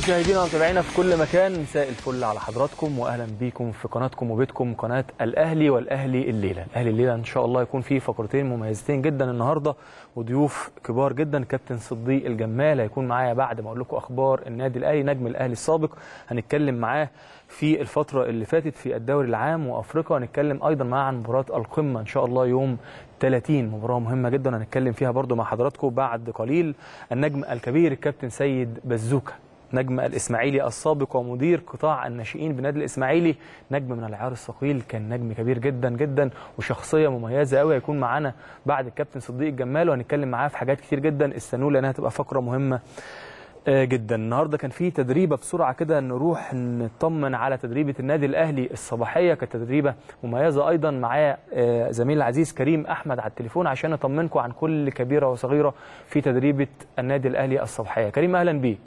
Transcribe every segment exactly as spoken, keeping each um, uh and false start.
مشاهدينا ومتابعينا في كل مكان، مساء الفل على حضراتكم واهلا بيكم في قناتكم وبيتكم قناه الاهلي والاهلي الليله. الاهلي الليله ان شاء الله يكون فيه فقرتين مميزتين جدا النهارده وضيوف كبار جدا. كابتن صديق الجمال هيكون معايا بعد ما اقول لكم اخبار النادي الاهلي، نجم الاهلي السابق. هنتكلم معاه في الفتره اللي فاتت في الدوري العام وافريقيا، هنتكلم ايضا معاه عن مباراه القمه ان شاء الله يوم ثلاثين، مباراه مهمه جدا هنتكلم فيها برضو مع حضراتكم بعد قليل. النجم الكبير الكابتن سيد بزوكه، نجم الإسماعيلي السابق ومدير قطاع الناشئين بنادي الإسماعيلي، نجم من العيار الثقيل، كان نجم كبير جدا جدا وشخصية مميزة قوي. هيكون معانا بعد الكابتن صديق الجمال وهنتكلم معاه في حاجات كتير جدا، استنوا لأنها هتبقى فقرة مهمة جدا. النهارده كان في تدريبه بسرعه كده، نروح نطمن على تدريبه النادي الاهلي الصباحيه، كانت تدريبه مميزه ايضا. معايا زميل العزيز كريم احمد على التليفون عشان نطمنكم عن كل كبيره وصغيره في تدريبه النادي الاهلي الصباحيه. كريم اهلا بيك.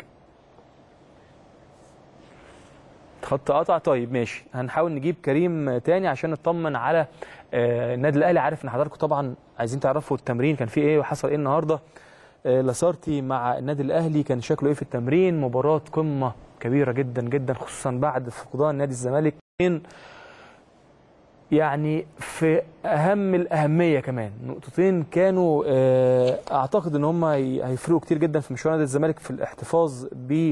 خط قطع، طيب ماشي، هنحاول نجيب كريم تاني عشان نطمن على النادي الاهلي. عارف ان حضراتكم طبعا عايزين تعرفوا التمرين كان فيه ايه وحصل ايه النهارده. لاسارتي مع النادي الاهلي كان شكله ايه في التمرين؟ مباراه قمه كبيره جدا جدا خصوصا بعد فقدان نادي الزمالك، يعني في اهم الاهميه كمان نقطتين كانوا اعتقد ان هم هيفرقوا كتير جدا في مشوار نادي الزمالك في الاحتفاظ ب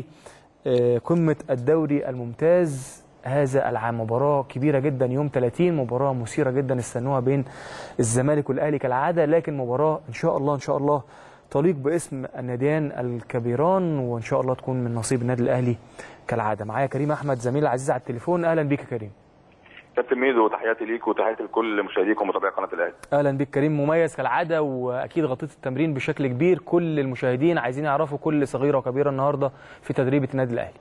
قمة الدوري الممتاز هذا العام. مباراة كبيرة جدا يوم ثلاثين، مباراة مثيرة جدا استنوها بين الزمالك والأهلي كالعادة، لكن مباراة إن شاء الله إن شاء الله تليق باسم الناديان الكبيران وإن شاء الله تكون من نصيب النادي الأهلي كالعادة. معايا كريم أحمد زميل العزيز على التليفون، أهلا بيك يا كريم. كابتن ميدو، تحياتي ليك وتحياتي لكل مشاهديك ومتابعي قناه الاهلي. اهلا بك كريم، مميز كالعاده واكيد غطيت التمرين بشكل كبير. كل المشاهدين عايزين يعرفوا كل صغيره وكبيره النهارده في تدريبه النادي الاهلي.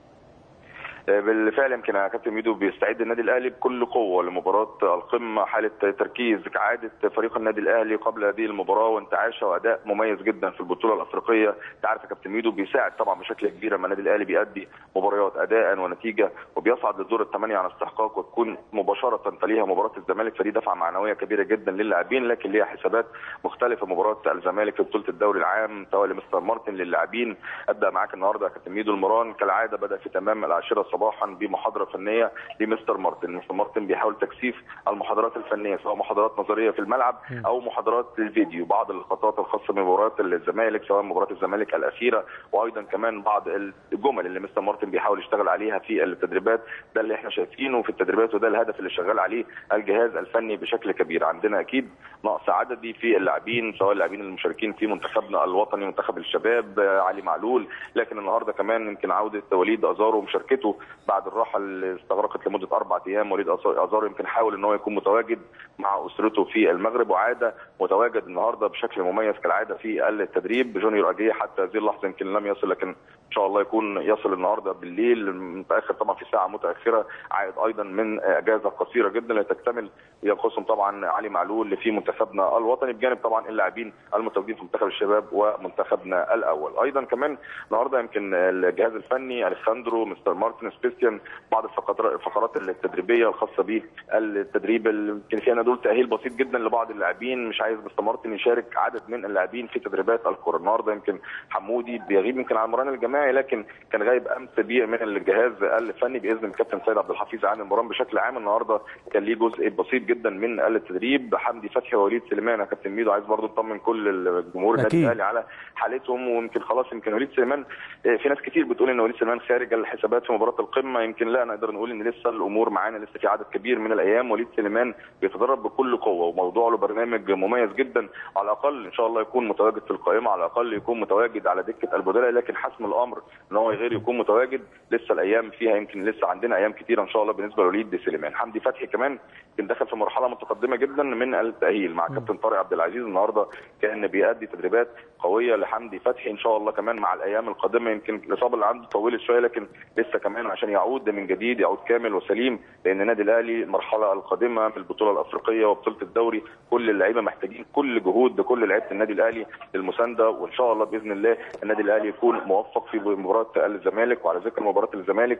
بالفعل يمكن يا كابتن ميدو بيستعد النادي الاهلي بكل قوه لمباراه القمه، حاله تركيز كعاده فريق النادي الاهلي قبل هذه المباراه وانتعاشه واداء مميز جدا في البطوله الافريقيه. انت عارف يا كابتن ميدو بيساعد طبعا بشكل كبير لما النادي الاهلي بيأدي مباريات اداء ونتيجه وبيصعد للدور الثمانيه عن استحقاق وتكون مباشره تليها مباراه الزمالك، فدي دفعه معنويه كبيره جدا للاعبين، لكن ليها حسابات مختلفه. مباراه الزمالك في بطوله الدوري العام سواء لمستر مارتن للاعبين، ابدا معاك النهارده يا كابتن ميدو. المران كالعاده بدا في تمام العاشره صباحا بمحاضره فنيه لمستر مارتن. مستر مارتن بيحاول تكثيف المحاضرات الفنيه سواء محاضرات نظريه في الملعب او محاضرات الفيديو، بعض اللقطات الخاصه بمباريات الزمالك سواء مباراه الزمالك الاخيره، وايضا كمان بعض الجمل اللي مستر مارتن بيحاول يشتغل عليها في التدريبات. ده اللي احنا شايفينه في التدريبات وده الهدف اللي شغال عليه الجهاز الفني بشكل كبير. عندنا اكيد نقص عددي في اللاعبين سواء اللاعبين المشاركين في منتخبنا الوطني منتخب الشباب علي معلول، لكن النهارده كمان يمكن عوده وليد ازارو ومشاركته بعد الراحه اللي استغرقت لمده اربع ايام. وليد ازارو يمكن حاول ان هو يكون متواجد مع اسرته في المغرب وعاد متواجد النهارده بشكل مميز كالعاده في التدريب. جونيور اجيه حتى هذه اللحظه يمكن لم يصل، لكن ان شاء الله يكون يصل النهارده بالليل متاخر طبعا في ساعه متاخره، عائد ايضا من اجازه قصيره جدا لتكتمل ينقصهم طبعا علي معلول في منتخبنا الوطني بجانب طبعا اللاعبين المتواجدين في منتخب الشباب ومنتخبنا الاول. ايضا كمان النهارده يمكن الجهاز الفني اليساندرو مستر مارتن سبيستيان بعض الفقرات التدريبيه الخاصه بالتدريب اللي يمكن فيها دول تاهيل بسيط جدا لبعض اللاعبين، مش عايز مستر مارتن يشارك عدد من اللاعبين في تدريبات الكره. النهارده يمكن حمودي بيغيب يمكن على المران الجماعي، لكن كان غايب امس بيه من الجهاز الفني باذن الكابتن سيد عبد الحفيظ عن المران بشكل عام. النهارده كان ليه جزء بسيط جدا من التدريب. حمدي فتحي ووليد سليمان يا كابتن ميدو، عايز برضه نطمن كل الجمهور النادي الاهلي على حالتهم، ويمكن خلاص يمكن وليد سليمان في ناس كتير بتقول ان وليد سليمان خارج الحسابات في مباراه القمه، يمكن لا نقدر نقول ان لسه الامور معانا لسه في عدد كبير من الايام. وليد سليمان بيتدرب بكل قوه وموضوع له برنامج مميز جدا، على الاقل ان شاء الله يكون متواجد في القائمه، على الاقل يكون متواجد على دكه البدلاء، لكن حسم الامر ان هو غير يكون متواجد لسه الايام فيها، يمكن لسه عندنا ايام كثيره ان شاء الله بالنسبه لوليد سليمان. حمدي فتحي كمان كان دخل في مرحله متقدمه جدا من التاهيل مع كابتن طارق عبد العزيز، النهارده كان بيأدي تدريبات قويه لحمدي فتحي ان شاء الله كمان مع الايام القادمه. يمكن الاصابه اللي عنده طولت شويه لكن لسه كمان عشان يعود من جديد يعود كامل وسليم، لان النادي الاهلي المرحله القادمه في البطوله الافريقيه وبطوله الدوري كل اللعيبه محتاجين كل جهود بكل لعيبه النادي الاهلي للمسانده، وان شاء الله باذن الله النادي الاهلي يكون موفق في مباراه الزمالك. وعلى ذكر مباراه الزمالك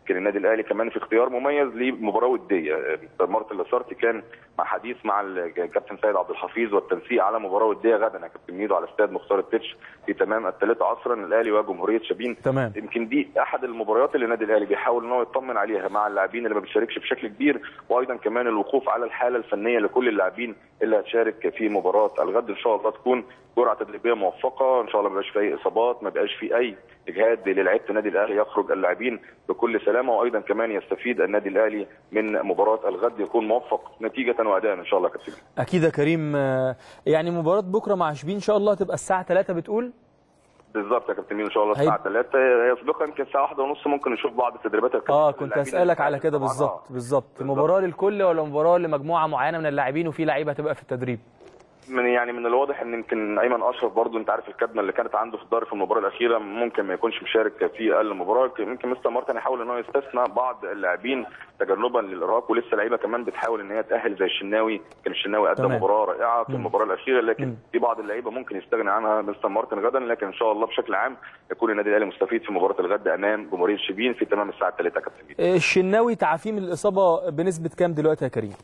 يمكن النادي الاهلي كمان في اختيار مميز لمباراه وديه. مارتن لاسارتي كان مع حديث مع الكابتن سيد عبد الحفيظ والتنسيق على مباراه وديه غدا يا كابتن ميدو على استاد مختار التتش في تمام الثالثه عصرا، الاهلي وجمهوريه شبين. تمام. يمكن دي احد المباريات اللي النادي الاهلي بيحاول ان هو يطمن عليها مع اللاعبين اللي ما بتشاركش بشكل كبير، وايضا كمان الوقوف على الحاله الفنيه لكل اللاعبين اللي هتشارك في مباراه الغد. ان شاء الله تكون جرعه تدريبيه موفقه، ان شاء الله ما يبقاش في اي اصابات، ما يبقاش في اي اجهاد للاعيبه النادي الاهلي، يخرج اللاعبين بكل سلامه، وايضا كمان يستفيد النادي الاهلي من مباراه الغد، يكون موفق نتيجه واداء ان شاء الله. كابتن اكيد يا كريم. يعني مباراه بكره مع شبين ان شاء الله تبقى الساعه ثلاثة بتقول؟ بالظبط يا كابتن مين، ان شاء الله الساعه ثلاثة، يسبقها يمكن الساعه واحدة ونص ممكن نشوف بعض التدريبات. اه كنت اسالك على كده بالظبط. بالظبط مباراه للكل ولا مباراه لمجموعه معينه من اللاعبين وفي لعيبه هتبقى في التدريب؟ من يعني من الواضح ان يمكن ايمن اشرف برضو انت عارف الكدمه اللي كانت عنده في الظهر في المباراه الاخيره ممكن ما يكونش مشارك في المباراه. يمكن مستر مارتن يحاول ان هو يستثنى بعض اللاعبين تجنبا للارهاق، ولسه لعيبه كمان بتحاول ان هي تاهل زي الشناوي. كان الشناوي ادى مباراه رائعه في المباراه الاخيره، لكن مم. في بعض اللعيبه ممكن يستغني عنها مستر مارتن غدا، لكن ان شاء الله بشكل عام يكون النادي الاهلي مستفيد في مباراه الغد امام جمهوريه شبين في تمام الساعه ثلاثة يا كابتن. الشناوي تعافيه من الاصابه بنسبه كام دلوقتي يا كريم؟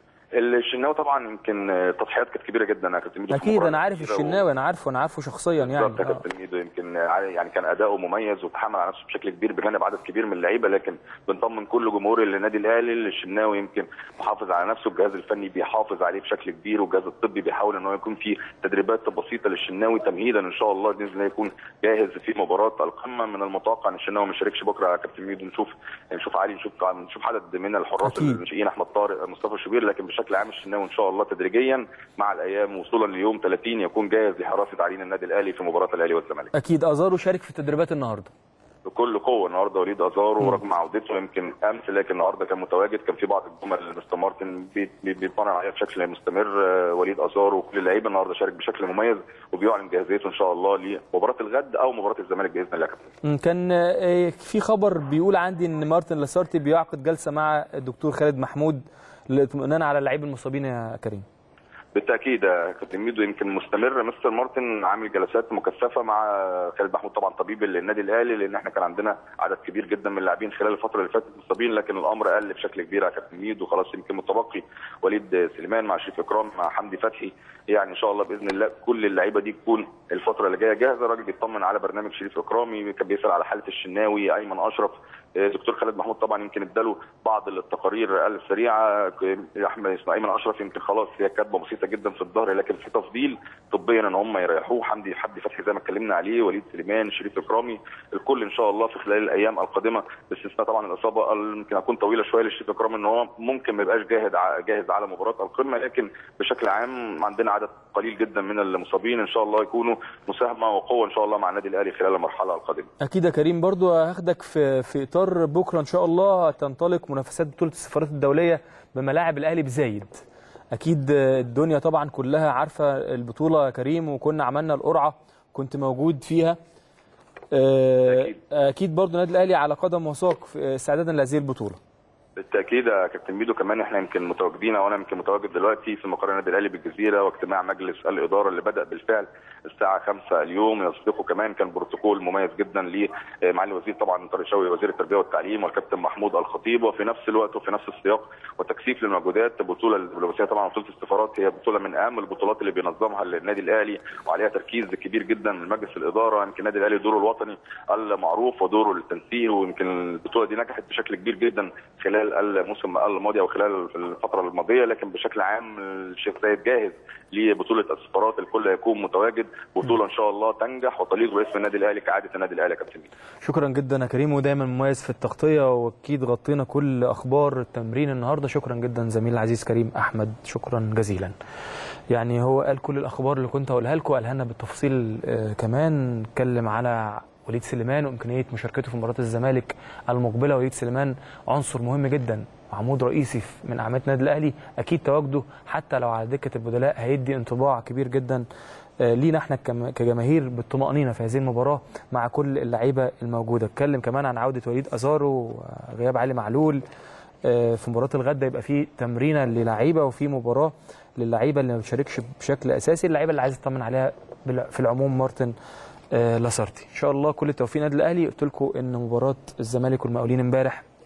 الشناوي طبعا يمكن تضحيات كانت كبيره جدا يا كابتن ميدو. اكيد انا عارف الشناوي، انا عارفه انا عارفه شخصيا يعني. بالظبط يا كابتن ميدو، يمكن يعني كان اداؤه مميز وتحمل على نفسه بشكل كبير بجانب عدد كبير من اللعيبه، لكن بنطمن كل جمهور النادي الاهلي. الشناوي يمكن محافظ على نفسه، الجهاز الفني بيحافظ عليه بشكل كبير، والجهاز الطبي بيحاول ان هو يكون في تدريبات بسيطه للشناوي تمهيدا ان شاء الله باذن الله يكون جاهز في مباراه القمه. من المتوقع ان الشناوي ما يشاركش بكره يا كابتن ميدو، نشوف نشوف علي نشوف نشوف عدد من الحراس الناشئين، احمد طارق، مصطفى شوبير، لكن بشكل عام الشناوي ان شاء الله تدريجيا مع الايام وصولا ليوم ثلاثين يكون جاهز لحراسه عرين النادي الاهلي في مباراه الاهلي والزمالك. اكيد. ازارو شارك في التدريبات النهارده بكل قوه النهارده. وليد ازارو رغم عودته يمكن امس، لكن النهارده كان متواجد. كان في بعض الجمل اللي مستر مارتن بيتمرن عليها بشكل مستمر. وليد ازارو وكل اللعيبه النهارده شارك بشكل مميز، وبيعلن جاهزيته ان شاء الله لمباراه الغد او مباراه الزمالك باذن الله. كابتن كان في خبر بيقول عندي ان مارتن لاسارتي بيعقد جلسه مع الدكتور خالد محمود للاطمئنان على اللعيبه المصابين يا كريم. بالتاكيد يا كابتن ميدو، يمكن مستمر مستر مارتن عامل جلسات مكثفه مع خالد محمود طبعا طبيب النادي الاهلي، لان احنا كان عندنا عدد كبير جدا من اللاعبين خلال الفتره اللي فاتت مصابين، لكن الامر قل بشكل كبير يا كابتن ميدو. خلاص يمكن متبقي وليد سليمان مع شريف اكرام مع حمدي فتحي، يعني ان شاء الله باذن الله كل اللعيبه دي تكون الفتره اللي جايه جاهزه. الراجل بيطمن على برنامج شريف اكرامي، كان بيسال على حاله الشناوي، ايمن اشرف، دكتور خالد محمود طبعا يمكن اداله بعض التقارير السريعه. احمد ايمن اشرف يمكن خلاص هي كدمه بسيطه جدا في الظهر، لكن في تفضيل طبيا ان هم يريحوه. حمدي حمدي فتحي زي ما اتكلمنا عليه، وليد سليمان، شريف اكرامي، الكل ان شاء الله في خلال الايام القادمه، باستثناء طبعا الاصابه يمكن هتكون طويله شويه لشريف اكرامي ان هو ممكن ما يبقاش جاهز جاهز على مباراه القمه، لكن بشكل عام عندنا عدد قليل جدا من المصابين ان شاء الله يكونوا مساهمه وقوه ان شاء الله مع النادي الاهلي خلال المرحله القادمه. اكيد يا كريم. برضو هاخدك في في اطار بكره ان شاء الله تنطلق منافسات بطوله السفارات الدوليه بملاعب الاهلي بزايد. اكيد الدنيا طبعا كلها عارفه البطوله يا كريم، وكنا عملنا القرعه كنت موجود فيها. اكيد, أكيد برضو النادي الاهلي على قدم وساق استعدادا لهذه البطوله. بالتاكيد يا كابتن ميدو، كمان احنا يمكن متواجدين او انا يمكن متواجد دلوقتي في مقر النادي الاهلي بالجزيره، واجتماع مجلس الاداره اللي بدا بالفعل الساعه خمسة اليوم. يسبقه كمان كان بروتوكول مميز جدا لمعالي الوزير طبعا طارق شوقي وزير التربيه والتعليم والكابتن محمود الخطيب، وفي نفس الوقت وفي نفس السياق وتكثيف للمجهودات. بطوله الدبلوماسيه طبعا بطوله السفارات هي بطوله من اهم البطولات اللي بينظمها النادي الاهلي، وعليها تركيز كبير جدا من مجلس الاداره. يمكن النادي الاهلي دوره الوطني المعروف ودوره التنسيق، ويمكن البطوله دي نجحت بشكل كبير جدا خلال الموسم الماضي او خلال الفتره الماضيه، لكن بشكل عام الشيخ زايد جاهز لبطوله السفارات، الكل هيكون متواجد. بطوله ان شاء الله تنجح وتليق باسم النادي الاهلي كعاده النادي الاهلي يا كابتن. شكرا جدا يا كريم، ودايما مميز في التغطيه، واكيد غطينا كل اخبار التمرين النهارده. شكرا جدا زميل العزيز كريم احمد، شكرا جزيلا. يعني هو قال كل الاخبار اللي كنت هقولها لكم، قالها لنا بالتفصيل. آه كمان اتكلم على وليد سليمان وامكانيه مشاركته في مباراه الزمالك المقبله. وليد سليمان عنصر مهم جدا، عمود رئيسي من اعمده النادي الاهلي، اكيد تواجده حتى لو على دكه البدلاء هيدي انطباع كبير جدا لينا احنا كجماهير بالطمانينه في هذه المباراه مع كل اللعيبه الموجوده. اتكلم كمان عن عوده وليد ازارو وغياب علي معلول في مباراه الغد، يبقى في تمرينه للعيبه وفي مباراه للعيبه اللي ما بتشاركش بشكل اساسي، اللعيبه اللي عايز اطمن عليها في العموم مارتن لاسارتي. ان شاء الله كل التوفيق للنادي الاهلي. قلت لكم ان مباراه الزمالك والمقاولين امبارح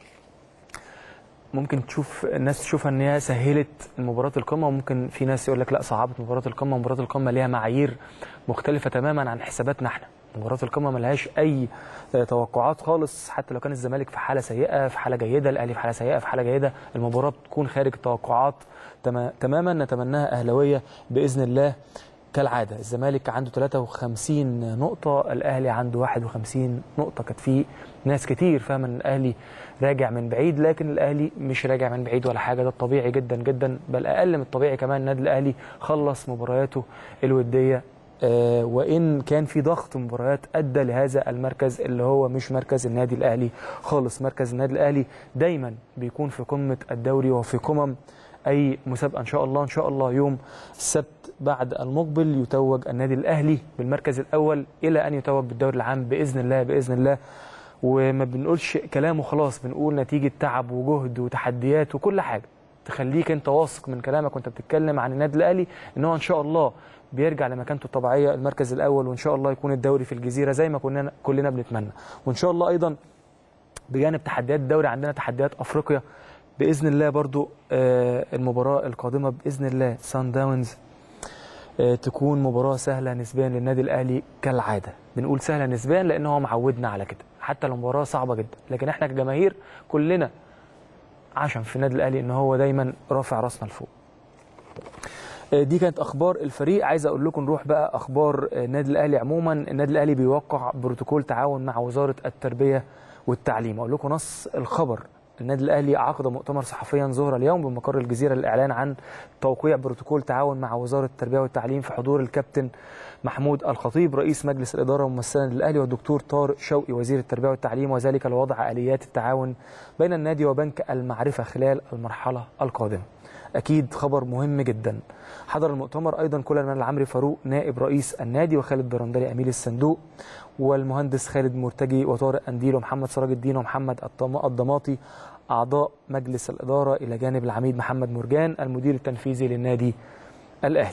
ممكن تشوف الناس تشوفها ان هي سهلت مباراه القمه، وممكن في ناس يقول لك لا صعبت مباراه القمه. مباراه القمه ليها معايير مختلفه تماما عن حساباتنا احنا. مباراه القمه ما لهاش اي توقعات خالص، حتى لو كان الزمالك في حاله سيئه في حاله جيده، الاهلي في حاله سيئه في حاله جيده، المباراه بتكون خارج التوقعات تماما. نتمناها اهلاويه باذن الله كالعاده. الزمالك عنده ثلاثة وخمسين نقطه، الاهلي عنده واحد وخمسين نقطه. كانت في ناس كتير فاهمه ان الاهلي راجع من بعيد، لكن الاهلي مش راجع من بعيد ولا حاجه، ده الطبيعي جدا جدا، بل اقل من الطبيعي كمان. النادي الاهلي خلص مبارياته الوديه، آه وان كان في ضغط مباريات ادى لهذا المركز اللي هو مش مركز النادي الاهلي خالص. مركز النادي الاهلي دايما بيكون في قمه الدوري وفي قمم اي مسابقه. ان شاء الله ان شاء الله يوم السبت بعد المقبل يتوج النادي الاهلي بالمركز الاول الى ان يتوج بالدوري العام باذن الله باذن الله. وما بنقولش كلام وخلاص، بنقول نتيجه تعب وجهد وتحديات وكل حاجه تخليك انت واثق من كلامك وانت بتتكلم عن النادي الاهلي ان هو ان شاء الله بيرجع لمكانته الطبيعيه المركز الاول، وان شاء الله يكون الدوري في الجزيره زي ما كنا كلنا بنتمنى. وان شاء الله ايضا بجانب تحديات الدوري عندنا تحديات افريقيا باذن الله برضو. آه المباراه القادمه باذن الله سان داونز آه تكون مباراه سهله نسبيا للنادي الاهلي كالعاده. بنقول سهله نسبيا لان هو معودنا على كده، حتى لو مباراه صعبه جدا، لكن احنا كجماهير كلنا عشان في النادي الاهلي ان هو دايما رافع راسنا لفوق. آه دي كانت اخبار الفريق. عايز اقول لكم نروح بقى اخبار النادي الاهلي عموما. النادي الاهلي بيوقع بروتوكول تعاون مع وزاره التربيه والتعليم. اقول لكم نص الخبر: النادي الاهلي عقد مؤتمر صحفيا ظهر اليوم بمقر الجزيره للاعلان عن توقيع بروتوكول تعاون مع وزاره التربيه والتعليم في حضور الكابتن محمود الخطيب رئيس مجلس الاداره وممثلا للاهلي، والدكتور طارق شوقي وزير التربيه والتعليم، وذلك لوضع اليات التعاون بين النادي وبنك المعرفه خلال المرحله القادمه. اكيد خبر مهم جدا. حضر المؤتمر ايضا كل من العمري فاروق نائب رئيس النادي، وخالد درندلي امين الصندوق، والمهندس خالد مرتجي وطارق انديل ومحمد سراج الدين ومحمد الضماطي اعضاء مجلس الاداره، الى جانب العميد محمد مرجان المدير التنفيذي للنادي الاهلي.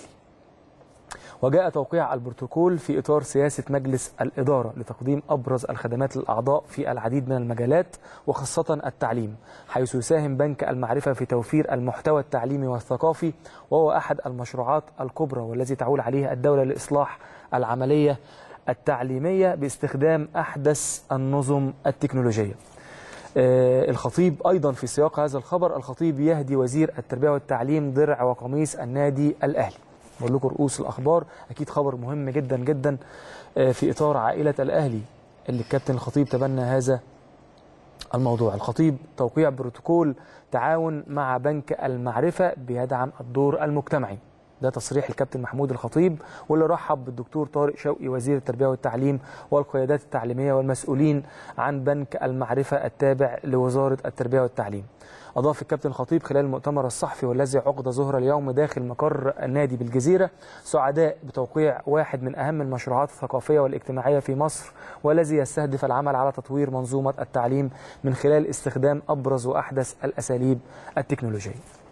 وجاء توقيع البروتوكول في اطار سياسه مجلس الاداره لتقديم ابرز الخدمات للاعضاء في العديد من المجالات وخاصه التعليم، حيث يساهم بنك المعرفه في توفير المحتوى التعليمي والثقافي، وهو احد المشروعات الكبرى والذي تعول عليه الدوله لاصلاح العمليه التعليميه باستخدام احدث النظم التكنولوجيه. آه الخطيب ايضا في سياق هذا الخبر، الخطيب يهدي وزير التربيه والتعليم درع وقميص النادي الاهلي. بقول لكم رؤوس الاخبار، اكيد خبر مهم جدا جدا آه في اطار عائله الاهلي اللي الكابتن الخطيب تبنى هذا الموضوع. الخطيب توقيع بروتوكول تعاون مع بنك المعرفه بيدعم الدور المجتمعي. ده تصريح الكابتن محمود الخطيب، واللي رحب بالدكتور طارق شوقي وزير التربيه والتعليم والقيادات التعليميه والمسؤولين عن بنك المعرفه التابع لوزاره التربيه والتعليم. اضاف الكابتن الخطيب خلال المؤتمر الصحفي والذي عقد ظهر اليوم داخل مقر النادي بالجزيره: سعداء بتوقيع واحد من اهم المشروعات الثقافيه والاجتماعيه في مصر، والذي يستهدف العمل على تطوير منظومه التعليم من خلال استخدام ابرز واحدث الاساليب التكنولوجيه.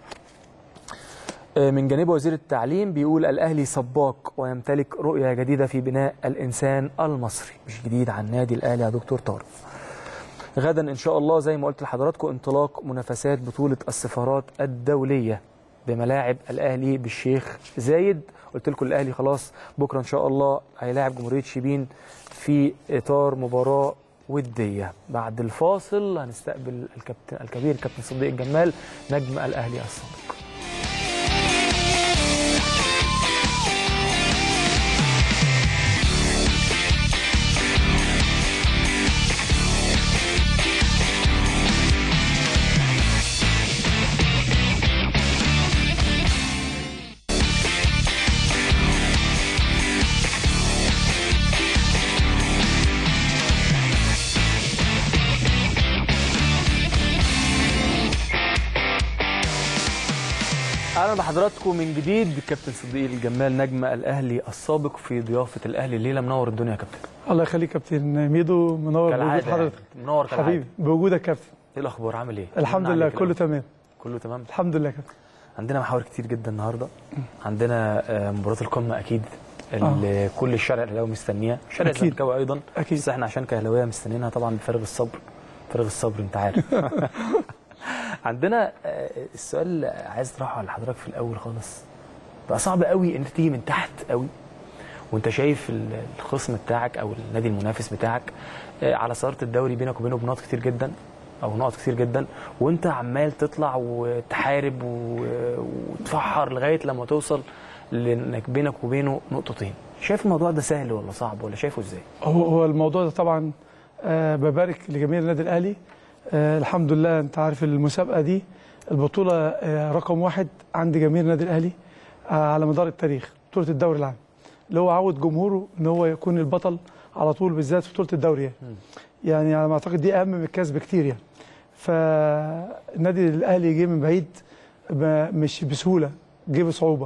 من جانب وزير التعليم بيقول: الأهلي سباق ويمتلك رؤية جديدة في بناء الإنسان المصري. مش جديد عن النادي الأهلي يا دكتور طارق. غدا إن شاء الله زي ما قلت لحضراتكم انطلاق منافسات بطولة السفارات الدولية بملاعب الأهلي بالشيخ زايد. قلت لكم الأهلي خلاص بكرة إن شاء الله هيلاعب جمهورية شبين في إطار مباراة ودية. بعد الفاصل هنستقبل الكابتن الكبير كابتن صديق الجمال نجم الأهلي السابق. اهلا بحضراتكم من جديد. كابتن صديق الجمال نجم الاهلي السابق في ضيافه الاهلي الليله. منور الدنيا يا كابتن. الله يخليك كابتن ميدو، منور بوجود حضرتك. منور كالعاده حبيبي بوجودك كابتن. ايه الاخبار؟ عامل ايه؟ الحمد لله كله تمام. كله تمام الحمد لله كابتن. عندنا محاور كتير جدا النهارده. عندنا مباراه القمه اكيد اللي آه. كل الشارع الاهلاوي مستنيها، الشارع الزملكاوي ايضا اكيد، بس احنا عشان كاهلاويه مستنيينها طبعا بفارغ الصبر. فارغ الصبر انت عارف. عندنا السؤال عايز اطرحه على حضرتك في الاول خالص. بقى صعب قوي ان انت تيجي من تحت قوي وانت شايف الخصم بتاعك او النادي المنافس بتاعك على صداره الدوري بينك وبينه بنقط كتير جدا او نقط كتير جدا، وانت عمال تطلع وتحارب وتفحر لغايه لما توصل لانك بينك وبينه نقطتين. شايف الموضوع ده سهل ولا صعب ولا شايفه ازاي؟ هو هو الموضوع ده طبعا أه ببارك لجماهير النادي الاهلي. أه الحمد لله، انت عارف المسابقه دي البطوله أه رقم واحد عند جماهير النادي الاهلي أه على مدار التاريخ، بطوله الدوري العام اللي هو عود جمهوره ان هو يكون البطل على طول، بالذات في بطوله الدوري يعني. يعني على ما اعتقد دي اهم من الكاس بكتير يعني. فالنادي الاهلي جه من بعيد مش بسهوله، جه بصعوبه.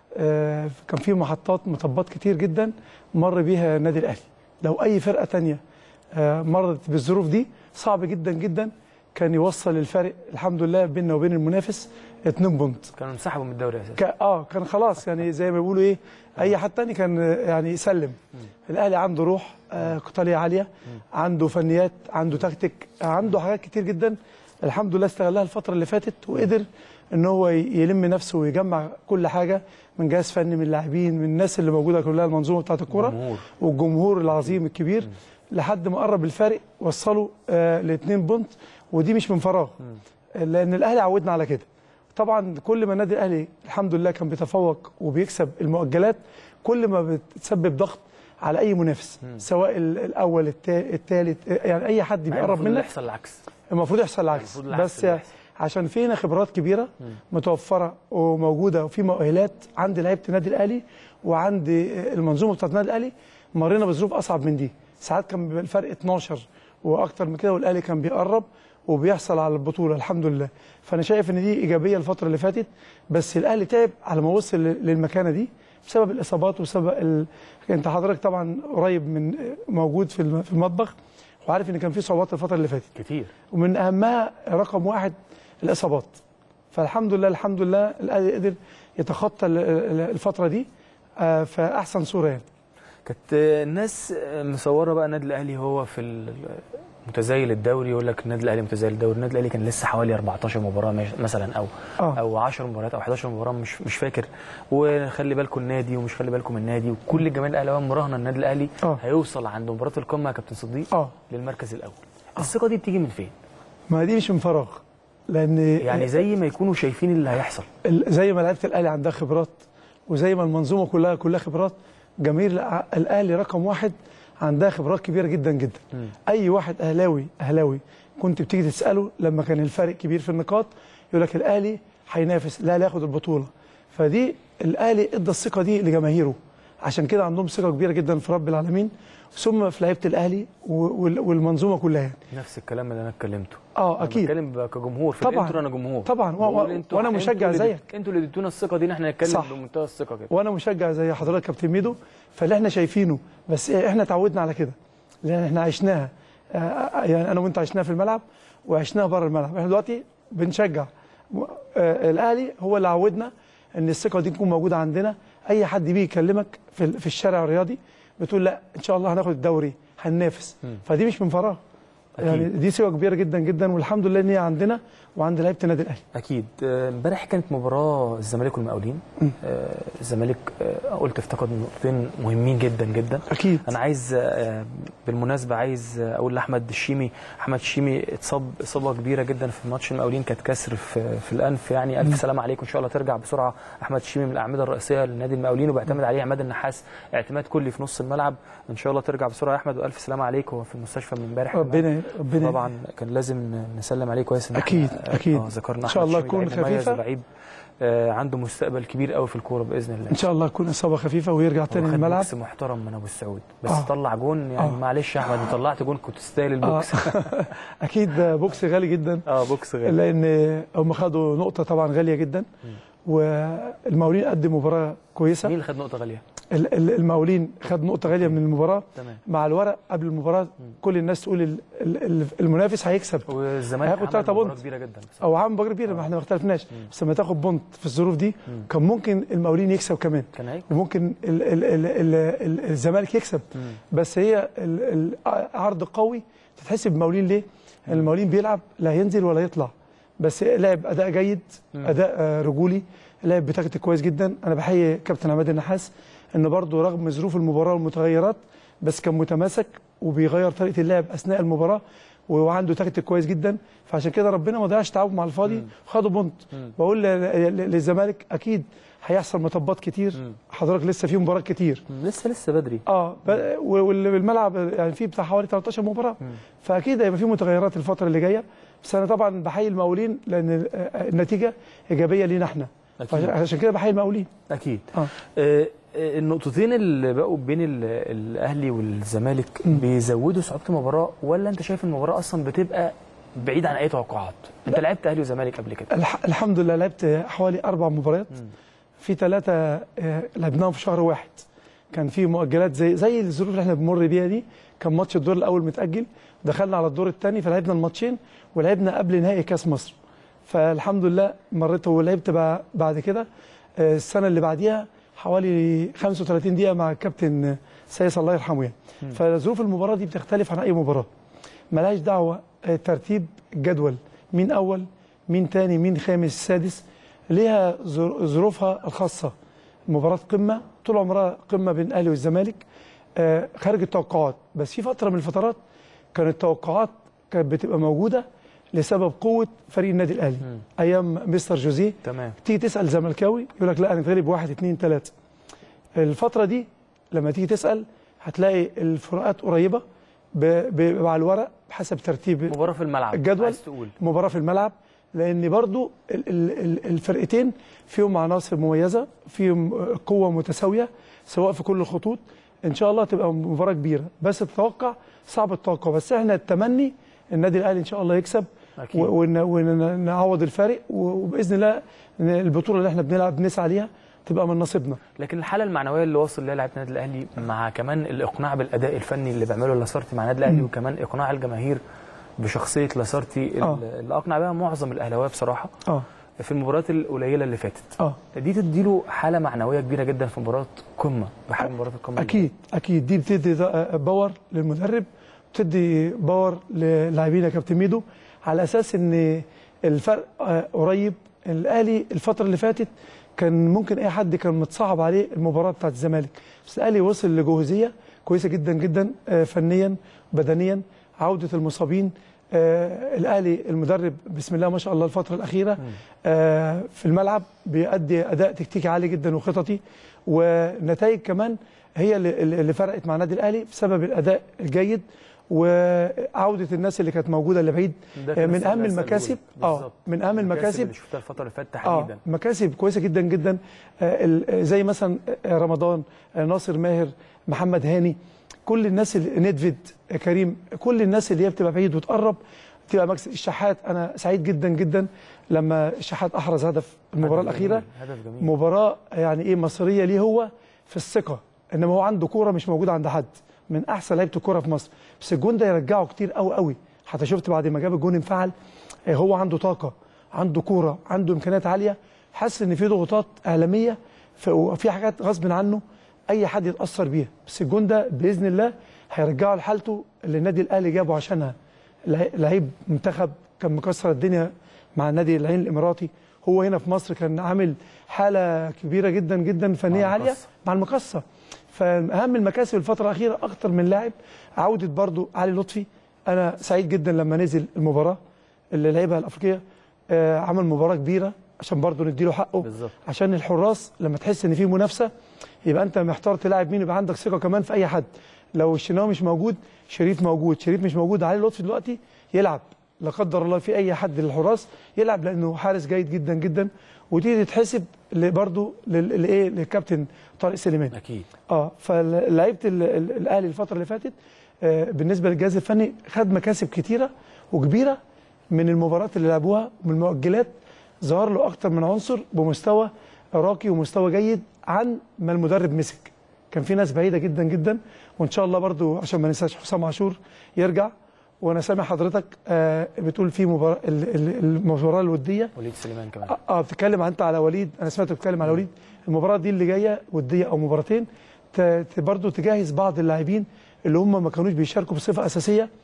آه كان في محطات مطبات كتير جدا مر بيها النادي الاهلي. لو اي فرقه ثانيه آه مرت بالظروف دي صعب جدا جدا كان يوصل الفارق الحمد لله بيننا وبين المنافس اتنين بونت. كانوا انسحبوا من الدوري اساسا. ك... اه كان خلاص يعني زي ما بيقولوا ايه، اي حد ثاني كان يعني يسلم. الاهلي عنده روح آه قتاليه عاليه، عنده فنيات، عنده تكتيك، عنده حاجات كتير جدا الحمد لله استغلها الفتره اللي فاتت، وقدر ان هو يلم نفسه ويجمع كل حاجه من جهاز فني، من لاعبين، من الناس اللي موجوده كلها، المنظومه بتاعه الكوره والجمهور العظيم الكبير، لحد ما قرب الفارق وصله آه لاثنين بونت. ودي مش من فراغ، لان الاهلي عودنا على كده. طبعا كل ما النادي الاهلي الحمد لله كان بيتفوق وبيكسب المؤجلات، كل ما بتسبب ضغط على اي منافس، مم. سواء الاول الثالث، يعني اي حد بيقرب منك. المفروض يحصل العكس. المفروض يحصل العكس، بس يعني عشان فينا خبرات كبيره مم. متوفره وموجوده، وفي مؤهلات عند لعيبه النادي الاهلي وعند المنظومه بتاعت النادي الاهلي. مرينا بظروف اصعب من دي، ساعات كان بيبقى الفرق اتناشر واكتر من كده، والاهلي كان بيقرب وبيحصل على البطوله الحمد لله. فانا شايف ان دي ايجابيه الفتره اللي فاتت، بس الاهلي تعب على ما وصل للمكانه دي بسبب الاصابات وسبب ال... انت حضرتك طبعا قريب من موجود في في المطبخ وعارف ان كان في صعوبات الفتره اللي فاتت كتير، ومن اهمها رقم واحد الاصابات. فالحمد لله الحمد لله الاهلي قدر يتخطى الفتره دي في احسن صوره يعني. كانت الناس مصوره بقى النادي الاهلي هو في متزايل الدوري، يقول لك النادي الاهلي متزايل الدوري. النادي الاهلي كان لسه حوالي أربعتاشر مباراه مثلا او آه. او عشر مباريات او حداشر مباراه، مش مش فاكر. وخلي بالكم النادي ومش خلي بالكم النادي، وكل الجماهير الاهلاويه مراهنه النادي الاهلي آه. هيوصل عند مباراه القمه يا كابتن صديق آه. للمركز الاول. آه. الثقه دي بتيجي من فين؟ ما دي مش من فراغ، لان يعني زي ما يكونوا شايفين اللي هيحصل، زي ما لعيبه الاهلي عندها خبرات وزي ما المنظومه كلها كلها خبرات. جماهير الاهلي رقم واحد عندها خبرات كبيره جدا جدا. م. اي واحد اهلاوي اهلاوي كنت بتيجي تساله لما كان الفارق كبير في النقاط يقول لك الاهلي هينافس، لا لا ياخد البطوله. فدي الاهلي ادى الثقه دي لجماهيره، عشان كده عندهم ثقه كبيره جدا في رب العالمين، ثم في لعيبه الاهلي والمنظومه كلها يعني. نفس الكلام اللي انا اتكلمته. اه اكيد. بتكلم كجمهور في طبعا الانترو، انا جمهور طبعا و... وانا مشجع زيك. انتوا اللي اديتونا الثقه دي ان احنا نتكلم بمنتهى الثقه كده، وانا مشجع زي حضرتك كابتن ميدو. فاللي احنا شايفينه بس احنا اتعودنا على كده، لان احنا عشناها، يعني انا وانت عشناها في الملعب وعشناها بره الملعب. احنا دلوقتي بنشجع الاهلي، هو اللي عودنا ان الثقه دي تكون موجوده عندنا. اي حد بيجي يكلمك في في الشارع الرياضي بتقول لا ان شاء الله هناخد الدوري، هننافس. فدي مش من فراغ يعني، دي ثقه كبيره جدا جدا، والحمد لله ان هي عندنا وعند لعيبه النادي الاهلي. اكيد. امبارح كانت مباراه الزمالك والمقاولين. آه الزمالك آه قلت افتقد نقطتين مهمين جدا جدا. اكيد. انا عايز آه بالمناسبه عايز اقول لاحمد الشيمي، احمد الشيمي اتصاب اصابه كبيره جدا في ماتش المقاولين، كانت كسر في, في الانف يعني. الف سلامه عليك، وان شاء الله ترجع بسرعه. احمد الشيمي من الاعمده الرئيسيه لنادي المقاولين وبيعتمد عليه عماد النحاس اعتماد كلي في نص الملعب. ان شاء الله ترجع بسرعه يا احمد، والف سلامه عليك. هو في المستشفى من امبارح. ربنا ربنا طبعا كان لازم نسلم عليه كويس. اكيد اكيد. ذكرنا ان شاء الله تكون خفيفه، لعيب آه عنده مستقبل كبير قوي في الكوره باذن الله. ان شاء الله تكون اصابه خفيفه ويرجع تاني للملعب. بوكس محترم من ابو السعود، بس آه. طلع جون يعني. آه. معلش يا احمد، طلعت جون كنت تستاهل البوكس. آه. اكيد بوكس غالي جدا. اه بوكس غالي، لان هم خدوا نقطه طبعا غاليه جدا. م. والمقاولين قدم مباراه كويسه. مين اللي خد نقطه غاليه؟ المقاولين خد نقطه غاليه من المباراه. تمام. مع الورق قبل المباراه كل الناس تقول المنافس هيكسب، والزمالك هياخد ثلاثة بونت كبيره جدا او عامل مباراه كبيره. ما احنا ما اختلفناش، بس لما تاخد بونت في الظروف دي مم. كان ممكن المقاولين يكسب كمان، كان وممكن ال ال ال ال ال الزمالك يكسب. مم. بس هي العرض قوي تتحسب المقاولين. ليه؟ المقاولين بيلعب لا ينزل ولا يطلع، بس لعب اداء جيد، اداء رجولي، لعب بتكتيك كويس جدا. انا بحيي كابتن عماد النحاس انه برضه رغم ظروف المباراه والمتغيرات بس كان متماسك وبيغير طريقه اللعب اثناء المباراه وعنده تكتيك كويس جدا. فعشان كده ربنا ما ضيعش تعب مع الفاضي، خدوا بونت. بقول للزمالك اكيد هيحصل مطبات كتير، حضرتك لسه في مباراه كتير، لسه لسه بدري اه والملعب يعني فيه بتاع حوالي ثلاثة عشر مباراه، فاكيد هيبقى في متغيرات الفتره اللي جايه. بس انا طبعا بحيي المقاولين لان النتيجه ايجابيه لينا احنا، عشان كده بحيي المقاولين اكيد. اه, آه النقطتين اللي بقوا بين الاهلي والزمالك م. بيزودوا صعوبه المباراه، ولا انت شايف المباراه اصلا بتبقى بعيد عن اي توقعات؟ انت لعبت اهلي وزمالك قبل كده؟ الحمد لله لعبت حوالي اربع مباريات، م. في ثلاثه لعبناهم في شهر واحد. كان في مؤجلات زي زي الظروف اللي احنا بنمر بيها دي. كان ماتش الدور الاول متاجل، دخلنا على الدور الثاني فلعبنا الماتشين ولعبنا قبل نهائي كاس مصر. فالحمد لله مريت ولعبت بعد كده السنه اللي بعديها حوالي خمسة وثلاثين دقيقه مع الكابتن سيس الله يرحمه يعني. فظروف المباراه دي بتختلف عن اي مباراه، ملهاش دعوه ترتيب الجدول، مين اول مين ثاني مين خامس سادس، ليها ظروفها الخاصه. مباراه قمه طول عمرها قمه بين الاهلي والزمالك، آه خارج التوقعات. بس في فتره من الفترات كانت التوقعات كانت بتبقى موجوده لسبب قوه فريق النادي الاهلي م. ايام مستر جوزيه. تمام. تيجي تسال زملكاوي يقول لك لا هنتغلب واحد اثنين ثلاثه. الفتره دي لما تيجي تسال هتلاقي الفروقات قريبه على الورق بحسب ترتيب مباراه في الملعب الجدول. عايز تقول مباراه في الملعب، لان برضو الفرقتين فيهم عناصر مميزه، فيهم قوه متساويه سواء في كل الخطوط. ان شاء الله تبقى مباراه كبيره، بس التوقع صعب التوقع. بس احنا التمني النادي الاهلي ان شاء الله يكسب ونعوض الفارق، وباذن الله البطوله اللي احنا بنلعب بنسعى ليها تبقى من نصيبنا. لكن الحاله المعنويه اللي واصل لها لاعب النادي الاهلي مع كمان الاقناع بالاداء الفني اللي بيعمله لاسارتي مع النادي الاهلي، وكمان اقناع الجماهير بشخصيه لاسارتي آه. اللي اقنع بها معظم الاهلاويه بصراحه اه في المباريات القليله اللي فاتت، اه دي تديله حاله معنويه كبيره جدا في مباراه قمه بحجم مباراه القمه. اكيد اكيد دي بتدي باور للمدرب، بتدي باور للاعبين يا كابتن ميدو، على اساس ان الفرق قريب. الاهلي الفتره اللي فاتت كان ممكن اي حد كان متصعب عليه المباراه بتاعت الزمالك، بس الاهلي وصل لجوهزيه كويسه جدا جدا فنيا بدنيا، عوده المصابين. آه الاهلي المدرب بسم الله ما شاء الله الفتره الاخيره آه في الملعب بيؤدي اداء تكتيكي عالي جدا وخططي، ونتائج كمان هي اللي, اللي فرقت مع النادي الاهلي بسبب الاداء الجيد وعوده الناس اللي كانت موجوده لبعيد. آه من اهم المكاسب اه من اهم المكاسب اللي شفتها الفتره اللي فاتت تحديدا، آه مكاسب كويسه جدا جدا. آه زي مثلا رمضان، آه ناصر ماهر، محمد هاني، كل الناس اللي ندفد كريم، كل الناس اللي هي بتبقى بعيد وتقرب تبقى مكسب. الشحات انا سعيد جدا جدا لما الشحات احرز هدف المباراه الاخيره، هدف جميل. مباراه يعني ايه مصريه ليه هو في الثقه، انما هو عنده كوره مش موجوده عند حد، من احسن لعيبه الكوره في مصر. بس الجون ده يرجعه كتير قوي قوي، حتى شفت بعد ما جاب الجون انفعل. هو عنده طاقه، عنده كوره، عنده امكانيات عاليه، حاسس ان في ضغوطات اعلاميه وفي حاجات غصب عنه اي حد يتاثر بيها، بس الجون ده باذن الله هيرجعه لحالته اللي النادي الاهلي جابه عشانها. لعيب منتخب كان مكسر الدنيا مع النادي العين الاماراتي، هو هنا في مصر كان عامل حاله كبيره جدا جدا فنيه عاليه مع المقصه. فاهم المكاسب الفتره الاخيره اكتر من لاعب. عوده برضو علي لطفي، انا سعيد جدا لما نزل المباراه اللي لعبها الافريقيه، آه عمل مباراه كبيره عشان برضو نديله حقه بالزبط. عشان الحراس لما تحس ان في منافسه يبقى انت محتار تلاعب مين، يبقى عندك ثقه كمان في اي حد. لو الشناوي مش موجود شريف موجود، شريف مش موجود علي لطفي دلوقتي يلعب، لا قدر الله في اي حد للحراس يلعب لانه حارس جيد جدا جدا. ودي تتحسب برضه للايه للكابتن طارق سليمان اكيد. اه فلعيبه الاهلي الفتره اللي فاتت آه بالنسبه للجهاز الفني خد مكاسب كتيره وكبيره من المباريات اللي لعبوها ومن المؤجلات. ظهر له اكتر من عنصر بمستوى راقي ومستوى جيد عن ما المدرب مسك. كان في ناس بعيده جدا جدا، وان شاء الله برضو عشان ما ننساش حسام عاشور يرجع. وانا سامع حضرتك آه بتقول في مباراه المباراه الوديه وليد سليمان كمان اه بتتكلم انت على وليد، انا سمعتك بتتكلم على وليد. المباراه دي اللي جايه وديه او مباراتين برضو تجهز بعض اللاعبين اللي هم ما كانوش بيشاركوا بصفه اساسيه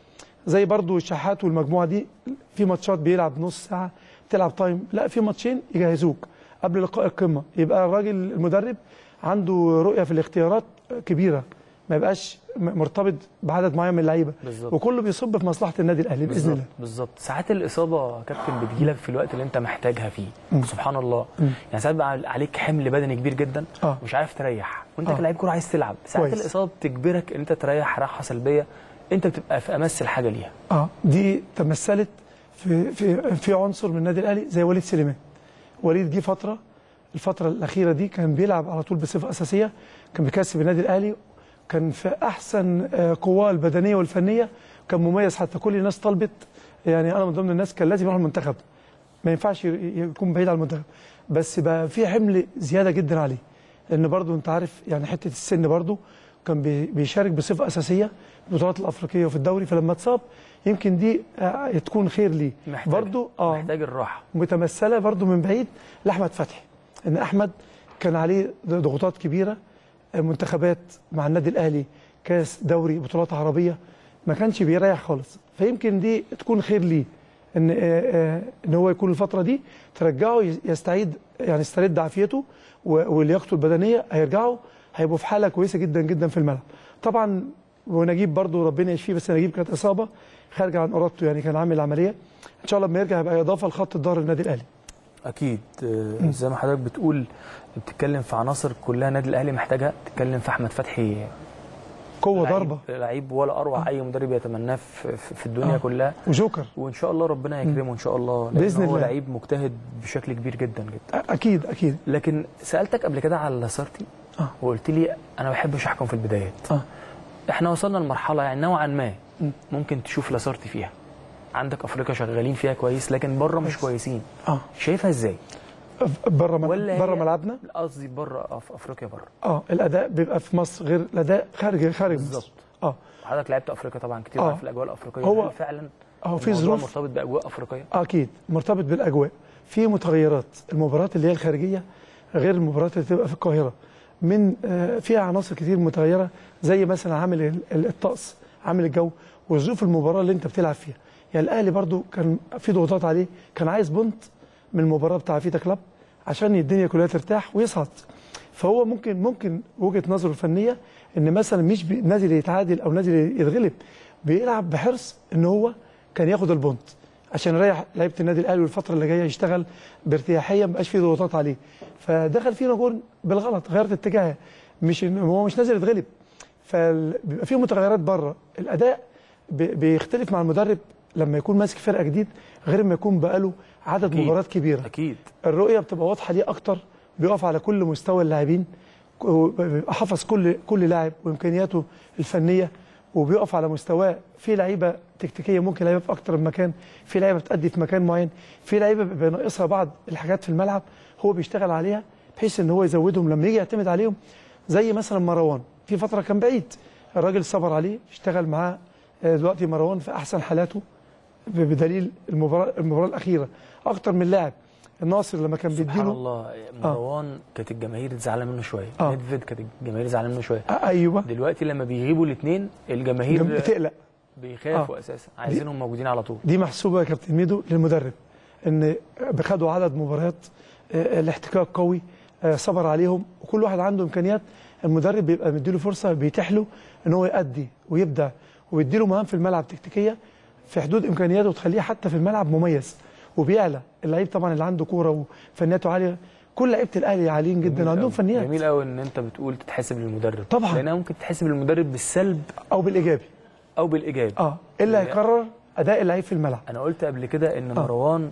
زي برضو الشحات والمجموعه دي، في ماتشات بيلعب نص ساعه بتلعب تايم، لا في ماتشين يجهزوك قبل لقاء القمه، يبقى الراجل المدرب عنده رؤيه في الاختيارات كبيره، ما يبقاش مرتبط بعدد معين من اللعيبه، وكله بيصب في مصلحه النادي الاهلي باذن الله. بالظبط. ساعات الاصابه كابتن بتجيلك في الوقت اللي انت محتاجها فيه. مم. سبحان الله. مم. يعني ساعات بقى عليك حمل بدني كبير جدا، آه. مش عارف تريح، وانت آه. كلاعب كوره عايز تلعب، ساعات كويس. الاصابه بتجبرك ان انت تريح راحه سلبيه، انت بتبقى في امس الحاجه ليها. اه دي تمثلت في في في عنصر من النادي الاهلي زي وليد سليمان. وليد جه فتره، الفتره الاخيره دي كان بيلعب على طول بصفه اساسيه، كان بيكسب النادي الاهلي، كان في احسن قواه البدنيه والفنيه، كان مميز، حتى كل الناس طلبت، يعني انا من ضمن الناس كان لازم يروح المنتخب، ما ينفعش يكون بعيد عن المنتخب، بس بقى في حمل زياده جدا عليه، لان برضو انت عارف يعني حته السن برضو كان بيشارك بصفه اساسيه في البطولات الافريقيه وفي الدوري، فلما اتصاب يمكن دي تكون خير ليه. محتاج برضو اه محتاج الراحه. متمثله برضو من بعيد لاحمد فتحي، ان احمد كان عليه ضغوطات كبيره، منتخبات مع النادي الاهلي، كاس، دوري، بطولات عربيه، ما كانش بيريح خالص، فيمكن دي تكون خير ليه، ان ان هو يكون الفتره دي ترجعه يستعيد، يعني يسترد عافيته ولياقته البدنيه، هيرجعوا هيبقوا في حاله كويسه جدا جدا في الملعب. طبعا ونجيب برضو ربنا يشفيه، بس نجيب كانت اصابه خارجه عن ارادته، يعني كان عامل عمليه، ان شاء الله لما يرجع يبقى اضافه لخط الظهر للنادي الاهلي. اكيد. زي ما حضرتك بتقول، بتتكلم في عناصر كلها النادي الاهلي محتاجها، تتكلم في احمد فتحي قوه ضربه، لعيب ولا اروع آه. اي مدرب يتمناه في, في الدنيا آه. كلها، وجوكر، وان شاء الله ربنا يكرمه ان شاء الله، باذن الله. هو لعيب مجتهد بشكل كبير جدا جدا. اكيد اكيد. لكن سالتك قبل كده على لاسارتي آه. وقلت لي انا ما بحبش احكم في البدايات. آه. احنا وصلنا لمرحله يعني نوعا ما ممكن تشوف لاسارتي فيها، عندك افريقيا شغالين فيها كويس، لكن بره مش كويسين. اه شايفها ازاي؟ بره بره ملعبنا، قصدي بره في افريقيا بره. اه الاداء بيبقى في مصر غير الاداء خارج خارج بالظبط. اه حضرتك لعبت افريقيا طبعا كتير، آه. في الاجواء الافريقيه هو فعلا هو في ظروف مرتبط باجواء افريقيه. اكيد مرتبط بالاجواء، في متغيرات، المباريات اللي هي الخارجيه غير المباريات اللي تبقى في القاهره، من آه فيها عناصر كتير متغيره، زي مثلا عامل الطقس، عامل الجو، وظروف المباراه اللي انت بتلعب فيها. يعني الاهلي برضو كان في ضغوطات عليه، كان عايز بونت من المباراه بتاع فيتا كلاب عشان الدنيا كلها ترتاح ويصعد، فهو ممكن ممكن وجهه نظره الفنيه ان مثلا مش نازل يتعادل او نازل يتغلب، بيلعب بحرص ان هو كان ياخد البونت عشان يريح لعيبه النادي الاهلي، والفتره اللي جايه يشتغل بارتياحيه، ما بقاش فيه ضغوطات عليه، فدخل فينا جول بالغلط، غيرت اتجاهه، مش هو مش نازل يتغلب، فبيبقى فيه متغيرات بره. الاداء بيختلف مع المدرب لما يكون ماسك فرقه جديد غير ما يكون بقاله عدد أكيد. مباريات كبيره. اكيد الرؤيه بتبقى واضحه ليه اكتر، بيقف على كل مستوى اللاعبين، بيبقى حافظ كل كل لاعب وامكانياته الفنيه، وبيقف على مستواه. في لعيبه تكتيكيه ممكن لعيبه في اكتر من مكان، في لعيبه بتأدي في مكان معين، في لعيبه بيبقى ناقصها بعض الحاجات في الملعب هو بيشتغل عليها بحيث ان هو يزودهم لما يجي يعتمد عليهم. زي مثلا مروان، في فتره كان بعيد، الراجل صبر عليه، اشتغل معاه، دلوقتي مروان في احسن حالاته بدليل المباراه المباراه الاخيره اكتر من لاعب. الناصر لما كان بيديله سبحان الله، مروان آه. كانت الجماهير زعلانه منه شويه، آه. نيدفيد كانت الجماهير زعلانه منه شويه، آه ايوه. دلوقتي لما بيغيبوا الاثنين الجماهير بتقلق، بيخافوا آه. اساسا عايزينهم موجودين على طول. دي محسوبه يا كابتن ميدو للمدرب، ان بخدوا عدد مباريات، آه الاحتكاك قوي، آه صبر عليهم، وكل واحد عنده امكانيات، المدرب بيبقى مديله فرصه، بيتيح له ان هو يأدي ويبدع، ويديله مهام في الملعب تكتيكيه في حدود امكانياته وتخليه حتى في الملعب مميز وبيعلى. اللعيب طبعا اللي عنده كوره وفنياته عاليه، كل لعيبه الاهلي عاليين جدا، عندهم فنيات. جميل قوي ان انت بتقول تتحسب للمدرب، طبعا لانها ممكن تتحسب للمدرب بالسلب او بالايجابي او بالايجابي اه اللي هيقرر اداء اللعيب في الملعب. انا قلت قبل كده ان آه. مروان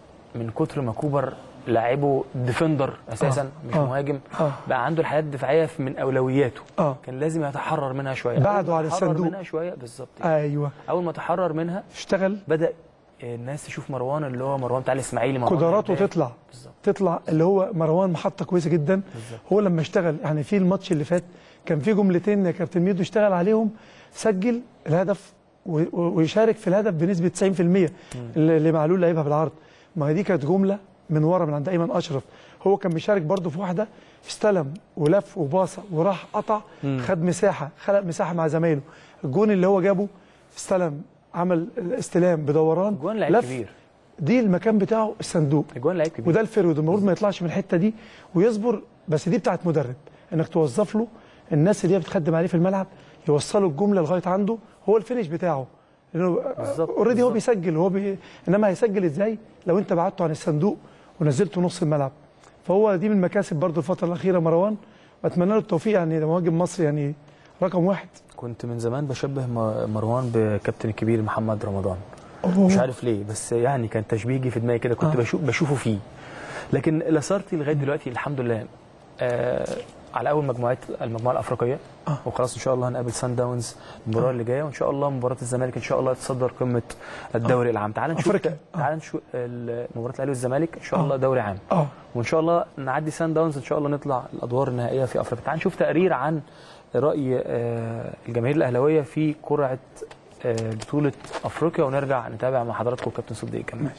من كتر ما كوبر لاعبه ديفندر اساسا آه. مش آه. مهاجم آه. بقى عنده الحياه الدفاعيه من اولوياته، آه. كان لازم يتحرر منها شويه، بعده على الصندوق منها شويه بالظبط. ايوه، اول ما تحرر منها اشتغل، بدا الناس تشوف مروان اللي هو مروان بتاع الاسماعيلي، قدراته تطلع بالزبط. تطلع اللي هو مروان محطه كويسه جدا بالزبط. هو لما اشتغل يعني في الماتش اللي فات كان في جملتين يا كابتن ميدو اشتغل عليهم، سجل الهدف ويشارك في الهدف بنسبه تسعين في المية اللي معلول لعبها بالعرض. ما هي دي كانت جمله من ورا من عند ايمن اشرف، هو كان بيشارك برده في واحده، استلم ولف وباصه وراح قطع، مم. خد مساحه، خلق مساحه مع زمايله. الجون اللي هو جابه استلم عمل استلام بدوران، جوان لعيب كبير، دي المكان بتاعه الصندوق، جوان لعيب كبير، وده الفيرود المفروض ما يطلعش من الحته دي ويصبر، بس دي بتاعت مدرب، انك توظف له الناس اللي هي بتخدم عليه في الملعب يوصلوا الجمله لغايه عنده، هو الفينش بتاعه، لانه اوريدي هو بيسجل، هو بي... انما هيسجل ازاي لو انت بعدته عن الصندوق ونزلته نص الملعب؟ فهو دي من المكاسب برضو الفتره الاخيره مروان، واتمنى له التوفيق، يعني مهاجم مصر يعني رقم واحد. كنت من زمان بشبه مروان بكابتن الكبير محمد رمضان، أوه. مش عارف ليه، بس يعني كان تشبيهي في دماغي كده، كنت آه. بشوف بشوفه فيه. لكن لاسارتي لغايه دلوقتي الحمد لله آه على اول مجموعات المجموعه الافريقيه آه. وخلاص ان شاء الله هنقابل سان داونز المباراه آه. اللي جايه، وان شاء الله مباراه الزمالك ان شاء الله تتصدر قمه الدوري آه. العام. تعال نشوف آه. تعال نشوف مباراه الاهلي والزمالك ان شاء الله دوري عام آه. وان شاء الله نعدي سان داونز ان شاء الله نطلع الادوار النهائيه في افريقيا. تعال نشوف تقرير عن راي الجماهير الاهلاويه في قرعه بطوله افريقيا، ونرجع نتابع مع حضراتكم كابتن صديق كمان.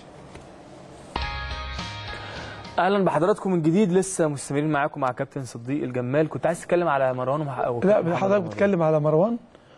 اهلا بحضراتكم من جديد، لسه مستمرين معاكم مع كابتن صديق الجمال. كنت عايز تتكلم على مروان ومحقق؟ لا حضرتك بتتكلم على مروان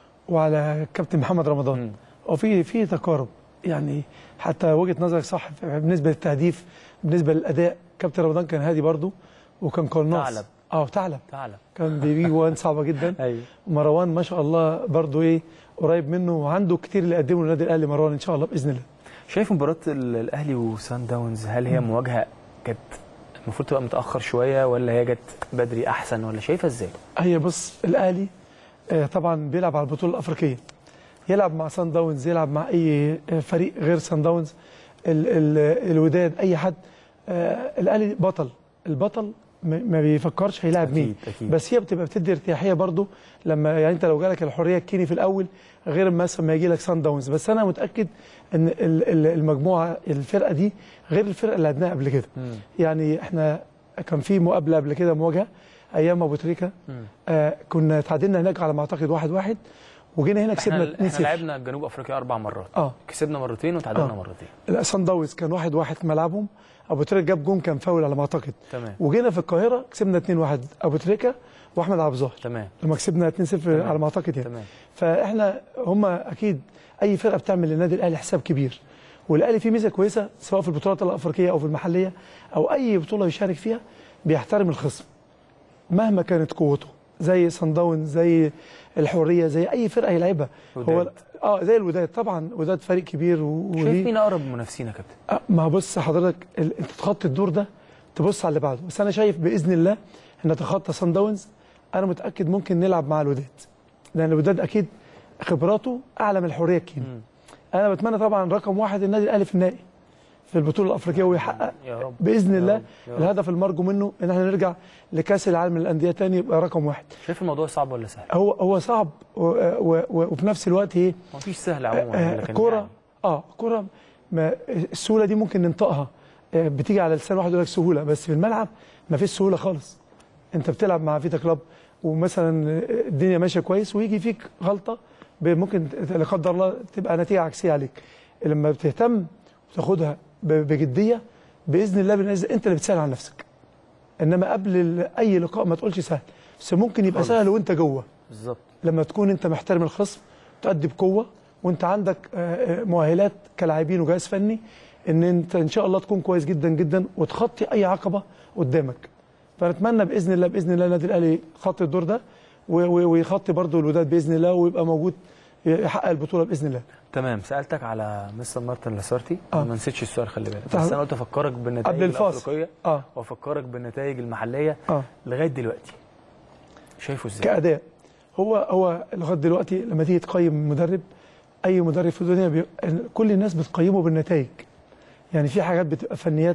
وعلى كابتن محمد رمضان، وفي في تقارب، يعني حتى وجهه نظرك صح بالنسبه للتهديف، بالنسبه للاداء. كابتن رمضان كان هادي برضو وكان قناص، ثعلب اه ثعلب ثعلب كان بيجي جوان صعبه جدا. ايوه مروان ما شاء الله برضو ايه قريب منه، وعنده كتير اللي يقدمه للنادي الاهلي مروان ان شاء الله باذن الله. شايف مباراه الاهلي وسان داونز، هل هي مواجهه كانت المفروض تبقى متاخر شويه ولا هي جت بدري احسن، ولا شايفها ازاي؟ هي بص، الاهلي آه طبعا بيلعب على البطوله الافريقيه، يلعب مع سان داونز، يلعب مع اي فريق غير سان داونز، ال ال الوداد، اي حد. آه الاهلي بطل، البطل ما بيفكرش هيلاعب مين، بس هي بتبقى بتدي ارتياحيه برضو لما يعني انت لو جالك الحريه الكيني في الاول غير مثلا ما يجي لك سان داونز. بس انا متاكد ان المجموعه الفرقه دي غير الفرقه اللي لعبناها قبل كده. مم. يعني احنا كان في مقابله قبل كده، مواجهه ايام ابو تريكه، آه كنا تعادلنا هناك على ما اعتقد واحد واحد، وجينا هنا كسبنا اتنين صفر. احنا لعبنا جنوب افريقيا اربع مرات، اه كسبنا مرتين وتعادلنا آه. مرتين. لا سان داونز كان واحد واحد في ملعبهم، ابو تريكه جاب جون كان فاول على ما اعتقد، تمام. وجينا في القاهره كسبنا اتنين واحد ابو تريكه واحمد عبد الظاهر، تمام، لما كسبنا اتنين صفر على ما اعتقد يعني. تمام. فاحنا هم اكيد اي فرقه بتعمل للنادي الاهلي حساب كبير، والاهلي فيه ميزه كويسه سواء في البطولات الافريقيه او في المحليه او اي بطوله يشارك فيها، بيحترم الخصم مهما كانت قوته، زي صن داونز، زي الحريه، زي اي فرقه يلعبها. هو اه زي الوداد طبعا، وداد فريق كبير و... شايف مين اقرب منافسين يا كابتن؟ آه ما بص حضرتك ال... انت تخطي الدور ده تبص على اللي بعده، بس انا شايف باذن الله ان نتخطى صن داونز. انا متاكد ممكن نلعب مع الوداد، لان الوداد اكيد خبراته اعلى من الحريه الكيني. انا بتمنى طبعا رقم واحد النادي الاهلي في النهائي في البطوله الافريقيه، ويحقق يا رب باذن الله يا رب. يا رب. الهدف المرجو منه ان احنا نرجع لكاس العالم للانديه تاني، يبقى رقم واحد. شايف الموضوع صعب ولا سهل؟ هو هو صعب و... و... و... وفي نفس الوقت ايه؟ ما فيش سهل عموما، لكن كوره يعني. اه كوره ما السهوله دي ممكن ننطقها، بتيجي على لسان واحد يقول لك سهوله، بس في الملعب ما فيش سهوله خالص. انت بتلعب مع فيتا كلوب ومثلا الدنيا ماشيه كويس ويجي فيك غلطه ممكن لا قدر الله تبقى نتيجه عكسيه عليك. لما بتهتم وتاخدها بجديه باذن الله بالنسبه انت اللي بتسهل على نفسك. انما قبل اي لقاء ما تقولش سهل، بس ممكن يبقى سهل وانت جوه. بالظبط. لما تكون انت محترم الخصم، تؤدي بقوه، وانت عندك مؤهلات كلاعبين وجهاز فني ان انت ان شاء الله تكون كويس جدا جدا وتخطي اي عقبه قدامك. فنتمنى باذن الله باذن الله النادي الاهلي يخطي الدور ده ويخطي برضه الوداد باذن الله، ويبقى موجود يحقق البطوله باذن الله. تمام. سالتك على مستر مارتن لاسارتي، آه. ما نسيتش السؤال، خلي بالك، بس انا قلت افكرك بالنتائج الافريقيه آه. وافكرك بالنتائج المحليه. آه. لغايه دلوقتي شايفه ازاي كاداء؟ هو هو لغايه دلوقتي لما تيجي تقيم مدرب، اي مدرب في الدنيا بي... كل الناس بتقيمه بالنتائج. يعني في حاجات بتبقى فنيات،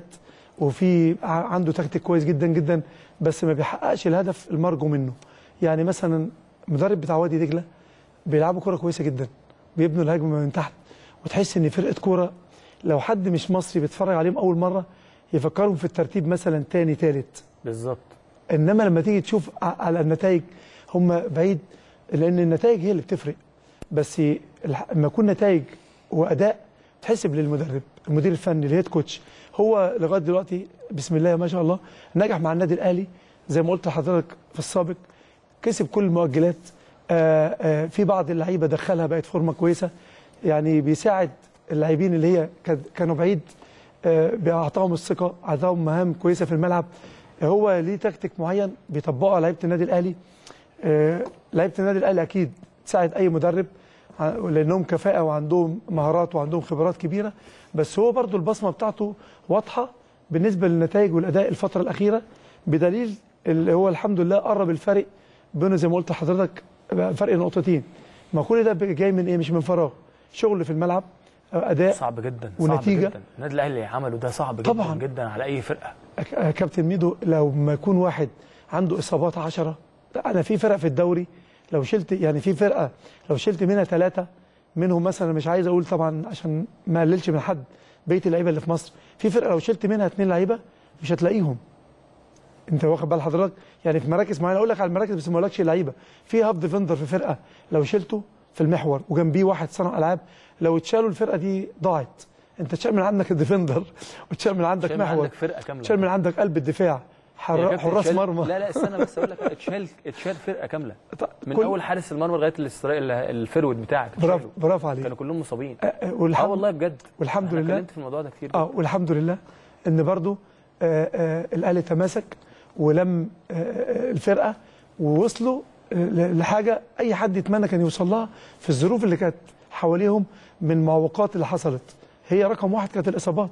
وفي عنده تكتيك كويس جدا جدا، بس ما بيحققش الهدف المرجو منه. يعني مثلا مدرب بتاع وادي دجله بيلعبوا كوره كويسه جدا، بيبنوا الهجمه من تحت، وتحس ان فرقه كوره لو حد مش مصري بيتفرج عليهم اول مره يفكرهم في الترتيب مثلا تاني تالت بالظبط. انما لما تيجي تشوف على النتائج هم بعيد، لان النتائج هي اللي بتفرق. بس لما يكون نتائج واداء تحسب للمدرب، المدير الفني، الهيد كوتش. هو لغايه دلوقتي بسم الله ما شاء الله نجح مع النادي الاهلي زي ما قلت لحضرتك في السابق، كسب كل المؤجلات. آآ آآ في بعض اللعيبه دخلها بقت فورمه كويسه، يعني بيساعد اللاعبين اللي هي كانوا بعيد، بيعطاهم الثقه، اعطاهم مهام كويسه في الملعب. هو ليه تكتيك معين بيطبقه على لعيبه النادي الاهلي. لعيبه النادي الاهلي اكيد تساعد اي مدرب لانهم كفاءه وعندهم مهارات وعندهم خبرات كبيره، بس هو برضو البصمه بتاعته واضحه بالنسبه للنتائج والاداء الفتره الاخيره، بدليل اللي هو الحمد لله قرب الفرق بينه زي ما قلت لحضرتك فرق نقطتين. ما كل ده جاي من ايه؟ مش من فراغ، شغل في الملعب، اداء صعب جدا ونتيجه. صعب جدا. النادي الاهلي اللي عمله ده صعب جدا طبعا جدا على اي فرقه. كابتن ميدو لو ما يكون واحد عنده اصابات عشرة، انا في فرق في الدوري لو شلت يعني في فرقه لو شلت منها ثلاثه منهم مثلا، مش عايز اقول طبعا عشان ما اقللش من حد بقيه اللعيبه اللي في مصر، في فرقه لو شلت منها اثنين لعيبه مش هتلاقيهم. انت واخد بال حضرتك؟ يعني في مراكز معينه، اقول لك على المراكز بس ما اقولكش لعيبه. في هاف ديفندر في فرقه لو شلته في المحور وجنبيه واحد صانع العاب، لو اتشالوا الفرقه دي ضاعت. انت تشال من عندك الديفندر وتشال من عندك محور، من عندك فرقه كامله، تشال من عندك قلب الدفاع، حر... حراس مرمى. لا لا استنى بس اقول لك، اتشال اتشال فرقه كامله من كل... اول حارس المرمى لغايه الفيرود بتاعك. برافو برافو عليك. كانوا كلهم مصابين. اه, والحمد... اه والله بجد. والحمد لله اتكلمت في الموضوع ده كتير. اه والحمد لله ان برضو آه آه الاهلي تماسك ولم آه الفرقه ووصلوا لحاجه اي حد يتمنى كان يوصل لها في الظروف اللي كانت حواليهم من المعوقات اللي حصلت. هي رقم واحد كانت الاصابات.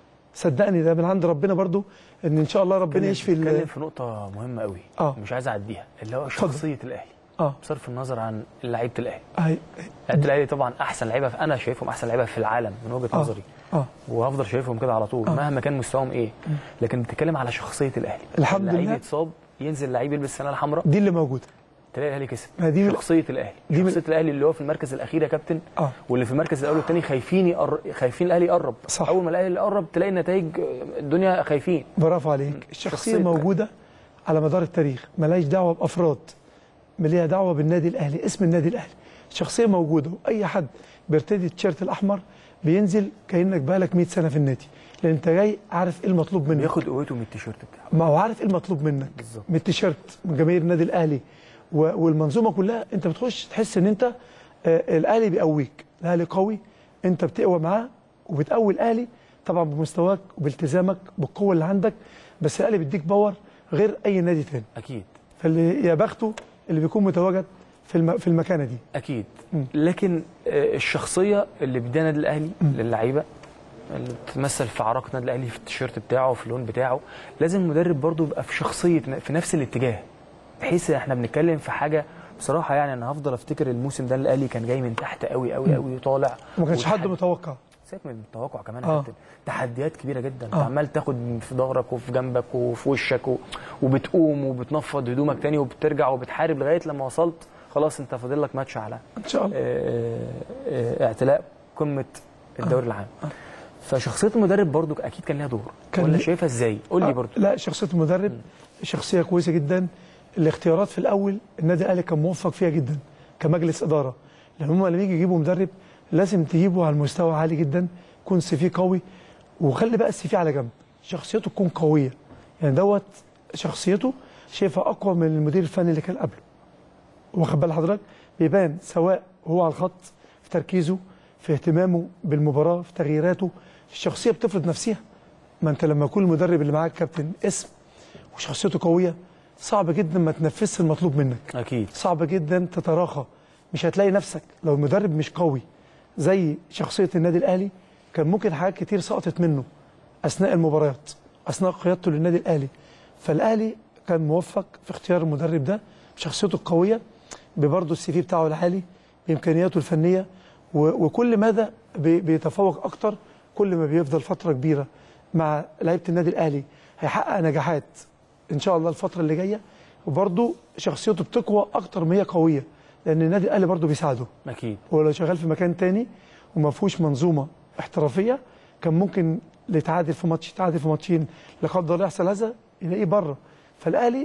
صدقني ده من عند ربنا برضو، ان ان شاء الله ربنا يشفي. اتكلم في نقطه مهمه قوي آه. مش عايز اعديها، اللي هو شخصيه الاهلي. اه بصرف النظر عن لعيبه الاهلي. آه. لعيبه الاهلي طبعا احسن لعيبه، انا شايفهم احسن لعيبه في العالم من وجهه آه. نظري. اه وهفضل شايفهم كده على طول آه. مهما كان مستواهم ايه. لكن بتتكلم على شخصيه الاهلي. الحمد لله. اللعيب يتصاب، ينزل لعيب يلبس السنه الحمراء، دي اللي موجوده، تلاقي الاهلي كسب. دي شخصيه الاهلي، دي شخصيه الاهلي اللي هو في المركز الاخير يا كابتن. اه واللي في المركز الاول والثاني خايفين يقر... خايفين الاهلي يقرب. صح. اول ما الاهلي يقرب تلاقي النتائج الدنيا خايفين. برافو عليك. الشخصيه موجوده على مدار التاريخ، مالهاش دعوه بافراد، ليها دعوه بالنادي الاهلي، اسم النادي الاهلي. الشخصيه موجوده، واي حد بيرتدي التيشيرت الاحمر بينزل كانك بقالك مية سنه في النادي، لان انت جاي عارف ايه المطلوب منك. بياخد قوته من التيشيرت بتاعه. ما هو عارف ايه المطلوب منك بالظبط، من التيشيرت، من جماهير النادي الاهلي والمنظومه كلها. انت بتخش تحس ان انت آه الاهلي بيقويك، الاهلي قوي، انت بتقوى معاه وبتقوي الاهلي طبعا بمستواك وبالتزامك بالقوه اللي عندك، بس الاهلي بيديك باور غير اي نادي تاني. اكيد. فاللي يا بخته اللي بيكون متواجد في الم... في المكانه دي. اكيد. م. لكن آه الشخصيه اللي بيديها النادي الاهلي للعيبه اللي بتمثل في عراقه النادي الاهلي في التيشيرت بتاعه وفي اللون بتاعه، لازم المدرب برضه يبقى في شخصيه في نفس الاتجاه، بحيث احنا بنتكلم في حاجه بصراحه. يعني انا هفضل افتكر الموسم ده الاهلي كان جاي من تحت قوي قوي قوي وطالع، ما كانش حد متوقع. سيبك من التوقع كمان آه. تحديات كبيره جدا. انت آه. عمال تاخد في ظهرك وفي جنبك وفي وشك و... وبتقوم وبتنفض هدومك تاني وبترجع وبتحارب لغايه لما وصلت خلاص انت فاضل لك ماتش على ان شاء الله اه اه اعتلاء قمه الدوري آه. العام. آه. فشخصيه المدرب برضو اكيد كان لها دور، ولا شايفها ازاي؟ قول لي برضو. لا شخصيه المدرب م. شخصيه كويسه جدا. الاختيارات في الاول النادي الاهلي كان موفق فيها جدا كمجلس اداره، لان هم لما يجي يجيبوا مدرب لازم تجيبه على المستوى عالي جدا، يكون السي في قوي، وخلي بقى السي في على جنب، شخصيته تكون قويه. يعني دوت شخصيته شايفها اقوى من المدير الفني اللي كان قبله. واخد بال حضرتك؟ بيبان سواء هو على الخط، في تركيزه، في اهتمامه بالمباراه، في تغييراته. الشخصيه بتفرض نفسها. ما انت لما يكون المدرب اللي معاك كابتن اسم وشخصيته قويه، صعب جدا ما تنفذش المطلوب منك. اكيد. صعب جدا تتراخى، مش هتلاقي نفسك. لو المدرب مش قوي زي شخصيه النادي الاهلي كان ممكن حاجات كتير سقطت منه اثناء المباريات، اثناء قيادته للنادي الاهلي. فالاهلي كان موفق في اختيار المدرب ده بشخصيته القويه، ببرضه السي في بتاعه العالي، بامكانياته الفنيه، وكل ماذا بيتفوق اكتر كل ما بيفضل فتره كبيره مع لعيبه النادي الاهلي هيحقق نجاحات ان شاء الله الفتره اللي جايه. وبرضه شخصيته بتقوى اكتر ما هي قويه، لان النادي الاهلي برضه بيساعده. اكيد. هو لو شغال في مكان تاني وما فيهوش منظومه احترافيه كان ممكن يتعادل في ماتش، يتعادل في ماتشين، لا قدر الله يحصل هذا يلاقيه بره. فالاهلي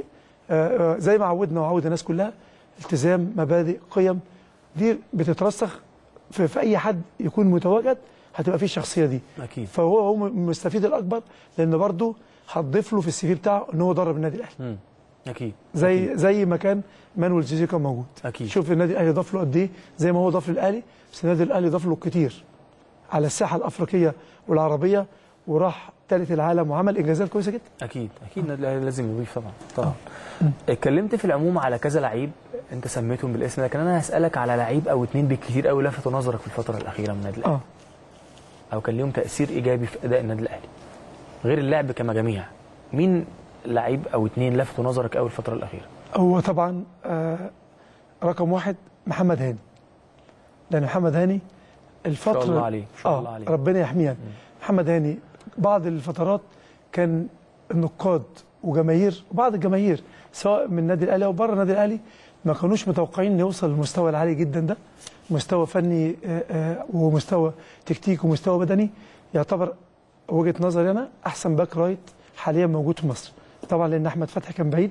زي ما عودنا وعود الناس كلها، التزام، مبادئ، قيم، دي بتترسخ في, في اي حد يكون متواجد هتبقى فيه الشخصيه دي. اكيد. فهو هو المستفيد الاكبر، لان برضه هتضيف له في السي في بتاعه ان هو درب النادي الاهلي. اكيد زي أكيد. زي ما كان مانويل جوزيه كان موجود. اكيد. شوف النادي الاهلي ضاف له قد ايه، زي ما هو ضاف للاهلي، بس النادي الاهلي ضاف له كتير على الساحه الافريقيه والعربيه، وراح ثالث العالم وعمل انجازات كويسه جدا. اكيد اكيد النادي الاهلي لازم يضيف طبعا طبعا. اتكلمت في العموم على كذا لعيب انت سميتهم بالاسم، لكن انا هسالك على لعيب او اتنين بالكثير قوي لفتوا نظرك في الفتره الاخيره من النادي الاهلي. اه او كان ليهم تاثير ايجابي في اداء النادي الاهلي غير اللعب كمجاميع. مين لعيب او اتنين لفتوا نظرك قوي الفتره الاخيره؟ هو طبعا آه رقم واحد محمد هاني، لان محمد هاني الفتره ما شاء الله عليه ما شاء الله آه عليه ربنا يحميه. محمد هاني بعض الفترات كان النقاد وجماهير وبعض الجماهير سواء من النادي الاهلي او بره النادي الاهلي ما كانوش متوقعين انه يوصل للمستوى العالي جدا ده، مستوى فني آه آه ومستوى تكتيك ومستوى بدني. يعتبر وجهه نظري انا احسن باك رايت حاليا موجود في مصر، طبعا لان احمد فتحي كان بعيد.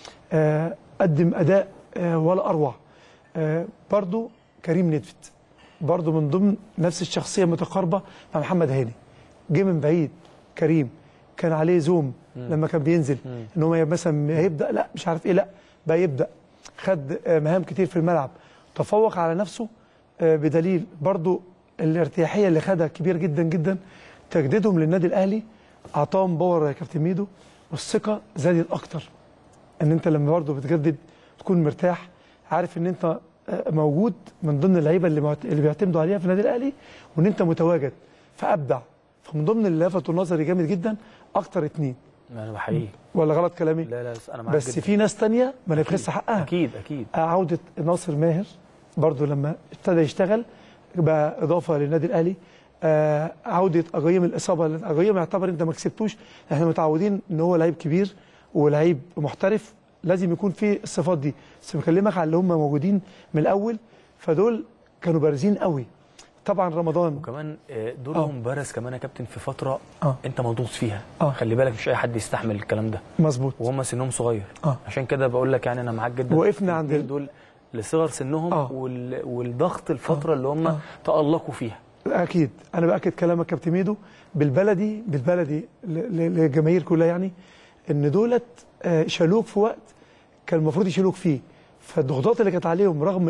آه قدم اداء آه ولا اروع. آه برضو كريم ندفت برضو من ضمن نفس الشخصيه متقاربه مع محمد هاني، جه من بعيد. كريم كان عليه زوم مم. لما كان بينزل مم. ان هو مثلا هيبدا لا مش عارف ايه، لا بقى يبدا، خد آه مهام كتير في الملعب، تفوق على نفسه. آه بدليل برضو الارتياحيه اللي خدها كبير جدا جدا. تجديدهم للنادي الاهلي اعطاهم باور يا كابتن ميدو، والثقه زادت اكتر. ان انت لما برضه بتجدد تكون مرتاح، عارف ان انت موجود من ضمن اللعيبه اللي اللي بيعتمدوا عليها في النادي الاهلي، وان انت متواجد فابدع. فمن ضمن اللي لفتوا نظري جامد جدا اكتر اتنين. انا بحييك. ولا غلط كلامي؟ لا لا انا معاك بس جدا. في ناس ثانيه ما نبخسش حقها. اكيد اكيد. عوده ناصر ماهر برضه لما ابتدى يشتغل بقى اضافه للنادي الاهلي. آه عوده اجايم الاصابه، اجايم يعتبر انت ما كسبتوش، احنا متعودين ان هو لعيب كبير ولعيب محترف لازم يكون فيه الصفات دي، بس بكلمك على اللي هم موجودين من الاول، فدول كانوا بارزين قوي. طبعا رمضان وكمان دورهم آه. بارز كمان يا كابتن في فتره آه. انت مضغوط فيها. آه. خلي بالك مش اي حد يستحمل الكلام ده. مظبوط. وهم سنهم صغير. آه. عشان كده بقول لك يعني انا معاك جدا. وقفنا عند دول لصغر سنهم آه. وال... والضغط الفتره آه. اللي هم آه. تألقوا فيها. اكيد انا باكد كلامك كابتن ميدو بالبلدي بالبلدي للجماهير كلها، يعني ان دولت شالوك في وقت كان المفروض يشيلوك فيه. فالضغوطات اللي كانت عليهم رغم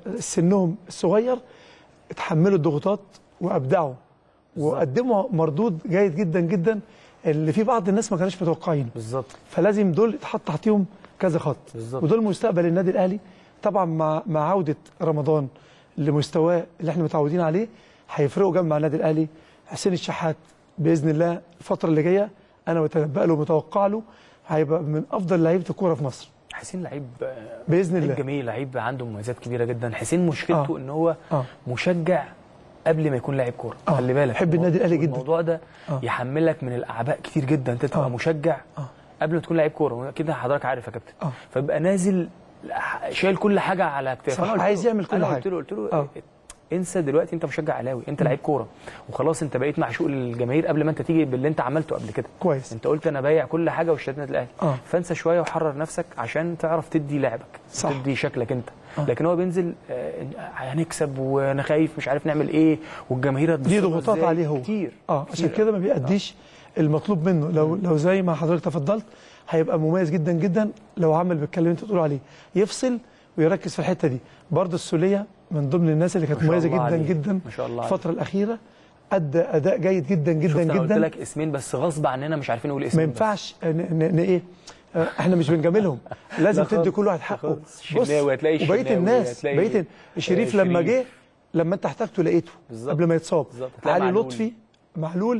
سنهم الصغير اتحملوا الضغوطات وابدعوا وقدموا مردود جيد جدا جدا اللي في بعض الناس ما كانوش متوقعينه. بالظبط. فلازم دول يتحط تحتيهم كذا خط. بالظبط. ودول مستقبل النادي الاهلي طبعا مع مع عوده رمضان لمستواه اللي احنا متعودين عليه هيفرقوا جنب مع النادي الاهلي. حسين الشحات باذن الله الفتره اللي جايه انا متنبأ له ومتوقع له هيبقى من افضل لعيبه الكوره في مصر. حسين لعيب باذن الله، لعيب جميل، لعيب عنده مميزات كبيره جدا. حسين مشكلته آه. ان هو آه. مشجع قبل ما يكون لاعب كوره. آه. خلي بالك يحب النادي الاهلي جدا. الموضوع ده آه. يحملك من الاعباء كتير جدا. انت تبقى آه. مشجع آه. قبل ما تكون لاعب كوره، كده حضرتك عارف يا كابتن. آه. فبقى نازل شايل كل حاجه على كتافه. عايز يعمل كل حاجه. قلت له قلت له آه. انسى دلوقتي انت مشجع اهلاوي، انت لعيب كوره وخلاص، انت بقيت معشوق للجماهير قبل ما انت تيجي باللي انت عملته قبل كده. كويس. انت قلت انا بايع كل حاجه واشتريت النادي الاهلي. آه. فانسى شويه وحرر نفسك عشان تعرف تدي لعبك. صح. تدي شكلك انت. آه. لكن هو بينزل آه هنكسب وانا خايف مش عارف نعمل ايه، والجماهير دي ضغوطات عليه هو كتير. اه عشان كده ما بيأديش آه. المطلوب منه. لو لو زي ما حضرتك تفضلت هيبقى مميز جدا جدا لو عمل بالكلام اللي انت بتقول عليه، يفصل ويركز في الحته دي. برضه السوليه من ضمن الناس اللي كانت مميزه جدا عليه. جدا ما شاء الله الفتره الاخيره ادى اداء جيد جدا جدا جدا. قلت لك اسمين بس غصب عننا مش عارفين نقول اسمين. ما ينفعش ان ايه احنا مش بنجاملهم، لازم تدي كل واحد حقه. بص وبقيه الناس بقيه شريف لما جه لما انت احتاجته لقيته بالزبط. قبل ما يتصاب. علي لطفي معلول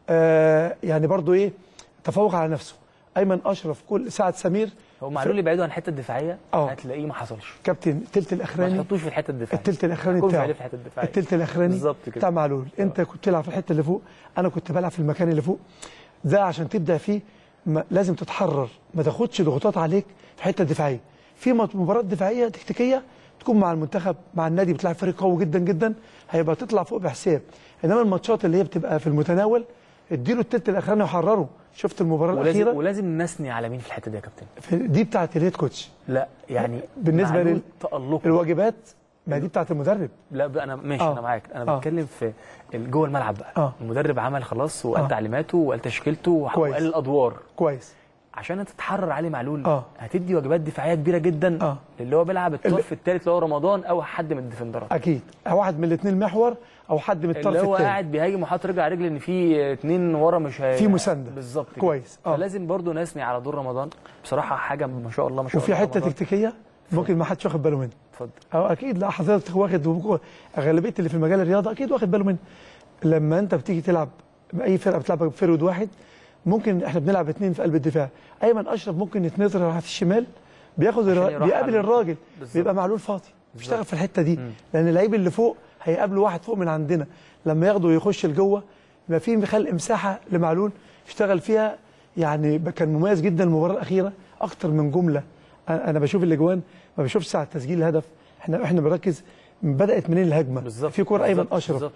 آه يعني برضو ايه تفوق على نفسه. ايمن اشرف كل سعد سمير هو معلول يبعدوا عن الحته الدفاعيه أوه. هتلاقيه ما حصلش. كابتن الثلث الاخراني ما تحطوش في الحته الدفاعيه. الثلث الاخراني بتاعه الثلث الاخراني بتاع معلول. انت كنت بتلعب في الحته اللي فوق، انا كنت بلعب في المكان اللي فوق. ده عشان تبدا فيه لازم تتحرر، ما تاخدش ضغوطات عليك في الحته الدفاعيه. في مباراه دفاعيه تكتيكيه تكون مع المنتخب مع النادي بتلعب فريق قوي جدا جدا هيبقى تطلع فوق بحساب. انما الماتشات اللي هي بتبقى في المتناول اديله الثلث الاخراني وحرره. شفت المباراه ولازم الاخيره ولازم نثني على مين في الحته دي يا كابتن؟ دي بتاعه الهيد كوتش. لا يعني بالنسبه للتألق الواجبات ما دي بتاعه المدرب. لا انا ماشي آه. انا معاك، انا آه. بتكلم في جوه الملعب بقى. آه. المدرب عمل خلاص وقال آه. تعليماته وقال تشكيلته وقال الادوار. كويس. عشان انت تحرر علي معلول اه هتدي واجبات دفاعيه كبيره جدا اه اللي هو بيلعب الطرف الثالث اللي هو رمضان او حد من الديفندرات. اكيد واحد من الاثنين محور او حد من الطرف الثاني اللي هو التاني. قاعد بيهاجم وحاطط رجل على رجل ان في اثنين ورا مش هي... في مسانده بالظبط كويس. اه فلازم برضو نثني على دور رمضان بصراحه، حاجه ما شاء الله ما شاء وفي الله. وفي حته تكتيكيه ممكن ما حدش واخد باله منها. اتفضل. اه اكيد لا حضرتك واخد، اغلبيه اللي في مجال الرياضه اكيد واخد باله منها. لما انت بتيجي تلعب اي فرقه بتلعب بفرود واحد، ممكن احنا بنلعب اثنين في قلب الدفاع، ايمن اشرف ممكن يتنطر على الشمال بياخد الر... بيقابل الراجل بالزبط. بيبقى معلول فاضي بيشتغل في الحته دي. مم. لان اللعيب اللي فوق هيقابله واحد فوق من عندنا، لما ياخده ويخش لجوه يبقى في خلق مساحه لمعلول يشتغل فيها. يعني كان مميز جدا المباراه الاخيره، اكتر من جمله. انا بشوف الاجوان ما بشوفش ساعه تسجيل الهدف، احنا احنا بنركز بدات منين الهجمه بالزبط. في كوره ايمن اشرف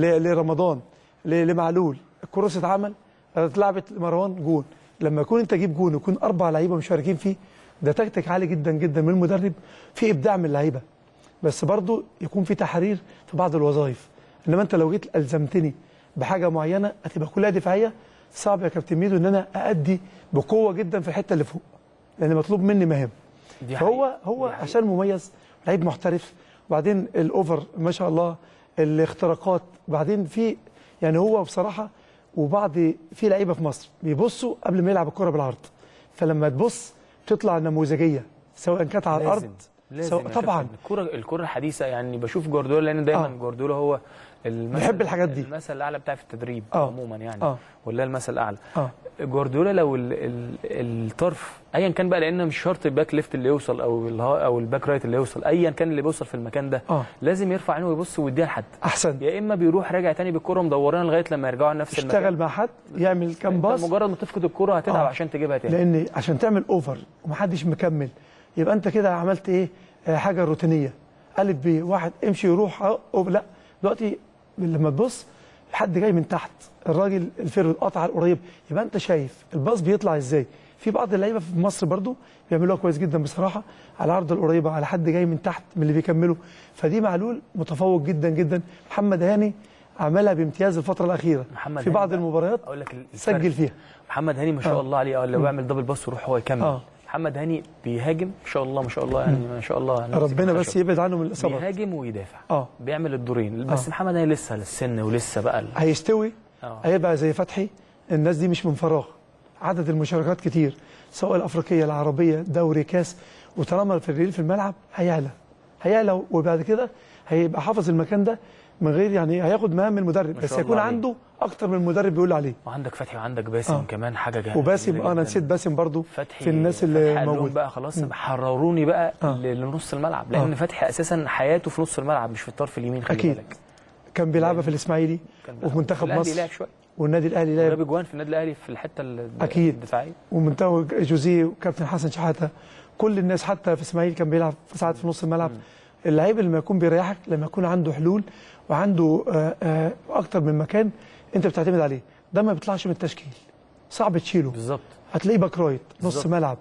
لرمضان لمعلول، الكروس اتعمل اتلعبت لمروان جون. لما يكون انت جيب جون ويكون اربع لعيبه مشاركين فيه، ده تكتيك عالي جدا جدا من المدرب، في ابداع من اللعيبه، بس برضو يكون في تحرير في بعض الوظائف. انما انت لو جيت الزمتني بحاجه معينه هتبقى كلها دفاعيه، صعب يا كابتن ميدو ان انا اادي بقوه جدا في الحته اللي فوق، لان مطلوب مني مهام. فهو هو عشان مميز، لعيب محترف، وبعدين الاوفر ما شاء الله، الاختراقات، بعدين في يعني هو بصراحه. وبعض في لعيبه في مصر بيبصوا قبل ما يلعب الكره بالعرض، فلما تبص تطلع نموذجيه سواء كانت على لازم. الارض لازم سواء طبعا. الكره الكره الحديثه يعني بشوف جوارديولا، لان دايما آه. جوارديولا هو بيحب الحاجات دي، المثل الاعلى بتاع في التدريب آه. عموما يعني آه. ولا المثل الاعلى. آه. جوارديولا لو ال ال الطرف ايا كان بقى، لان مش شرط الباك ليفت اللي يوصل او او الباك رايت اللي يوصل، ايا كان اللي بيوصل في المكان ده آه. لازم يرفع عينه ويبص ويديها لحد احسن، يا اما بيروح راجع تاني بالكره مدورنا لغايه لما يرجعوا لنفس المكان، يشتغل مع حد يعمل كام باص. مجرد ما تفقد الكره هتتعب آه. عشان تجيبها تاني، لان عشان تعمل اوفر ومحدش مكمل يبقى انت كده عملت ايه؟ آه حاجه روتينيه، الف ب واحد امشي يروح أو لا. دلوقتي لما تبص حد جاي من تحت، الراجل الفرد قطع القريب، يبقى انت شايف الباص بيطلع ازاي. في بعض اللعيبه في مصر برضو بيعملوها كويس جدا بصراحه، على العرض القريبه على حد جاي من تحت من اللي بيكملوا، فدي معلول متفوق جدا جدا. محمد هاني عملها بامتياز الفتره الاخيره في بعض المباريات اقول لك سجل فيها. محمد هاني ما شاء آه. الله عليه، لو بيعمل دبل باص ويروح هو يكمل. آه. محمد هاني بيهاجم ما شاء الله ما شاء الله، يعني ما شاء الله ربنا بس يبعد عنه من الاصابات. بيهاجم ويدافع اه بيعمل الدورين، بس آه. محمد هاني لسه للسن ولسه بقى ال... هيستوي آه. هيبقى زي فتحي. الناس دي مش من فراغ، عدد المشاركات كتير سواء الافريقيه العربيه دوري كاس، وطالما في الريل في الملعب هيعلى هيعلى وبعد كده هيبقى حافظ المكان ده من غير يعني هياخد مهام من المدرب، بس يكون عنده اكتر من المدرب بيقول عليه. وعندك فتحي وعندك باسم آه. كمان حاجه جامده. وباسم انا نسيت باسم برضو في الناس اللي موجود بقى خلاص م. حرروني بقى آه. لنص الملعب، لان آه. فتحي اساسا حياته في نص الملعب مش في الطرف اليمين. خلي أكيد. بالك كان بيلعبها في الاسماعيلي وفي منتخب مصر لعب شويه، والنادي الاهلي لعب، جاب اجوان في النادي الاهلي في الحته أكيد. الدفاعيه، ومنتخب جوزيه وكابتن حسن شحاته، كل الناس حتى في اسماعيلي كان بيلعب ساعات في نص الملعب. م. اللعيب اللي ما يكون بيريحك لما يكون عنده حلول وعنده آآ آآ اكتر من مكان انت بتعتمد عليه، ده ما بيطلعش من التشكيل، صعب تشيله. بالظبط. هتلاقيه باك رايت نص ملعب،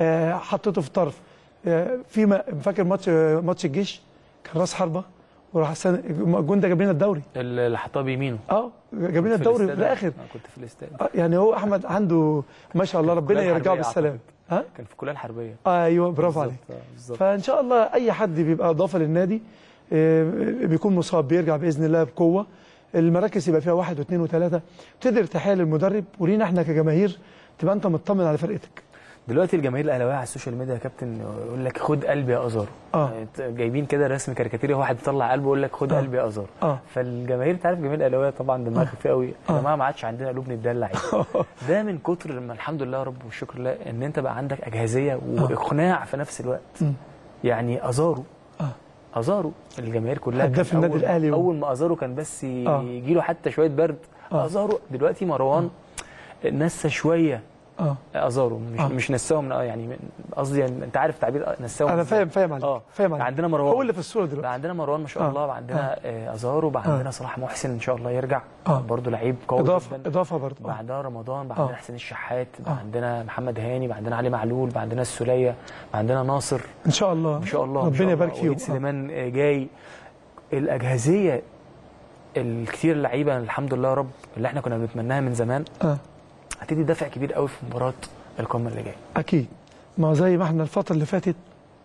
حطيته في طرف. في فاكر ماتش ماتش الجيش كان راس حربه وراح حسن الجون ده جاب لنا الدوري، اللي حطها بيمينه اه جاب لنا الدوري في الاخر. كنت في الاستاد. آه يعني هو احمد عنده ما شاء الله ربنا يرجعه بالسلامه. ها كان في الكليه الحربيه. آه ايوه برافو عليك. فان شاء الله اي حد بيبقى اضافه للنادي بيكون مصاب بيرجع باذن الله بقوه، المراكز يبقى فيها واحد واثنين وثلاثه، تقدر تحيل المدرب، ولينا احنا كجماهير تبقى انت مطمن على فرقتك. دلوقتي الجماهير الاهلاويه على السوشيال ميديا يا كابتن يقول لك خد قلبي يا ازارو. اه جايبين كده رسم كاريكاتيري، واحد يطلع قلبه يقول لك خد آه. قلبي يا ازارو. اه فالجماهير انت عارف الجماهير الاهلاويه طبعا دماغها خفيف قوي، يا جماعه ما عادش عندنا قلوب ندلع ده من كتر ما الحمد لله رب والشكر لله ان انت بقى عندك اجهزيه واقناع في نفس الوقت. م. يعني ازارو اه ازارو الجماهير كلها هداف النادي الاهلي، اول ما ازارو كان بس يجي له حتى شويه برد آه. ازارو دلوقتي مروان آه. نسى شويه اه ازارو مش آه. مش نساهم يعني قصدي يعني انت عارف تعبير نساهم. انا فاهم فاهم عليك اه فاهم عليك. عندنا مروان هو اللي في الصوره دلوقتي، بقى عندنا مروان ما شاء الله، بقى عندنا آه. ازارو، بقى آه. عندنا صلاح محسن ان شاء الله يرجع آه. برضه لعيب قوي اضافه جدا. اضافه برضه. بقى عندنا رمضان، بقى عندنا حسين الشحات، بقى عندنا محمد هاني، بقى عندنا علي معلول، بقى عندنا السوليه، بقى عندنا ناصر ان شاء الله ان شاء الله ربنا يبارك فيهم. سليمان جاي. الاجهزيه الكثير اللعيبه الحمد لله يا رب اللي احنا كنا بنتمناها من زمان اه هتدي دافع كبير قوي في مباراه القمه اللي جايه. اكيد، ما زي ما احنا الفتره اللي فاتت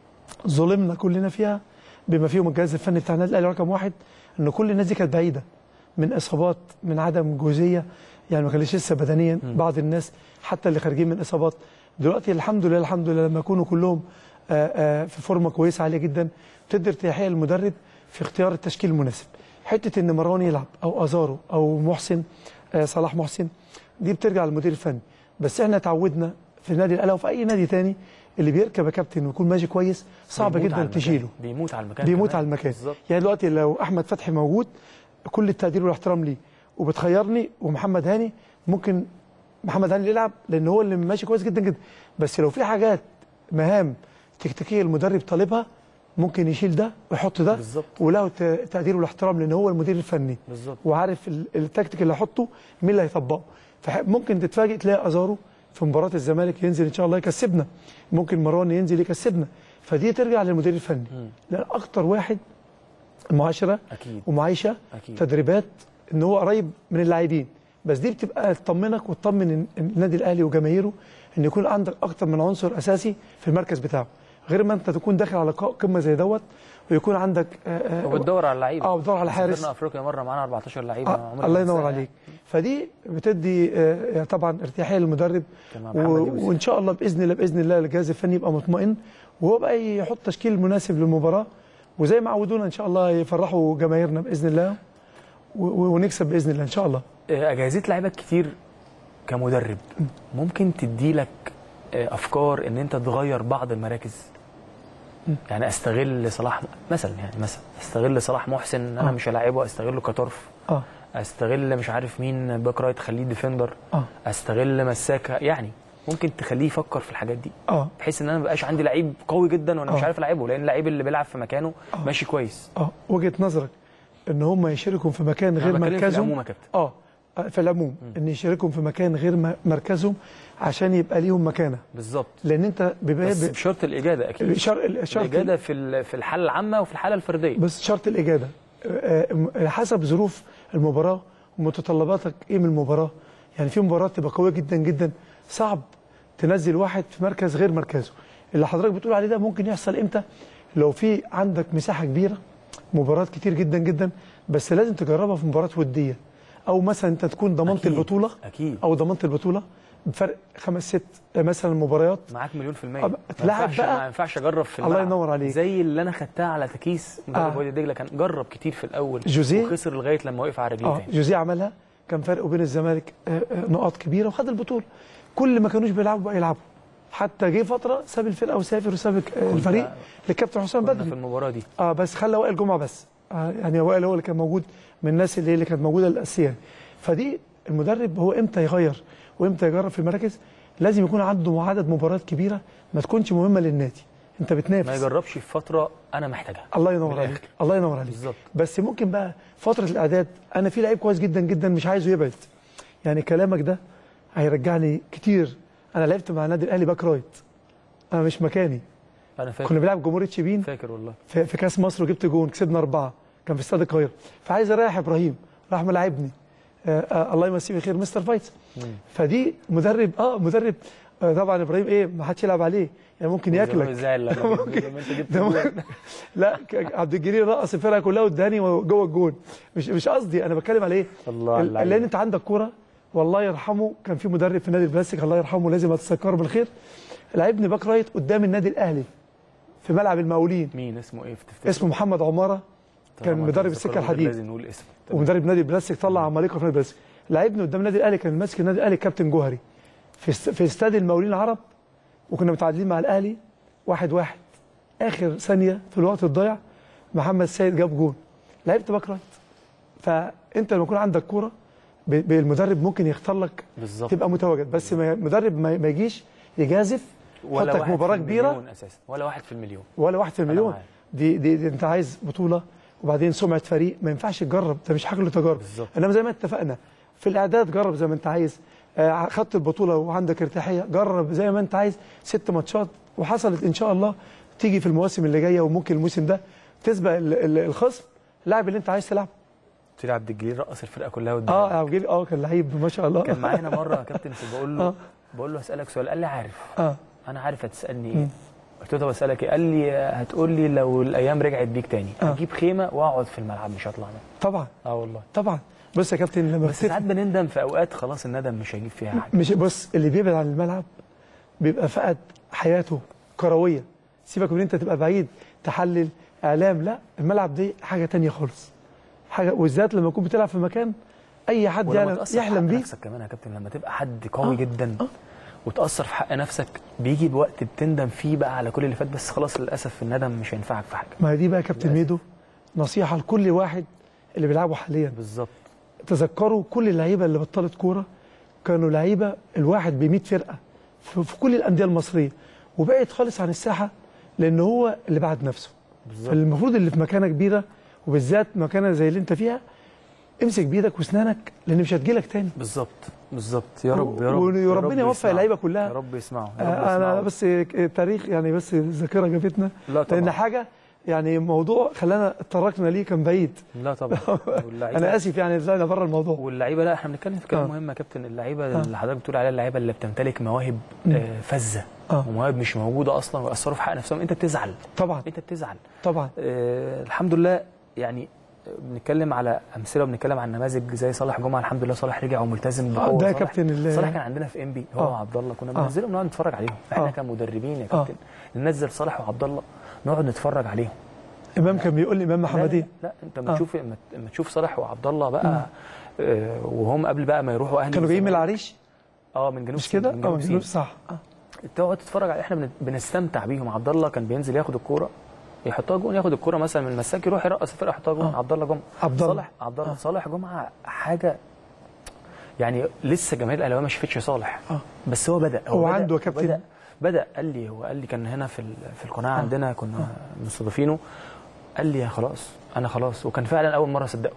ظلمنا كلنا فيها بما فيهم الجهاز الفني بتاع النادي الاهلي رقم واحد، ان كل الناس دي كانت بعيده من اصابات، من عدم جوزيه، يعني ما كانش لسه بدنيا م. بعض الناس حتى اللي خارجين من اصابات. دلوقتي الحمد لله الحمد لله لما يكونوا كلهم آآ آآ في فورمه كويسه عاليه جدا، تقدر ارتياحيه للمدرب في اختيار التشكيل المناسب. حته ان مروان يلعب او ازارو او محسن صلاح محسن دي بترجع للمدير الفني، بس احنا اتعودنا في النادي الاهلي وفي اي نادي ثاني اللي بيركب يا كابتن ويكون ماشي كويس صعب جدا تشيله. بيموت على المكان، بيموت على المكان. بالزبط. يعني دلوقتي لو احمد فتحي موجود كل التقدير والاحترام ليه وبتخيرني، ومحمد هاني ممكن محمد هاني يلعب لان هو اللي ماشي كويس جدا جدا، بس لو في حاجات مهام تكتيكيه المدرب طالبها ممكن يشيل ده ويحط ده بالزبط. وله تقدير والاحترام لان هو المدير الفني بالزبط. وعارف التكتيك اللي هيحطه مين اللي هيطبقه. فممكن تتفاجئ تلاقي ازارو في مباراه الزمالك ينزل ان شاء الله يكسبنا، ممكن مروان ينزل يكسبنا، فدي ترجع للمدير الفني. لان اكتر واحد معاشره أكيد. ومعايشه أكيد. تدريبات ان هو قريب من اللاعبين، بس دي بتبقى تطمنك وتطمن النادي الاهلي وجماهيره ان يكون عندك اكتر من عنصر اساسي في المركز بتاعه، غير ما انت تكون داخل على قمه زي دوت ويكون عندك وبتدور على لعيبه. اه بتدور على حارس. سافرنا افريقيا مره معانا أربعتاشر لعيبه. آه الله ينور عليك. فدي بتدي آه طبعا ارتياحيه للمدرب، وان شاء الله باذن الله باذن الله الجهاز الفني يبقى مطمئن وهو بقى يحط تشكيل مناسب للمباراه، وزي ما عودونا ان شاء الله يفرحوا جماهيرنا باذن الله ونكسب باذن الله ان شاء الله. اجهزه لعيبه كتير كمدرب ممكن تدي لك افكار ان انت تغير بعض المراكز، يعني استغل صلاح مثلا، يعني مثلا استغل صلاح محسن انا آه. مش هلاعبه، استغله كطرف اه استغل مش عارف مين باك رايت خليه ديفندر اه استغل مساك، يعني ممكن تخليه يفكر في الحاجات دي اه بحيث ان انا ما بقاش عندي لعيب قوي جدا وانا آه. مش عارف العبه، لان اللعيب اللي بيلعب في مكانه آه. ماشي كويس. اه وجهه نظرك ان هم يشاركوا في مكان غير مركزهم؟ في العموم يا كابتن. اه في العموم م. ان يشاركوا في مكان غير مركزهم عشان يبقى ليهم مكانه بالظبط، لان انت بس بشرط الاجاده اكيد. شرط الاجاده في في الحاله العامه وفي الحاله الفرديه، بس شرط الاجاده حسب ظروف المباراه ومتطلباتك ايه من المباراه. يعني في مباراه تبقى قويه جدا جدا صعب تنزل واحد في مركز غير مركزه. اللي حضرتك بتقول عليه ده ممكن يحصل امتى؟ لو في عندك مساحه كبيره، مباريات كتير جدا جدا، بس لازم تجربها في مباراه وديه، او مثلا انت تكون ضمنت أكيد. البطوله اكيد او ضمنت البطوله بفرق خمس ست مثلا مباريات معاك مليون في المية. تلعب بقى ما ينفعش اجرب في الملعب. الله ينور عليك. زي اللي انا خدتها على تكيس مدرب وادي دجله، كان جرب كتير في الاول جوزيه وخسر لغايه لما وقف على رجليه آه. تاني. جوزيه عملها، كان فرق بين الزمالك نقاط كبيره وخد البطوله. كل ما كانوش بيلعبوا بقى يلعبوا، حتى جه فتره ساب الفرقه وسافر وساب الفريق للكابتن حسام بدري في المباراه دي اه بس خلى وائل جمعه بس آه يعني وائل هو اللي كان موجود من الناس اللي, اللي كانت موجوده الاساسيه. فدي المدرب هو امتى يغير وامتى يجرب في المراكز، لازم يكون عنده عدد مباريات كبيره ما تكونش مهمه للنادي، انت بتنافس، ما يجربش في فتره انا محتاجها. الله ينور عليك، الله ينور عليك بالظبط. بس ممكن بقى فتره الاعداد انا في لعيب كويس جدا جدا مش عايزه يبعد، يعني كلامك ده هيرجعني كتير. انا لعبت مع النادي الاهلي باك رايت، انا مش مكاني، انا فاكر كنا بنلعب جمهوريه شبين، فاكر والله في, في كاس مصر وجبت جون كسبنا اربعه، كان في استاد القاهره، فعايز اريح ابراهيم راح ملاعبني آه آه الله يمسيه بالخير مستر فايتس. فدي مدرب اه مدرب آه طبعا ابراهيم ايه ما حدش يلعب عليه، يعني ممكن ياكلك ممكن ممكن لا عبد الجليل رقص الفرقه كلها واداني جوه الجون، مش مش قصدي، انا بتكلم على ايه؟ الله الله لان انت عندك كوره، والله يرحمه كان في مدرب في نادي البلاستيك الله يرحمه لازم اتذكره بالخير، لعبني باك رايت قدام النادي الاهلي في ملعب المقاولين. مين اسمه ايه تفتكر؟ اسمه محمد عماره، كان مدرب السكه الحديد، لازم نقول اسمه، ومدرب نادي البلاستيك طلع عمالقه في نادي البلاستيك. لعبني قدام النادي الاهلي، كان ماسك النادي الاهلي كابتن جوهري في في استاد المقاولين العرب، وكنا متعادلين مع الاهلي واحد واحد، اخر ثانيه في الوقت الضايع محمد سيد جاب جون، لعبت باك رايت. فانت لما يكون عندك كوره بالمدرب ممكن يختار لك بالزبط. تبقى متواجد، بس المدرب ما يجيش يجازف يحطك مباراه كبيره اساسا، ولا واحد في المليون، ولا واحد في المليون. دي, دي دي انت عايز بطوله وبعدين سمعه فريق، ما ينفعش تجرب، ده مش حاجه للتجارب. انما زي ما اتفقنا في الاعداد جرب زي ما انت عايز، آه خدت البطوله وعندك ارتياحيه جرب زي ما انت عايز ست ماتشات، وحصلت ان شاء الله تيجي في المواسم اللي جايه، وممكن الموسم ده تسبق الخصم اللاعب اللي انت عايز تلعبه. قلت لي عبد الجليل رقص الفرقه كلها قدام. اه عبد الجليل اه كان لعيب ما شاء الله. كان معانا مره يا كابتن بقول له آه. بقول له هسالك سؤال، قال لي عارف. اه انا عارف هتسالني ايه. قلت له طب اسالك ايه؟ قال لي هتقول لي لو الايام رجعت بيك تاني آه. هجيب خيمه واقعد في الملعب مش هطلع منها. طبعا اه والله طبعا. بص يا كابتن، لما بس ساعات بنندم في اوقات خلاص الندم مش هيجيب فيها حاجه. مش بص، اللي بيبعد عن الملعب بيبقى فقد حياته كرويه. سيبك من انت تبقى بعيد تحلل اعلام، لا الملعب دي حاجه تانية خالص، حاجه، وبالذات لما تكون بتلعب في مكان اي حد يعلم يحلم بيه. نفسك كمان يا كابتن لما تبقى حد قوي آه. جدا آه. وتاثر في حق نفسك، بيجي بوقت بتندم فيه بقى على كل اللي فات، بس خلاص للاسف الندم مش هينفعك في حاجه. ما دي بقى يا كابتن ميدو نصيحه لكل واحد اللي بيلعبوا حاليا. بالظبط. تذكروا كل اللعيبه اللي بطلت كوره كانوا لعيبه الواحد ب مية فرقه في كل الانديه المصريه، وبعد خالص عن الساحه لان هو اللي بعد نفسه. بالظبط. فالمفروض اللي في مكانه كبيره وبالذات مكانه زي اللي انت فيها، امسك بايدك واسنانك لان مش هتجيلك تاني. بالظبط بالظبط. يا رب يا رب وربنا يوفق اللعيبه كلها. يا رب يسمعوا. آه انا بس التاريخ يعني بس الذاكره جابتنا، لان حاجه يعني موضوع خلانا اتطرقنا ليه كان بعيد. لا طبعا. انا اسف يعني طلعنا بره الموضوع. واللعيبه لا احنا بنتكلم في كلام آه. مهم يا كابتن. اللعيبه آه. اللي حضرتك بتقول عليها اللعيبه اللي بتمتلك مواهب آه فذه آه. ومواهب مش موجوده اصلا ويأثروا في حق نفسهم، انت بتزعل طبعا. انت بتزعل طبعا. آه الحمد لله. يعني بنتكلم على امثله وبنتكلم عن نماذج زي صالح جمعه، الحمد لله صالح رجع وملتزم بقوه. ده يا كابتن صالح كان عندنا في ام بي هو وعبد الله، كنا بننزلهم نقعد نتفرج عليهم احنا آه. كمدربين يا كابتن. آه. ننزل صالح وعبد الله نقعد نتفرج عليهم. امام كان بيقول لي امام محمدين لا, لا, لا انت لما تشوف لما تشوف صالح وعبد الله بقى آه وهم قبل بقى ما يروحوا اهلي كانوا جايين من العريش. اه من جنوب مش كده؟ اه من جنوب صح. اه تقعد تتفرج على احنا بنستمتع بيهم. عبد الله كان بينزل ياخد الكوره يحطها جون، ياخد الكوره مثلا من المساك يروح يرقص الفرقه يحطها جون. عبد الله جمعه عبد الله صالح عبد الله صالح جمعه حاجه يعني لسه جماهير الاهلاويه ما شافتش صالح آه. بس هو بدا هو, هو عنده يا كابتن بدا, بدا قال لي هو قال لي كان هنا في في القناه آه. عندنا كنا آه. مستضيفينه، قال لي خلاص انا خلاص، وكان فعلا اول مره صدقه.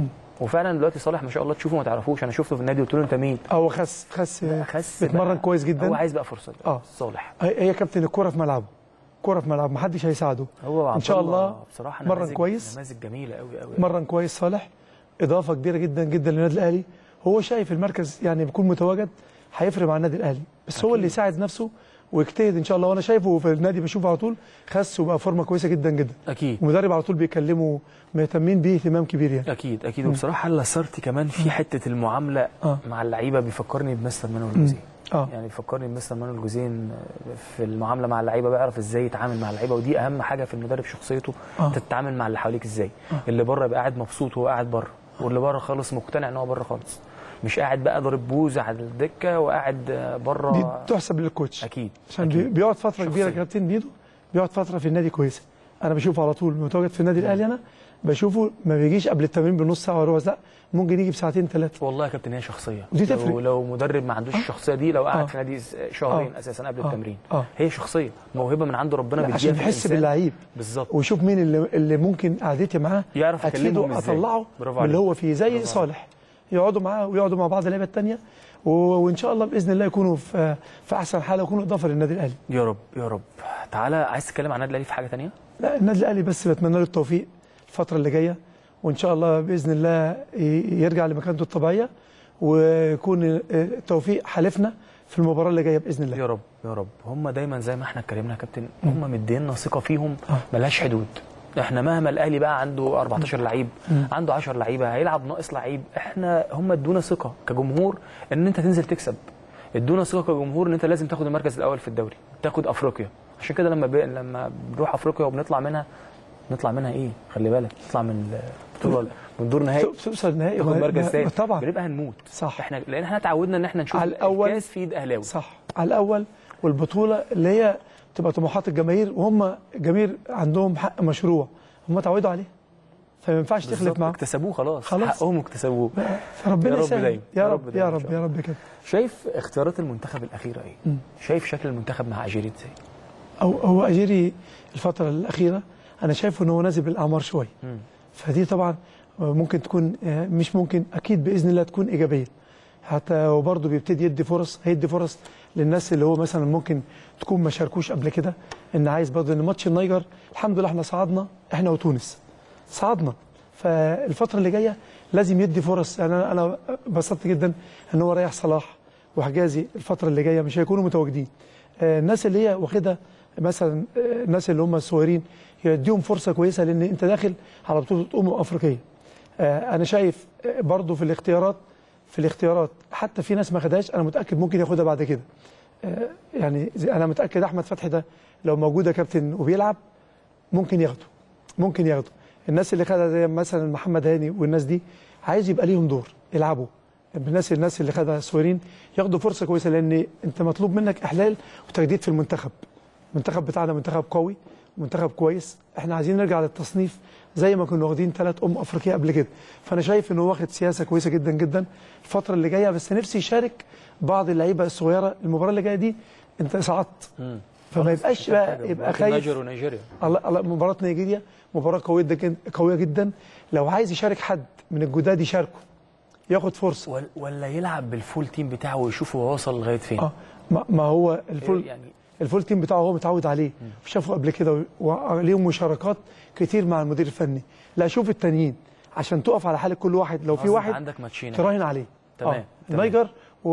وفعلا دلوقتي صالح ما شاء الله تشوفه ما تعرفوش، انا شفته في النادي قلت له انت مين؟ هو خس خس خس بيتمرن كويس جدا. هو عايز بقى فرصه اه صالح. هي كابتن الكوره في ملعبه، الكوره في ملعبه ما حدش هيساعده. هو ان شاء الله بصراحه مرن كويس، نماذج جميله قوي قوي. مرن كويس صالح، اضافه كبيره جدا جدا للنادي الاهلي. هو شايف المركز يعني بيكون متواجد هيفرق مع النادي الاهلي، بس أكيد. هو اللي يساعد نفسه ويجتهد ان شاء الله. وانا شايفه في النادي بشوفه على طول خس وبقى فورمه كويسه جدا جدا. اكيد. المدرب على طول بيكلمه مهتمين بيه اهتمام كبير يعني. اكيد اكيد. وبصراحه لاسارتي كمان في حته المعامله آه. مع اللعيبه بيفكرني بمستر مانويل جوزيه. اه يعني بيفكرني بمستر مانويل جوزيه في المعامله مع اللعيبه، بيعرف ازاي يتعامل مع اللعيبه، ودي اهم حاجه في المدرب شخصيته. آه. تتعامل مع اللي حواليك ازاي. آه. اللي بره يبقى قاعد مبسوط وهو قاعد بره، واللي بره خالص مقتنع ان هو بره خالص، مش قاعد بقى ضارب بوز على الدكه وقاعد بره. دي تحسب للكوتش اكيد عشان أكيد. بيقعد فتره شخصية. كبيره كابتن ميدو بيقعد فتره في النادي كويسه. انا بشوفه على طول متواجد في النادي الاهلي، انا بشوفه ما بيجيش قبل التمرين بنص ساعه وربع ساعه، ممكن يجي بساعتين ثلاثه. والله يا كابتن هي شخصيه، ودي تفرق. لو, لو مدرب ما عندوش آه. الشخصيه دي، لو قعد آه. في نادي شهرين آه. اساسا قبل آه. التمرين آه. هي شخصيه موهبه من عند ربنا بيديها عشان يحس باللعيب بالظبط، ويشوف مين اللي, اللي ممكن قعدتي معاه يعرف يكلمه اطلعه من اللي هو فيه زي صالح، يقعدوا معاه ويقعدوا مع بعض اللعيبه الثانيه، وان شاء الله باذن الله يكونوا في في احسن حاله ويكونوا اضافه للنادي الاهلي. يا رب يا رب. تعالى عايز تتكلم عن النادي الاهلي في حاجه ثانيه؟ لا النادي الاهلي بس بتمنى له التوفيق الفتره اللي جايه، وان شاء الله باذن الله يرجع لمكانته الطبيعيه ويكون التوفيق حالفنا في المباراه اللي جايه باذن الله. يا رب يا رب. هم دايما زي ما احنا اتكلمنا يا كابتن، هم مدينا ثقه فيهم ملهاش حدود. احنا مهما الاهلي بقى عنده أربعتاشر لعيب، عنده عشرة لعيبه، هيلعب ناقص لعيب، احنا هم ادونا ثقه كجمهور ان انت تنزل تكسب، ادونا ثقه كجمهور ان انت لازم تاخد المركز الاول في الدوري، تاخد افريقيا. عشان كده لما بي... لما بنروح افريقيا وبنطلع منها، نطلع منها ايه؟ خلي بالك نطلع من البطوله من دور نهائي، توصل نهائي تاخد مركز ثاني طبعا، بنبقى هنموت. صح. احنا لان احنا اتعودنا ان احنا نشوف الكاس في ايد اهلاوي. صح، على الاول، والبطوله اللي هي تبقى طموحات الجماهير، وهم جماهير عندهم حق مشروع هم اتعودوا عليه، فما ينفعش تخلف معاهم. اكتسبوه خلاص، خلاص حقهم اكتسبوه. فربنا يسهل يا رب يا رب يا رب كده. شايف اختيارات المنتخب الاخيره ايه؟ م. شايف شكل المنتخب مع اجيري ازاي؟ او هو اجيري الفتره الاخيره انا شايفه ان هو نازل بالاعمار شويه، فدي طبعا ممكن تكون، مش ممكن، اكيد باذن الله تكون ايجابيه. حتى وبرضه بيبتدي يدي فرص، هيدي فرص للناس اللي هو مثلا ممكن تكون ما شاركوش قبل كده، ان عايز برضه ان ماتش النيجر الحمد لله احنا صعدنا، احنا وتونس صعدنا، فالفتره اللي جايه لازم يدي فرص. يعني انا انا انبسطت جدا ان هو ريح صلاح وحجازي الفتره اللي جايه مش هيكونوا متواجدين. آه الناس اللي هي واخدها مثلا آه الناس اللي هم الصغيرين يديهم فرصه كويسه، لان انت داخل على بطوله امم افريقيه. آه انا شايف آه برضو في الاختيارات في الاختيارات حتى في ناس ما خدهاش، انا متاكد ممكن ياخدها بعد كده. آه يعني انا متاكد احمد فتحي ده لو موجود يا كابتن وبيلعب ممكن ياخده ممكن ياخده. الناس اللي خدها زي مثلا محمد هاني والناس دي عايز يبقى ليهم دور يلعبوا. الناس الناس اللي خدها الصغيرين ياخدوا فرصه كويسه، لان انت مطلوب منك احلال وتجديد في المنتخب. المنتخب بتاعنا منتخب قوي، منتخب كويس، احنا عايزين نرجع للتصنيف زي ما كنا واخدين ثلاث ام افريقيا قبل كده. فانا شايف انه واخد سياسه كويسه جدا جدا الفتره اللي جايه، بس نفسي يشارك بعض اللعيبه الصغيره. المباراه اللي جايه دي انت صعدت، فما يبقاش بقى يبقى خايف. نيجر ونيجيريا، الله مباراه نيجيريا مباراه قويه جدا قويه جدا. لو عايز يشارك حد من الجداد يشاركه، ياخد فرصه، ولا يلعب بالفول تيم بتاعه ويشوف هو وصل لغايه فين. اه ما هو الفول يعني الفول تيم بتاعه هو متعود عليه، شافه قبل كده وليهم مشاركات كتير مع المدير الفني. لا شوف التانيين عشان تقف على حاله كل واحد. لو في واحد عندك ماتشين تراهن عليه. تمام آه. النيجر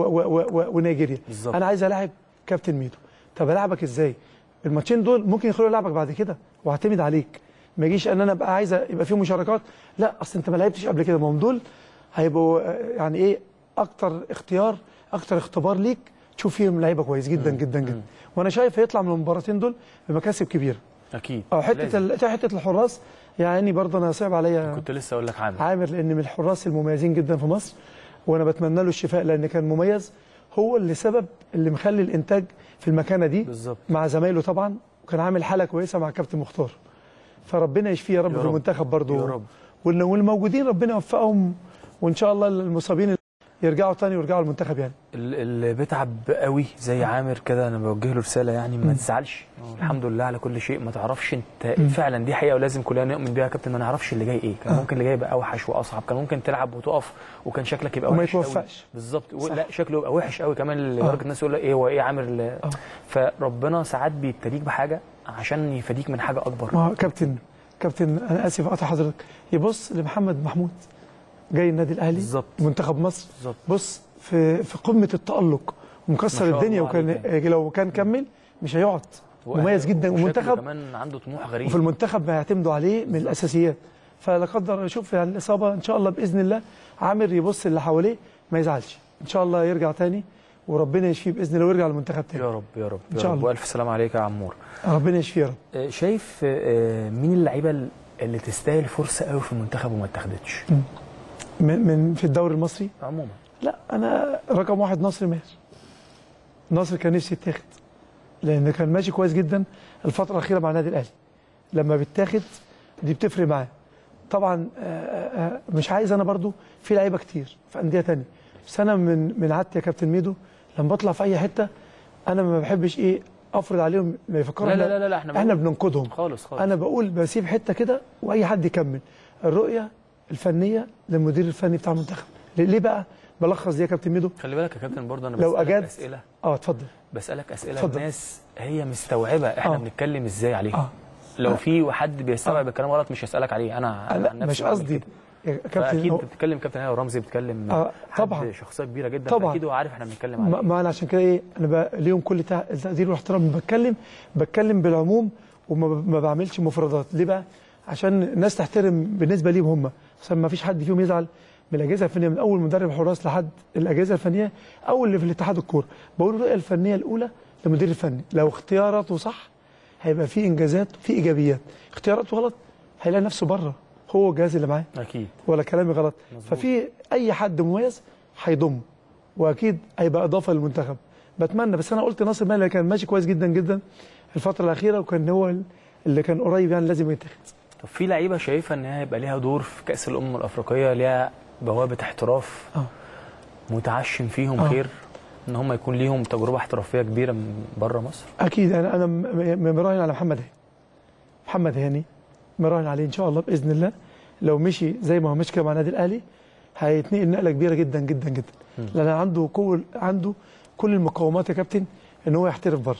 ونيجيريا. بالظبط. انا عايز العب كابتن ميدو. طب العبك ازاي؟ الماتشين دول ممكن يخلوا يلعبك بعد كده واعتمد عليك. ما يجيش ان انا ابقى عايز يبقى فيهم مشاركات، لا اصل انت ما لعبتش قبل كده. ما هم دول هيبقوا يعني ايه اكتر اختيار اكتر اختبار ليك تشوف فيهم لعيبه كويس جدا مم. جدا جدا. مم. وانا شايف هيطلع من المباراتين دول بمكاسب كبيره اكيد. اه حته ال... حته الحراس يعني برضه انا صعب عليا. كنت لسه اقول لك عامر عامر لان من الحراس المميزين جدا في مصر، وانا بتمنى له الشفاء لان كان مميز. هو اللي سبب اللي مخلي الانتاج في المكانه دي بالظبط مع زمايله طبعا، وكان عامل حاله كويسه مع كابتن مختار. فربنا يشفيه يا رب, يا رب في المنتخب برضه يا رب. والموجودين ربنا يوفقهم، وان شاء الله المصابين يرجعوا تاني ويرجعوا المنتخب. يعني اللي بيتعب قوي زي عامر كده انا بوجه له رساله، يعني ما تزعلش، الحمد لله على كل شيء. ما تعرفش انت م. فعلا دي حقيقه ولازم كلنا نؤمن بيها يا كابتن. ما نعرفش اللي جاي ايه، كان ممكن اللي جاي يبقى اوحش واصعب، كان ممكن تلعب وتقف وكان شكلك يبقى وما وحش قوي. يتوفقش بالظبط. لا شكله يبقى وحش قوي كمان لدرجه الناس يقول ايه هو ايه عامر اللي... فربنا ساعات بيبتليك بحاجه عشان يفاديك من حاجه اكبر. ما كابتن كابتن انا اسف اقطع حضرتك، يبص لمحمد محمود جاي النادي الاهلي بالظبط منتخب مصر بالظبط. بص في في قمه التالق ومكسر الدنيا، وكان لو كان كمل مش هيقعد. مميز جدا ومنتخب كمان عنده طموح غريب، وفي المنتخب هيعتمدوا عليه من الاساسيات. فلا قدر شوف يعني الاصابه ان شاء الله باذن الله عامر يبص اللي حواليه ما يزعلش، ان شاء الله يرجع تاني وربنا يشفيه باذن الله ويرجع للمنتخب تاني يا رب يا رب ان شاء الله. والف سلامه عليك يا عمور. ربنا يشفيه يا رب. شايف مين اللعيبه اللي تستاهل فرصه قوي في المنتخب وما اتاخدتش من من في الدوري المصري عموما؟ لا انا رقم واحد ناصر ماهر. ناصر كان نفسي يتاخد لان كان ماشي كويس جدا الفتره الاخيره مع النادي الاهلي. لما بيتاخد دي بتفرق معاه طبعا. مش عايز انا برضو في لعيبه كتير في انديه ثانيه، بس انا من من عادتي يا كابتن ميدو لما بطلع في اي حته انا ما بحبش ايه افرض عليهم ما يفكروا. لا لا لا لا احنا, احنا بننقدهم خالص خالص. انا بقول بسيب حته كده واي حد يكمل. الرؤيه الفنيه للمدير الفني بتاع المنتخب. ليه بقى بلخص دي يا كابتن ميدو؟ خلي بالك يا كابتن برضه انا لو بسالك أجاد اسئله. اه اتفضل. بسالك اسئله اتفضل. الناس هي مستوعبه احنا آه. بنتكلم ازاي عليها. آه. لو آه. في حد بيستوعب آه. الكلام غلط مش هسالك عليه. انا لا عن نفسي مش قصدي يا كابتن. اكيد بتتكلم كابتن هاني ورمزي بتتكلم آه. طبعا شخصيه كبيره جدا طبعا. اكيد هو عارف احنا بنتكلم عليه. ما انا عشان كده ايه انا بقى ليهم كل التقدير والاحترام. بتكلم بتكلم بالعموم وما بعملش مفردات. ليه بقى؟ عشان الناس تحترم بالنسبه ليهم هم، عشان ما فيش حد فيهم يزعل من الاجهزه الفنيه من اول مدرب حراس لحد الاجهزه الفنيه او اللي في الاتحاد الكوره. بقول الرؤيه الفنيه الاولى للمدير الفني، لو اختياراته صح هيبقى في انجازات وفي ايجابيات. اختياراته غلط هيلاقي نفسه بره هو الجهاز اللي معاه اكيد، ولا كلامي غلط؟ مزبوط. ففي اي حد مميز هيضم واكيد هيبقى اضافه للمنتخب. بتمنى. بس انا قلت ناصر ماهر كان ماشي كويس جدا جدا الفتره الاخيره وكان هو اللي كان قريب يعني لازم يتاخد. طب في لعيبه شايفه ان هي هيبقى ليها دور في كاس الامم الافريقيه، ليها بوابه احتراف اه متعشم فيهم أوه. خير ان هم يكون ليهم تجربه احترافيه كبيره من بره مصر؟ اكيد. انا انا مراهن على محمد هاني. محمد هاني مراهن عليه ان شاء الله باذن الله. لو مشي زي ما هو مشي كده مع النادي الاهلي هيتنقل نقله كبيره جدا جدا جدا، لان عنده كل عنده كل المقومات يا كابتن ان هو يحترف بره.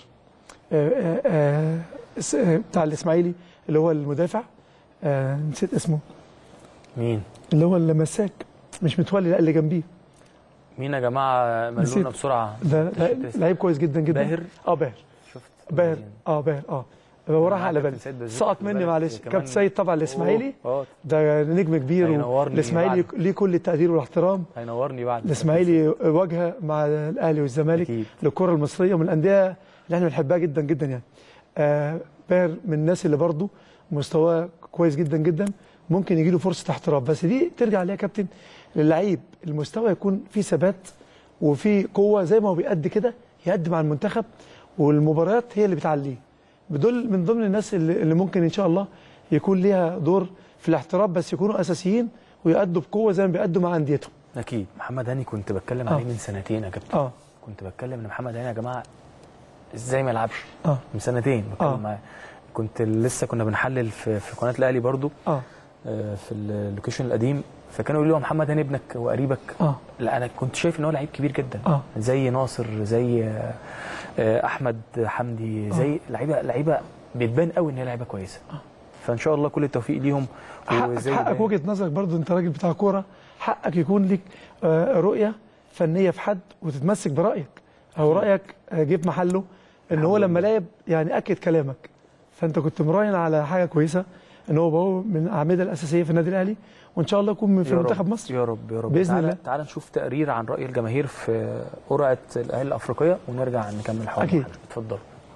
بتاع الاسماعيلي اللي هو المدافع آه نسيت اسمه. مين؟ اللي هو اللي مساك مش متولي، لا اللي جنبيه مين يا جماعه؟ ملونا بسرعه. ده لعيب كويس جدا جدا. باهر. اه باهر. شفت باهر. اه باهر. اه وراها على بالي، سقط مني معلش. كابتن سيد طبعا الاسماعيلي، ده نجم كبير، الاسماعيلي ليه كل التقدير والاحترام. هينورني بعد. الاسماعيلي واجهه مع الاهلي والزمالك للكره المصريه، من الانديه اللي احنا بنحبها جدا جدا يعني. آه باهر من الناس اللي برضه مستواه كويس جدا جدا، ممكن يجي له فرصه احتراف، بس دي ترجع ليها كابتن للعيب المستوى يكون فيه ثبات وفي قوه، زي ما هو بيأدي كده يقدم مع المنتخب، والمباريات هي اللي بتعليه. بدول من ضمن الناس اللي, اللي ممكن ان شاء الله يكون ليها دور في الاحتراف، بس يكونوا اساسيين ويأدوا بقوه زي ما بيأدوا مع انديتهم. اكيد. محمد هاني كنت بتكلم عليه آه. من سنتين يا كابتن. اه كنت بتكلم ان محمد هاني يا جماعه ازاي ما يلعبش. اه من سنتين بتكلم آه. معاه. كنت لسه كنا بنحلل في, في قناه الاهلي برضو اه في اللوكيشن القديم، فكانوا يقولوا له محمد هاني ابنك وقريبك. اه لا انا كنت شايف ان هو لعيب كبير جدا. اه زي ناصر، زي احمد حمدي، زي لعيبه لعيبه بتبان قوي ان هي لعيبه كويسه. آه. فان شاء الله كل التوفيق ليهم. حقك, حقك وجهه نظرك برضو، انت راجل بتاع كوره، حقك يكون ليك رؤيه فنيه في حد وتتمسك برايك، او رايك جه في محله، ان هو لما لعب يعني اكد كلامك. فانت كنت مراهن على حاجه كويسه، ان هو هو من الاعمده الاساسيه في النادي الاهلي، وان شاء الله يكون في منتخب مصر. يا رب يا رب باذن تعالى الله. تعال نشوف تقرير عن راي الجماهير في قرعه الاهلي الافريقيه ونرجع نكمل حوارنا. اكيد. اتفضلوا.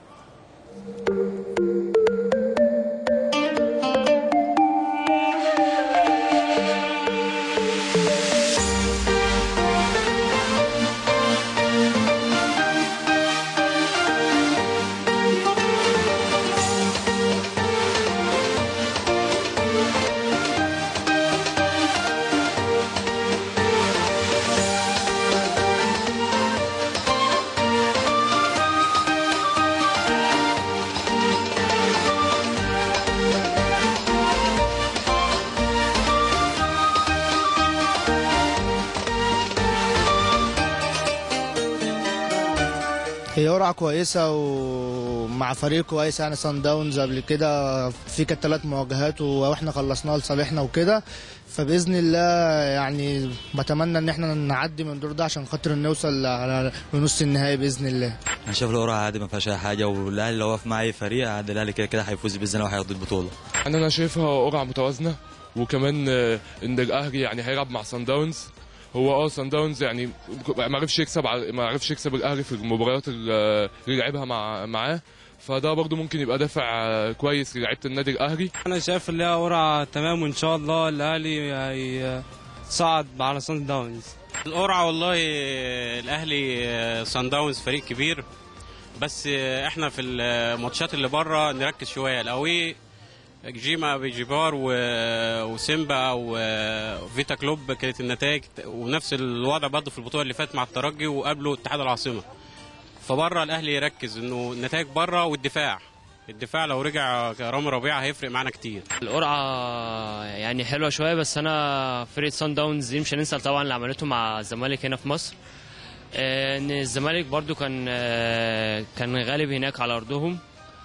هي قرعه كويسه ومع فريق كويس يعني صن داونز. قبل كده في كانت ثلاث مواجهات واحنا خلصناها لصالحنا وكده، فباذن الله يعني بتمنى ان احنا نعدي من الدور ده عشان خاطر نوصل على نص النهائي باذن الله. انا شايف القرعه عادي ما فيهاش اي حاجه، والاهلي لو وقف مع اي فريق عادي الاهلي كده كده هيفوز باذن الله وهياخد البطوله. انا انا شايفها قرعه متوازنه، وكمان ان الاهلي يعني هيلعب مع صن داونز. هو اه صن داونز يعني ما عرفش يكسب ما عرفش يكسب الاهلي في المباريات اللي لعبها مع معاه، فده برضو ممكن يبقى دافع كويس للاعيبه النادي الاهلي. انا شايف ان هي قرعه تمام، وان شاء الله الاهلي هيصعد على صن داونز. القرعه والله الاهلي صن داونز فريق كبير، بس احنا في الماتشات اللي بره نركز شويه. القوي جيما بيجيبار وسيمبا وفيتا كلوب كانت النتائج، ونفس الوضع برضه في البطوله اللي فاتت مع الترجي وقبله اتحاد العاصمه. فبره الاهلي يركز انه النتائج بره، والدفاع الدفاع لو رجع رامي ربيعه هيفرق معانا كتير. القرعه يعني حلوه شويه، بس انا فرقه صن داونز دي مش هننسى طبعا اللي عملته مع الزمالك هنا في مصر. ان الزمالك برضو كان كان غالب هناك على ارضهم،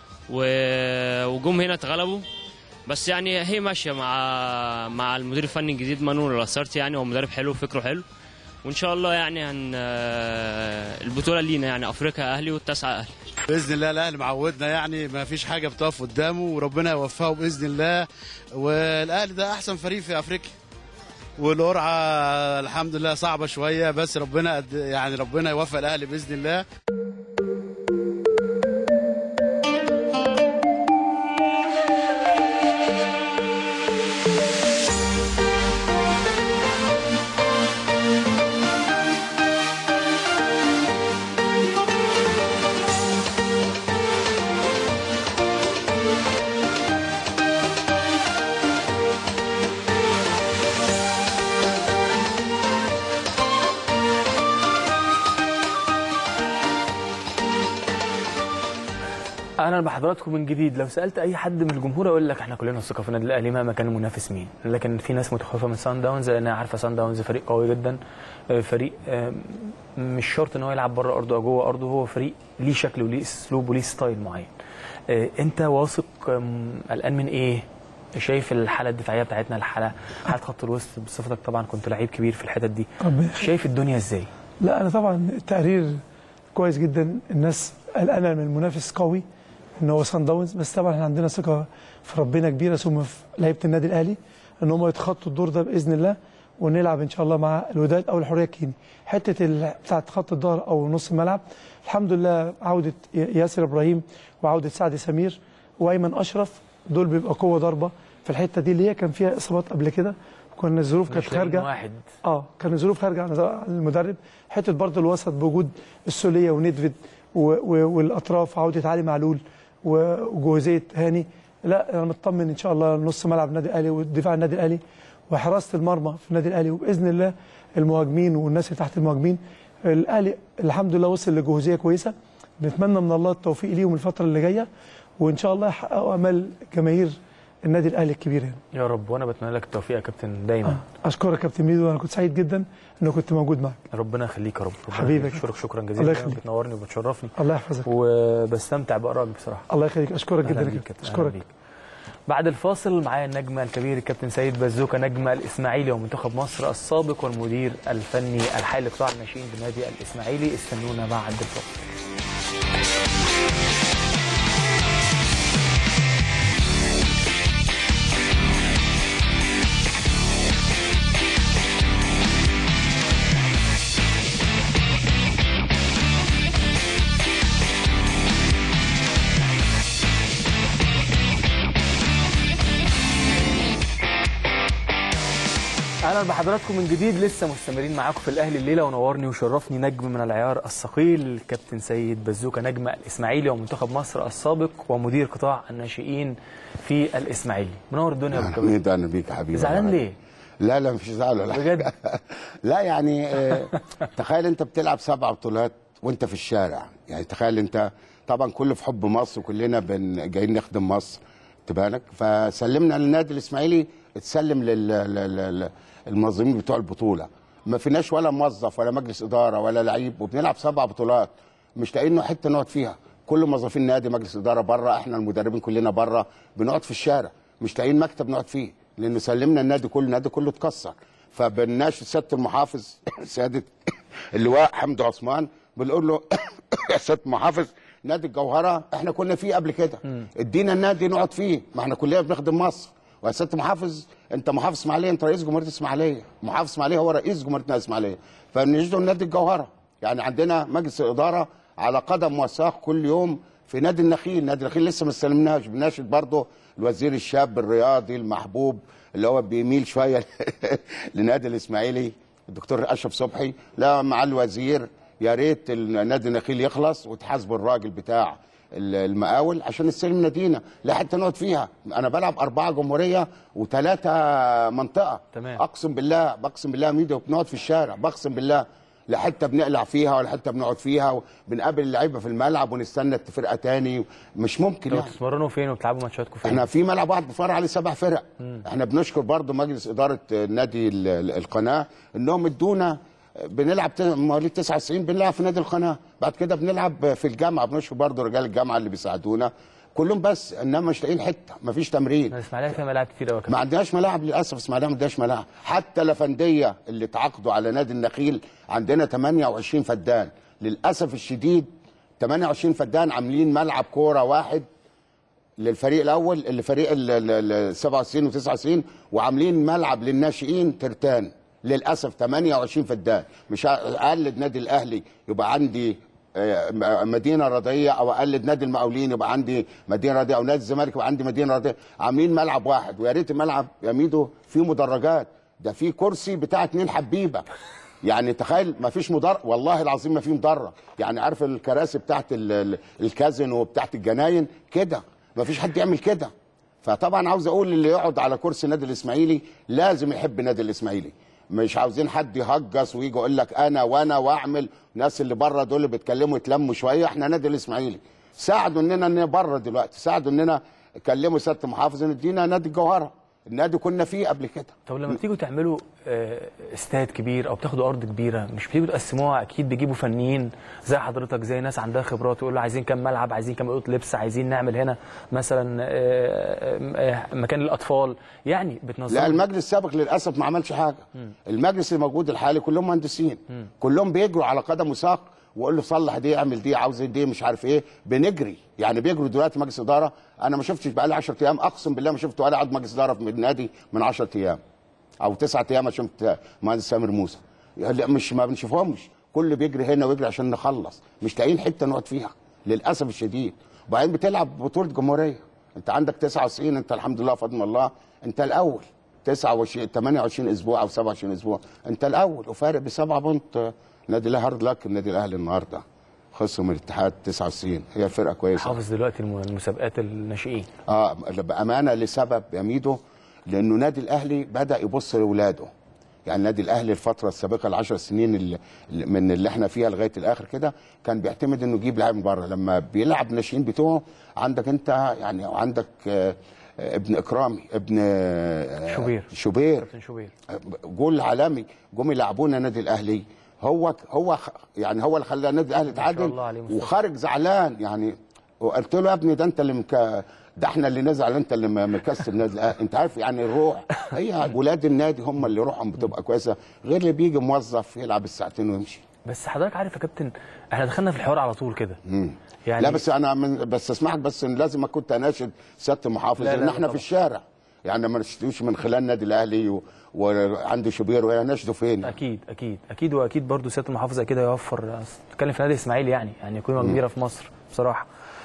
وجم هنا اتغلبوا، بس يعني هي ماشيه مع مع المدير الفني الجديد مانويل لاسارتي. يعني هو مدرب حلو وفكره حلو، وان شاء الله يعني هن البطوله لينا، يعني افريقيا اهلي والتاسعه اهلي باذن الله. الاهلي معودنا يعني ما فيش حاجه بتقف قدامه، وربنا يوفقه باذن الله. والاهلي ده احسن فريق في افريقيا، والقرعه الحمد لله صعبه شويه، بس ربنا يعني ربنا يوفق الاهلي باذن الله. اهلا بحضراتكم من جديد. لو سالت اي حد من الجمهور يقول لك احنا كلنا ثقه في النادي الاهلي مهما كان المنافس مين، لكن في ناس متخوفه من سان داونز لانها عارفه سان داونز فريق قوي جدا، فريق مش شرط ان هو يلعب بره ارضه او جوه ارضه، هو فريق ليه شكل وليه اسلوب وليه ستايل معين. انت واثق قلقان من ايه؟ شايف الحاله الدفاعيه بتاعتنا، الحاله حاله خط الوسط بصفتك طبعا كنت لعيب كبير في الحتت دي، شايف الدنيا ازاي؟ لا انا طبعا التقرير كويس جدا، الناس قلقانه من المنافس قوي ان هو صن داونز، بس طبعا احنا عندنا ثقه في ربنا كبيره ثم في لعيبه النادي الاهلي ان هم يتخطوا الدور ده باذن الله، ونلعب ان شاء الله مع الوداد او الحريه الكيني. حته بتاعه خط الظهر او نص الملعب الحمد لله عوده ياسر ابراهيم وعوده سعد سمير وايمن اشرف، دول بيبقى قوه ضربه في الحته دي اللي هي كان فيها اصابات قبل كده، كنا الظروف كانت خارجه واحد. اه كان الظروف خارجه عن المدرب. حته برضه الوسط بوجود السوليه وندفيد والاطراف، عوده علي معلول وجوزيه هاني، لا انا مطمن ان شاء الله نص ملعب النادي الاهلي ودفاع النادي الاهلي وحراسه المرمى في النادي الاهلي، وباذن الله المهاجمين والناس اللي تحت المهاجمين. الاهلي الحمد لله وصل لجهوزيه كويسه، نتمنى من الله التوفيق ليهم الفتره اللي جايه، وان شاء الله يحققوا امال جماهير النادي الاهلي الكبير يعني. يا رب، وانا بتمنى لك التوفيق يا كابتن دايما. آه. اشكرك يا كابتن ميدو، وانا كنت سعيد جدا انه كنت موجود معك. ربنا يخليك يا رب. حبيبي اشكرك شكرا جزيلا. الله يخليك، بتنورني وبتشرفني. الله يحفظك، وبستمتع بارائك بصراحه. الله يخليك، اشكرك جدا يا كابتن. اشكرك. بعد الفاصل معايا النجم الكبير الكابتن سيد بزوكه، نجم الاسماعيلي ومنتخب مصر السابق والمدير الفني الحالي لقطاع الناشئين بنادي الاسماعيلي. استنونا بعد الفاصل. اهلا بحضراتكم من جديد، لسه مستمرين معاكم في الاهلي الليله، ونورني وشرفني نجم من العيار الثقيل الكابتن سيد بزوكه، نجم الاسماعيلي ومنتخب مصر السابق ومدير قطاع الناشئين في الاسماعيلي. منور الدنيا يا ابو حميد. اهلا بيك يا حبيبي. زعلان ليه؟ لا لا مفيش زعل ولا بجد. لا يعني آه تخيل انت بتلعب سبع بطولات وانت في الشارع، يعني تخيل انت طبعا كله في حب مصر وكلنا بن جايين نخدم مصر تبالك، فسلمنا للنادي الاسماعيلي اتسلم لل المنظمين بتوع البطوله، ما فيناش ولا موظف ولا مجلس اداره ولا لعيب، وبنلعب سبع بطولات مش لاقيين حته نقعد فيها، كل موظفين النادي مجلس اداره بره، احنا المدربين كلنا بره، بنقعد في الشارع مش لاقيين مكتب نقعد فيه، لانه سلمنا النادي كله، النادي كله اتكسر. فبنناشد سياده المحافظ سياده اللواء حمدي عثمان، بنقول له يا سياده المحافظ نادي الجوهره احنا كنا فيه قبل كده، ادينا النادي نقعد فيه، ما احنا كلنا بنخدم مصر. ويا سياده المحافظ انت محافظ اسماعيليه، انت رئيس جمهوريه الاسماعيليه، محافظ اسماعيليه هو رئيس جمهوريه الاسماعيليه، فنجده نادي الجوهره. يعني عندنا مجلس الاداره على قدم وساق كل يوم في نادي النخيل، نادي النخيل لسه ما استلمناش، بناشد برضه الوزير الشاب الرياضي المحبوب اللي هو بيميل شويه لنادي الاسماعيلي الدكتور اشرف صبحي، لا مع الوزير يا ريت نادي النخيل يخلص وتحاسبوا الراجل بتاع المقاول عشان نستلم نادينا، لا حتى نقعد فيها. انا بلعب اربعه جمهوريه وثلاثه منطقه. تمام. اقسم بالله بقسم بالله ميدو بنقعد في الشارع، بقسم بالله لا حته بنقلع فيها ولا حته بنقعد فيها، وبنقابل اللعيبه في الملعب ونستنى فرقه تاني، مش ممكن يعني. بتتمرنوا فين وبتلعبوا ماتشاتكم فين؟ احنا في ملعب واحد بنتفرج عليه سبع فرق. مم. احنا بنشكر برضو مجلس اداره نادي القناه انهم ادونا، بنلعب مواليد تسعة وتسعين بنلعب في نادي القناه، بعد كده بنلعب في الجامعه، بنشكر برضو رجال الجامعه اللي بيساعدونا كلهم، بس انما مش لاقيين حته، مفيش تمرين. الاسماعيليه فيها ملاعب كتير قوي، ما عندناش ملاعب للاسف، اسماعيليه ما عندهاش ملاعب، حتى الافنديه اللي تعاقدوا على نادي النخيل عندنا ثمانية وعشرين فدان، للاسف الشديد ثمانية وعشرين فدان عاملين ملعب كوره واحد للفريق الاول اللي فريق ال سبعة وتسعين و تسعة وتسعين، وعاملين ملعب للناشئين ترتان، للاسف ثمانية وعشرين فدان. مش اقلد نادي الاهلي يبقى عندي مدينه رياضيه، او اقلد نادي المقاولين يبقى عندي مدينه رياضيه، او نادي الزمالك يبقى عندي مدينه رياضيه، عاملين ملعب واحد، ويا ريت الملعب يا ميدو فيه مدرجات، ده فيه كرسي بتاع اتنين حبيبه. يعني تخيل ما فيش مدرج، والله العظيم ما فيه مدرج، يعني عارف الكراسي بتاعت الكازينو وبتاعت الجناين كده، ما فيش حد يعمل كده. فطبعا عاوز اقول اللي يقعد على كرسي النادي الاسماعيلي لازم يحب النادي الاسماعيلي، مش عاوزين حد يهجص ويجي يقول لك انا وانا واعمل، الناس اللي بره دول اللي بيتكلموا يتلموا شويه، احنا نادي الاسماعيلي ساعدوا اننا بره دلوقتي، ساعدوا اننا كلموا سياده المحافظ ان ادينا نادي الجوهره، النادي كنا فيه قبل كده. طب لما بتيجوا تعملوا استاد كبير او بتاخدوا ارض كبيره، مش بتيجوا تقسموها؟ اكيد بيجيبوا فنيين زي حضرتك، زي ناس عندها خبرات، يقول له عايزين كام ملعب، عايزين كام اوضه لبس، عايزين نعمل هنا مثلا مكان للاطفال، يعني بتنظموا؟ لا، المجلس السابق للاسف ما عملش حاجه. م. المجلس الموجود الحالي كلهم مهندسين، م. كلهم بيجروا على قدم وساق، واقول له صلح دي، اعمل دي، عاوز دي، مش عارف ايه، بنجري يعني. بيجروا دلوقتي مجلس اداره، انا ما شفتش بقى لي عشرة ايام، اقسم بالله ما شفت ولا عضو مجلس اداره في النادي من عشرة ايام او تسعة ايام. ما شفت مهندس سامر موسى، مش ما بنشوفهمش، كل بيجري هنا ويجري عشان نخلص، مش لاقيين حته نقعد فيها للاسف الشديد. وبعدين بتلعب بطوله جمهوريه، انت عندك تسعة وتسعين، انت الحمد لله فضل الله انت الاول، تسعة وعشرين ثمانية وعشرين اسبوع او سبعة وعشرين اسبوع انت الاول، وفارق بسبعه بونت. نادي الاهلي هارد لك، النادي الاهلي النهارده خسروا من الاتحاد تسعة وتسعين، هي فرقه كويسه. حافظ دلوقتي المسابقات الناشئين اه بامانه لسبب يا ميدو، لانه نادي الاهلي بدا يبص لاولاده. يعني النادي الاهلي الفتره السابقه العشر سنين اللي من اللي احنا فيها لغايه الاخر كده كان بيعتمد انه يجيب لاعب من بره. لما بيلعب ناشئين بتوعه، عندك انت يعني عندك آه ابن اكرامي، ابن آه شوبير شوبير كابتن شوبير جول عالمي، جم يلعبونا النادي الاهلي، هو هو يعني هو اللي خلى النادي الاهلي يتعادل، وخارج زعلان يعني. وقلت له يا ابني ده انت اللي مك... ده احنا اللي نزعل، انت اللي مكسب النادي الاهلي. انت عارف يعني الروح، هي ولاد النادي هم اللي روحهم بتبقى كويسه، غير اللي بيجي موظف يلعب الساعتين ويمشي. بس حضرتك عارف يا كابتن، احنا دخلنا في الحوار على طول كده يعني. لا بس انا من بس اسمحك، بس لازم كنت اناشد سياده المحافظ ان احنا في الشارع، يعني ما نشتريش من خلال النادي الاهلي و... وعنده شوبير ويناشده فين. اكيد اكيد اكيد واكيد برضه سياده المحافظ اكيد هيوفر. بتتكلم في نادي اسماعيلي يعني يعني قيمه كبيره في مصر بصراحه.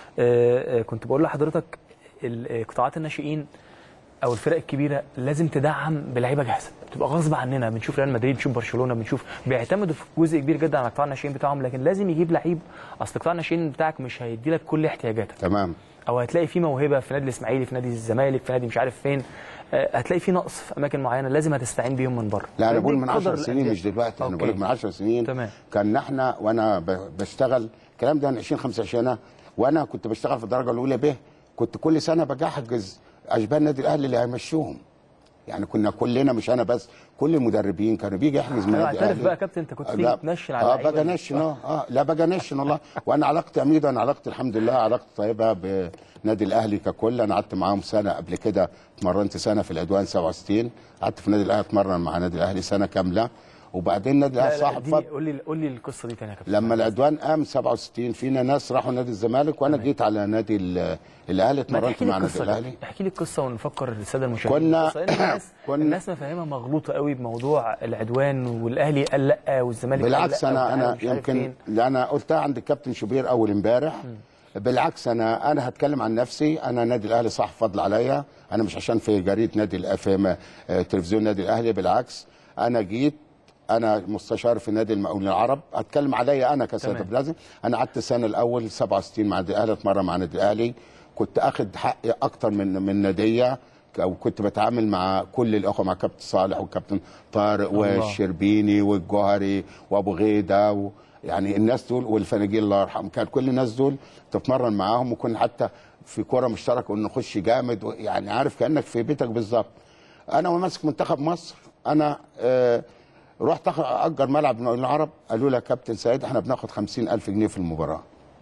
آه كنت بقول لحضرتك قطاعات الناشئين او الفرق الكبيره لازم تدعم بلعيبه جاهزه، بتبقى غصب عننا. بنشوف ريال مدريد، بنشوف برشلونه، بنشوف بيعتمدوا في جزء كبير جدا على قطاع الناشئين بتاعهم، لكن لازم يجيب لعيب. اصل قطاع الناشئين بتاعك مش هيدي لك كل احتياجاتك. تمام. او هتلاقي في موهبه في نادي الاسماعيلي، في نادي الزمالك، في نادي مش عارف فين، هتلاقي في نقص في اماكن معينه لازم هتستعين بيهم من بره. لا انا بقول من عشر سنين مش دلوقتي، انا بقول لك من عشر سنين. تمام. كان احنا وانا بشتغل الكلام ده من عشرين خمسة وعشرين سنه، وانا كنت بشتغل في الدرجه الاولى ب، كنت كل سنه بجهز اشبال النادي الاهلي اللي هيمشوهم. يعني كنا كلنا، مش انا بس، كل المدربين كانوا بيجي يحجز من النادي الاهلي. اعترف بقى يا كابتن، انت كنت تيجي تنشن على اه بقى نشن اه اه لا بقى نشن والله. وانا علاقتي يا ميدو، انا علاقتي الحمد لله علاقتي طيبه بنادي الاهلي ككل. انا قعدت معاهم سنه قبل كده، اتمرنت سنه في العدوان سبعة وستين، قعدت في النادي الاهلي اتمرن مع النادي الاهلي سنه كامله، وبعدين النادي الاهلي صاحب فضل. قول لي قول لي القصه دي تاني يا كابتن. لما العدوان قام سبعة وستين فينا ناس راحوا نادي الزمالك، وانا جيت على نادي الاهلي اتمرنت مع النادي الاهلي. احكي لي القصه ونفكر الساده المشاهدين. كنا الناس كنا الناس مفاهيمها مغلوطه قوي بموضوع العدوان، والاهلي قال لا والزمالك قال لا. بالعكس انا انا يمكن انا قلتها عند الكابتن شوبير اول امبارح. بالعكس انا انا هتكلم عن نفسي، انا نادي الاهلي صاحب فضل عليا، انا مش عشان في جريده نادي في تلفزيون نادي الاهلي، بالعكس انا جيت، انا مستشار في نادي المقاولين العرب، اتكلم عليا انا كسيد بلازم. انا قعدت السنه الاول سبعة وستين مع النادي الاهلي، اتمرن مع النادي الاهلي، كنت اخد حقي اكتر من من ناديه، وكنت بتعامل مع كل الاخوه، مع كابتن صالح والكابتن طارق والشربيني والجوهري وابو غيده و... يعني الناس دول والفناجيل الله يرحمه، كان كل الناس دول تتمرن معاهم، وكنا حتى في كوره مشتركه ونخش جامد، يعني عارف كانك في بيتك بالظبط. انا وماسك منتخب مصر، انا آه رحت اجر ملعب المقاولين العرب، قالوا لي يا كابتن سيد احنا بناخد خمسين ألف جنيه في المباراه،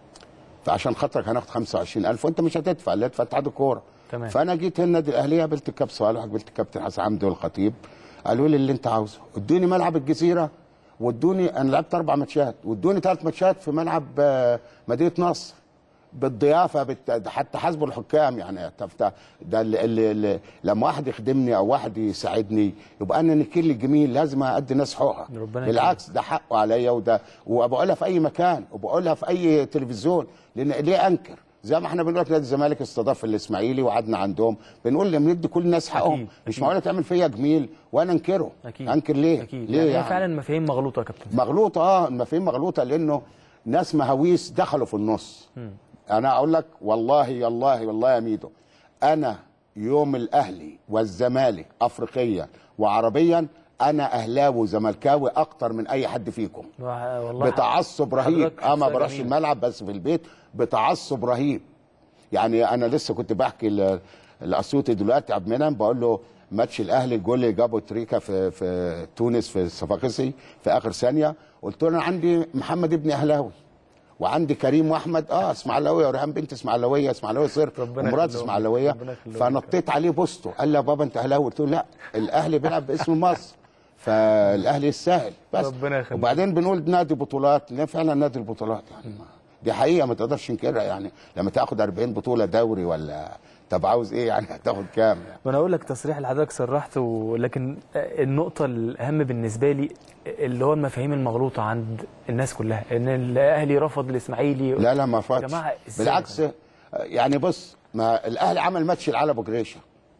فعشان خاطرك هناخد خمسة وعشرين ألف وانت مش هتدفع، اللي هيدفع اتحاد الكوره. تمام. فانا جيت هنا النادي الاهلي، قابلت الكابتن صالح، قابلت الكابتن حسن حمدي والخطيب، قالوا لي اللي انت عاوزه، ادوني ملعب الجزيره، وادوني، انا لعبت اربع ماتشات، وادوني ثلاث ماتشات في ملعب مدينه نصر بالضيافه، بت... حتى حاسبوا الحكام يعني. ده اللي, اللي, اللي لما واحد يخدمني او واحد يساعدني يبقى انا نكيل الجميل، لازم ادي الناس حقوقها. بالعكس ده حقه عليا، وده وبقولها في اي مكان، وبقولها في اي تلفزيون، لان ليه انكر؟ زي ما احنا بنقول نادي الزمالك استضاف الاسماعيلي وقعدنا عندهم، بنقول لما ندي كل الناس حقهم، مش معقوله تعمل فيا جميل وانا انكره. أكيد. انكر ليه؟ أكيد. ليه يعني, يعني فعلا مفاهيم مغلوطه يا كابتن. مغلوطه اه المفاهيم مغلوطه، لانه ناس مهاويس دخلوا في النص. م. انا اقول لك والله والله والله يا ميدو، انا يوم الاهلي والزمالك افريقيا وعربيا انا اهلاوي وزملكاوي اكتر من اي حد فيكم والله، بتعصب رهيب. اه ما بروحش الملعب بس في البيت بتعصب رهيب. يعني انا لسه كنت بحكي لاسيوطي دلوقتي عبد المنعم، بقول له ماتش الاهلي الجول اللي جابه تريكا في في تونس في الصفاقسي في اخر ثانيه، قلت له انا عندي محمد ابن اهلاوي وعندي كريم واحمد اه اسماعيلاويه وريهام بنت اسماعيلاويه اسماعيلاويه صرف ومراد اسماعيلاويه، فنطيت عليه بوسته قال لي يا بابا انت اهلاوي؟ قلت له لا الاهلي بيلعب باسم مصر فالاهلي يستاهل بس. وبعدين بنقول نادي بطولات، لا فعلا نادي البطولات يعني دي حقيقه ما تقدرش تنكرها، يعني لما تاخد أربعين بطوله دوري ولا طب عاوز ايه يعني هتاخد كام يعني؟ ما انا اقول لك تصريح اللي حضرتك صرحت، ولكن النقطه الاهم بالنسبه لي اللي هو المفاهيم المغلوطه عند الناس كلها ان الاهلي رفض الاسماعيلي. لا لا ما رفضش بالعكس، يعني بص ما الاهلي عمل ماتش لعلي ابو جريشه،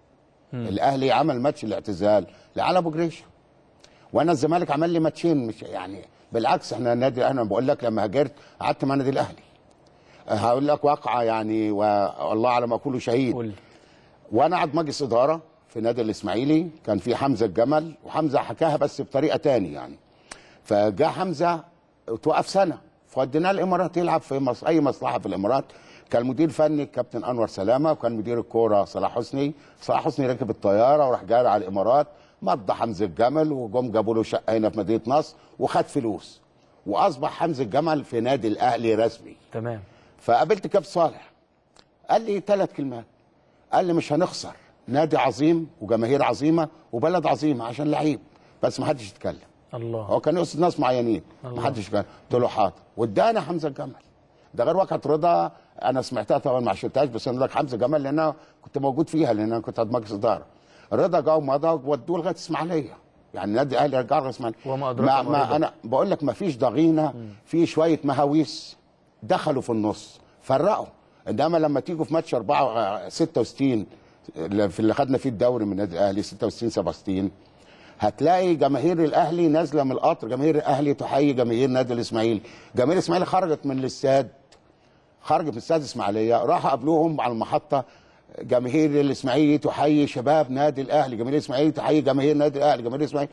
الاهلي عمل ماتش الاعتزال لعلي ابو جريشه، وانا الزمالك عمل لي ماتشين، مش يعني بالعكس احنا نادي، انا بقول لك لما هاجرت قعدت مع نادي الاهلي. هقول لك واقعه يعني والله على ما اقوله شهيد. قول. وانا قاعد مجلس اداره في نادي الاسماعيلي، كان في حمزه الجمل، وحمزه حكاها بس بطريقه تاني يعني. فجاء حمزه توقف سنه فوديناه الامارات يلعب في مص... اي مصلحه في الامارات. كان مدير فني الكابتن انور سلامه، وكان مدير الكوره صلاح حسني. صلاح حسني ركب الطياره وراح جاي على الامارات، مضى حمزه الجمل وجم جابوا له شقه هنا في مدينه نصر وخد فلوس، واصبح حمزه الجمل في نادي الاهلي رسمي. تمام. فقابلت كابتن صالح قال لي ثلاث كلمات، قال لي مش هنخسر، نادي عظيم وجماهير عظيمه وبلد عظيمه عشان لعيب بس ما حدش يتكلم. الله. هو كان يقصد ناس معينين ما حدش يتكلم. قلت له حاضر، وادانا حمزه الجمل. ده غير واقعه رضا انا سمعتها طبعا ما عشتهاش، بس انا لك حمزه جمل لان انا كنت موجود فيها لان انا كنت مجلس اداره. رضا جا ومضى ودوه لغايه اسماعيليه، يعني النادي الاهلي رجع لغايه اسماعيليه. وما ادراك ما, ما انا بقول لك ما فيش ضغينه، في شويه مهاويس دخلوا في النص فرقوا. انما لما تيجوا في ماتش أربعة ستة وستين في اللي خدنا فيه الدوري من النادي الاهلي ستة وستين سبعة وستين، هتلاقي جماهير الاهلي نازله من القطر، جماهير الاهلي تحيي جماهير نادي الاسماعيلي. جماهير الاسماعيلي خرجت من الاستاد، خرجت من استاد اسماعيليه راحوا قابلوهم على المحطه، جماهير الاسماعيلي تحيي شباب نادي الاهلي، جماهير الاسماعيلي تحيي جماهير نادي الاهلي، جماهير الاسماعيلي.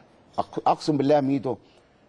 اقسم بالله ميدو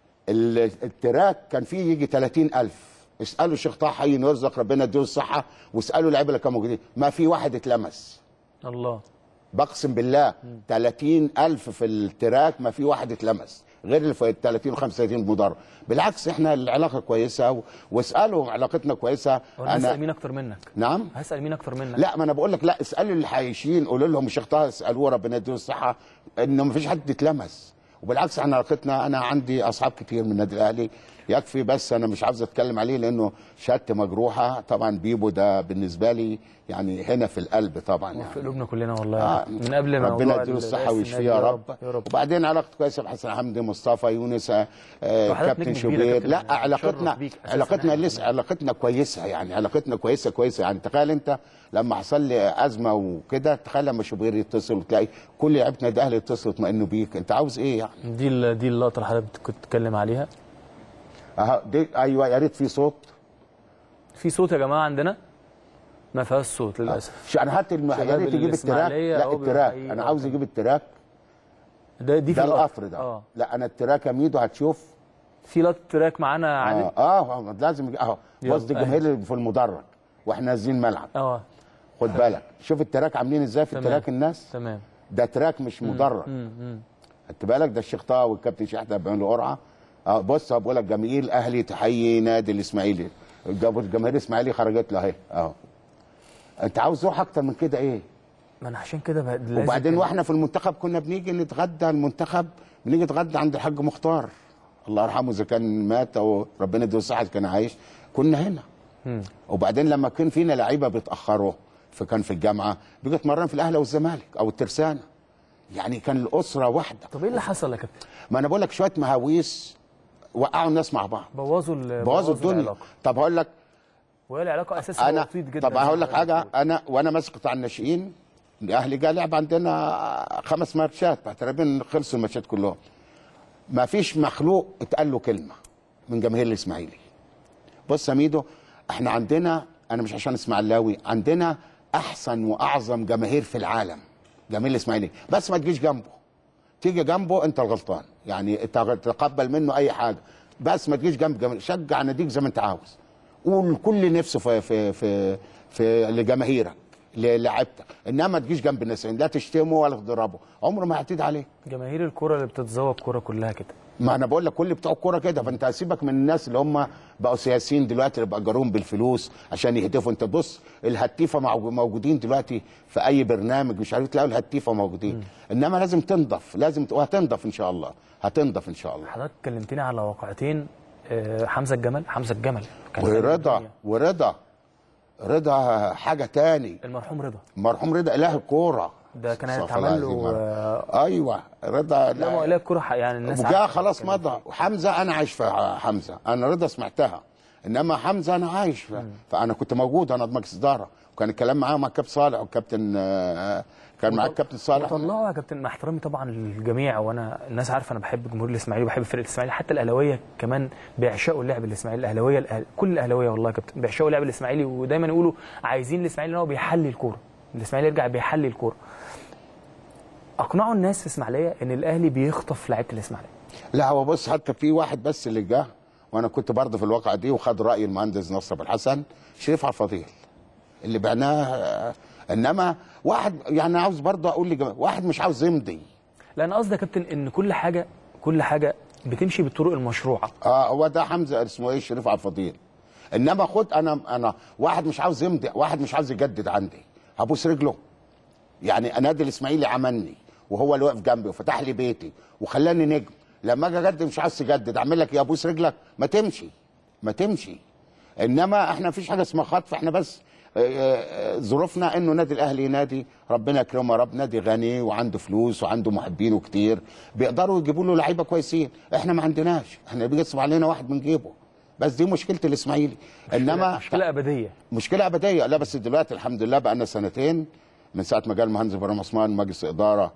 التراك كان فيه يجي ثلاثين ألف. اسالوا الشيخ طه حي يرزق ربنا يديله الصحه، واسالوا اللعيبه اللي كانوا موجودين ما في واحد اتلمس. الله. بقسم بالله ثلاثين ألف في التراك ما في واحد اتلمس غير اللي في ثلاثين و خمسة وثلاثين مدرب. بالعكس احنا العلاقه كويسه و... واسالوا علاقتنا كويسه. انا هسال مين اكتر منك؟ نعم هسال مين اكتر منك؟ لا ما انا بقول لك لا اسالوا اللي حايشين، قولوا لهم الشيخ طه اسالوه ربنا يديله الصحه انه ما فيش حد اتلمس. وبالعكس احنا علاقتنا، انا عندي اصحاب كتير من النادي الاهلي يكفي، بس انا مش عاوز اتكلم عليه لانه شهادتي مجروحه. طبعا بيبو ده بالنسبه لي يعني هنا في القلب طبعا يعني في قلوبنا كلنا والله. آه من قبل ما ربنا يديله الصحه ويشفيه يا رب. يا رب. وبعدين علاقتي كويسه بحسن حمدي، مصطفى يونس، آه كابتن شوبير. لا علاقتنا علاقتنا لسه علاقتنا كويسه يعني علاقتنا كويسه كويسه يعني. تخيل انت لما حصل لي ازمه وكده، تخيل لما شوبير يتصل وتلاقي كل لعيبه النادي الاهلي يتصلوا يطمئنوا بيك، انت عاوز ايه يعني؟ دي دي اللقطه اللي حضرتك كنت بتتكلم عليها. اها دي ايوه يا ريت في صوت. في صوت يا جماعه عندنا؟ ما فيهاش صوت للاسف. انا هات يا ريت يجيب التراك. لا التراك انا عاوز اجيب التراك ده دي في ده القطر ده. آه. لا انا التراك يا ميدو هتشوف في لقطه تراك معانا عادل. اه اه لازم اهو بص دي الجماهير في المدرج واحنا نازلين ملعب. اه خد بالك شوف التراك عاملين ازاي في تمام. التراك الناس. تمام. ده تراك مش مدرج. خدت بالك ده الشيخ طه والكابتن شحته بيعملوا قرعه. اه بص بقول لك جماهير الاهلي تحيي نادي الاسماعيلي، جماهير الاسماعيلي خرجت له اهي اهو. انت عاوز تروح اكتر من كده ايه؟ ما انا عشان كده وبعدين واحنا في المنتخب كنا بنيجي نتغدى المنتخب بنيجي نتغدى عند الحاج مختار الله يرحمه اذا كان مات او ربنا يديله الصحه كان عايش، كنا هنا. م. وبعدين لما كان فينا لعيبه بيتاخروا فكان في الجامعه بيجي يتمرن في الاهلي والزمالك او الترسانه، يعني كان الاسره واحده. طب ايه اللي حصل يا كابتن؟ ما انا بقول لك شويه مهاويس وقعوا الناس مع بعض، بوظوا بوظوا الدنيا العلاقة. طب هقول لك وهي العلاقه اساسا انا وطيد جدا. طب هقول لك حاجه، انا وانا ماسك قطاع الناشئين الاهلي جه لعب عندنا خمس ماتشات تقريبا خلصوا الماتشات كلهم، ما فيش مخلوق اتقال له كلمه من جماهير الاسماعيلي. بص يا ميدو احنا عندنا، انا مش عشان اسماعيلاوي، عندنا احسن واعظم جماهير في العالم جماهير الاسماعيلي، بس ما تجيش جنبه، تيجي جنبه انت الغلطان، يعني تقبل منه اي حاجه بس ما تجيش جنب جماهير. شجع ناديك زي ما انت عاوز، قول كل نفسه في في في, في لجماهيرك، للاعيبتك، انما ما تجيش جنب الناس لا تشتمه ولا تضربه، عمره ما هيعتدي عليه. جماهير الكره اللي بتتذوق كره كلها كده. ما انا بقول لك كل بتوع الكوره كده، فانت هسيبك من الناس اللي هم بقوا سياسيين دلوقتي اللي بأجروهم بالفلوس عشان يهدفوا. انت بص الهتيفه موجودين دلوقتي في اي برنامج مش عارف تلاقوا الهتيفه موجودين. م. انما لازم تنضف، لازم وهتنضف ان شاء الله، هتنضف ان شاء الله. حضرتك كلمتني على واقعتين، حمزه الجمل حمزه الجمل ورضا ورضا رضا حاجه تاني. المرحوم رضا المرحوم رضا اله الكوره ده كان هيتعمل له آه ايوه رضا. لا ما اله الكوره يعني الناس وجا خلاص مضى. وحمزه انا عايش في حمزه، انا رضا سمعتها، انما حمزه انا عايش في. فانا كنت موجود، انا مجلس اداره، وكان الكلام معاه مع الكابتن صالح والكابتن آه كان معاه الكابتن صالح. طلعوا يا كابتن مع احترامي طبعا للجميع، وانا الناس عارفه انا بحب جمهور الاسماعيلي وبحب فرقه الاسماعيلي، حتى الاهلاويه كمان بيعشقوا اللعب الاسماعيلي، الاهلاويه الأهل... كل الاهلاويه والله يا كابتن بيعشقوا اللعب الاسماعيلي، ودايما يقولوا عايزين الاسماعيلي ان هو بيحلي الكوره، الاسماعيلي يرجع بيحلي الكوره. اقنعوا الناس في اسماعيليه ان الاهلي بيخطف لعيبه الاسماعيلي. لا هو بص، حتى في واحد بس اللي جه وانا كنت برضه في الواقعه دي وخد راي المهندس نصر ابو الحسن، شريف عبد الفضيل اللي بعناه. انما واحد يعني عاوز برضه اقول لي واحد مش عاوز يمضي. لا انا قصدي يا كابتن ان كل حاجه كل حاجه بتمشي بالطرق المشروعه. اه هو ده حمزه اسمه ايه شريف عبد الفضيل. انما خد انا انا واحد مش عاوز يمضي، واحد مش عاوز يجدد عندي، هبوس رجله. يعني نادي الاسماعيلي عملني وهو اللي واقف جنبي وفتح لي بيتي وخلاني نجم، لما اجي اجدد مش عاوز تجدد اعمل لك ايه؟ ابوس رجلك؟ ما تمشي ما تمشي. انما احنا مفيش حاجه اسمها خطف، احنا بس ظروفنا انه نادي الاهلي نادي ربنا يكرمه يا رب، نادي غني وعنده فلوس وعنده محبين كتير بيقدروا يجيبوا له لعيبه كويسين، احنا ما عندناش، احنا بيصعب علينا واحد من جيبه. بس دي مشكله الاسماعيلي. انما مشكله ابديه مشكله ابديه. لا بس دلوقتي الحمد لله بقى لنا سنتين من ساعه ما جه المهندس ابراهيم عثمان مجلس اداره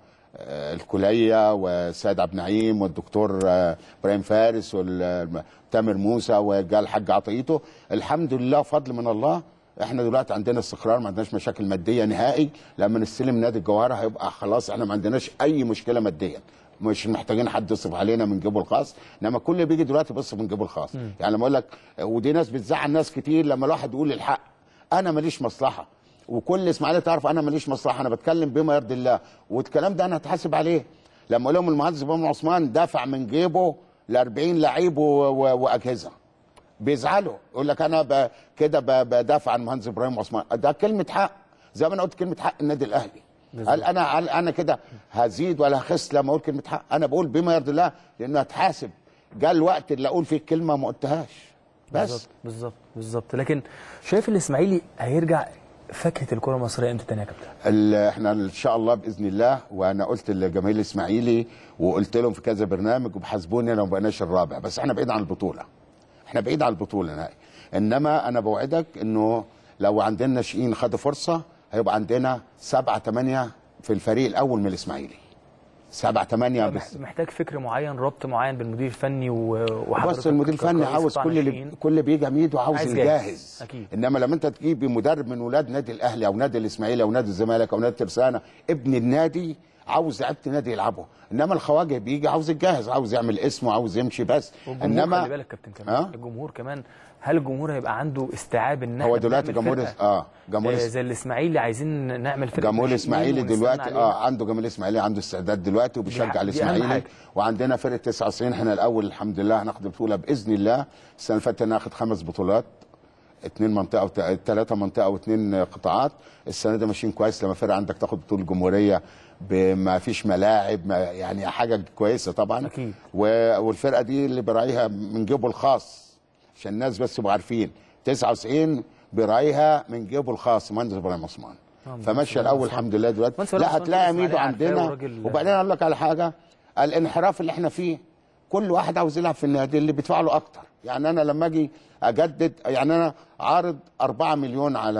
الكليه والسيد عبد النعيم والدكتور ابراهيم فارس وتامر موسى وجاء الحاج عطيته، الحمد لله فضل من الله احنا دلوقتي عندنا استقرار، ما عندناش مشاكل ماديه نهائي. لما نستلم نادي الجوهره هيبقى خلاص احنا ما عندناش اي مشكله ماديا، مش محتاجين حد يصرف علينا من جيبه الخاص، انما كل اللي بيجي دلوقتي بيصرف من جيبه الخاص. م. يعني لما اقول لك، ودي ناس بتزعل ناس كتير لما الواحد يقول الحق، انا ماليش مصلحه وكل اسماعيليه تعرف انا ماليش مصلحه، انا بتكلم بما يرضي الله، والكلام ده انا هتحاسب عليه. لما اقول لهم المهندس ابراهيم عثمان دافع من جيبه ل أربعين لعيب واجهزه، بيزعلوا يقول لك انا كده بدافع عن المهندس ابراهيم عثمان، ده كلمه حق. زي ما انا قلت كلمه حق النادي الاهلي، قال انا قال انا كده هزيد ولا هخس لما اقول كلمه حق؟ انا بقول بما يرضي الله لانه هتحاسب. جاء الوقت اللي اقول فيه الكلمه ما قلتهاش بس. بالظبط بالظبط. لكن شايف الاسماعيلي هيرجع فاكهه الكره المصريه امتى تاني يا كابتن؟ احنا ان شاء الله باذن الله، وانا قلت لجماهير الاسماعيلي وقلت لهم في كذا برنامج وبحاسبوني لو ما بقيناش الرابع، بس احنا بعيد عن البطوله، احنا بعيد عن البطوله نهائي. انما انا بوعدك انه لو عندنا ناشئين خدوا فرصه هيبقى عندنا سبعه ثمانيه في الفريق الاول من الاسماعيلي. سبعه ثمانيه بس محتاج فكر معين، ربط معين بالمدير الفني وحضرتك. بس المدير الفني عاوز كل اللي كل اللي بيجي عميد وعاوز الجاهز. أكيد. انما لما انت تجيب مدرب من ولاد نادي الاهلي او نادي الاسماعيلي او نادي الزمالك او نادي ترسانه ابن النادي عاوز لعيبه النادي يلعبوا، انما الخواجه بيجي عاوز الجاهز، عاوز يعمل اسمه، عاوز يمشي بس. انما خلي بالك كابتن كمان أه؟ الجمهور كمان، هل الجمهور هيبقى عنده استيعاب ان هو دلوقتي جمهور اه جمهور آه زي الاسماعيلي عايزين نعمل فرقه؟ جمهور الاسماعيلي دلوقتي اه عنده جمهور الاسماعيلي عنده استعداد دلوقتي وبيشجع الاسماعيلي، وعندنا فرقه تسعة وتسعين احنا الاول الحمد لله هناخد بطوله باذن الله. السنه اللي فاتت ناخد خمس بطولات، اثنين منطقه وثلاثه منطقه واثنين قطاعات. السنه دي ماشيين كويس، لما فرقه عندك تاخد بطوله الجمهوريه ما فيش ملاعب، ما يعني حاجه كويسه طبعا. أكيد. والفرقه دي اللي براعيها من جيبه الخاص عشان الناس بس يبقوا عارفين، تسعة وتسعين براعيها من جيبه الخاص مهندس ابراهيم عثمان، فماشي الاول الحمد لله دلوقتي. لا هتلاقي ميدو عندنا. وبعدين اقول لك على حاجه، الانحراف اللي احنا فيه كل واحد عاوز يلعب في النادي اللي بيدفع له اكتر. يعني انا لما اجي اجدد، يعني انا عارض أربعة مليون على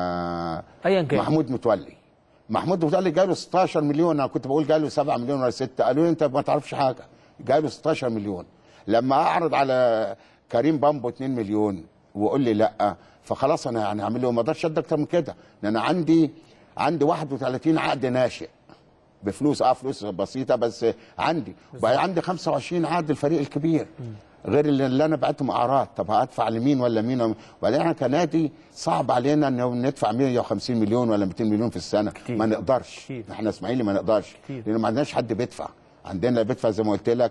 ايا كان محمود متولي. محمود متولي جاله ستاشر مليون، انا كنت بقول جاله سبعة مليون ولا ستة، قالوا لي انت ما تعرفش حاجه، جاله ستاشر مليون. لما اعرض على كريم بامبو اتنين مليون وقول لي لا، فخلاص انا يعني هعمل له ما اقدرش ادي اكتر من كده، لان انا عندي عندي واحد وثلاثين عقد ناشئ بفلوس، اه فلوس بسيطه بس عندي، بقى عندي خمسة وعشرين عقد الفريق الكبير. غير اللي, اللي انا بعتهم اعراض. طب هدفع لمين ولا مين؟ وبعدين احنا كنادي صعب علينا ان ندفع مية وخمسين مليون ولا مئتين مليون في السنه كتير. ما نقدرش كتير. احنا اسماعيلي ما نقدرش لان ما عندناش حد بيدفع. عندنا بيدفع زي ما قلت لك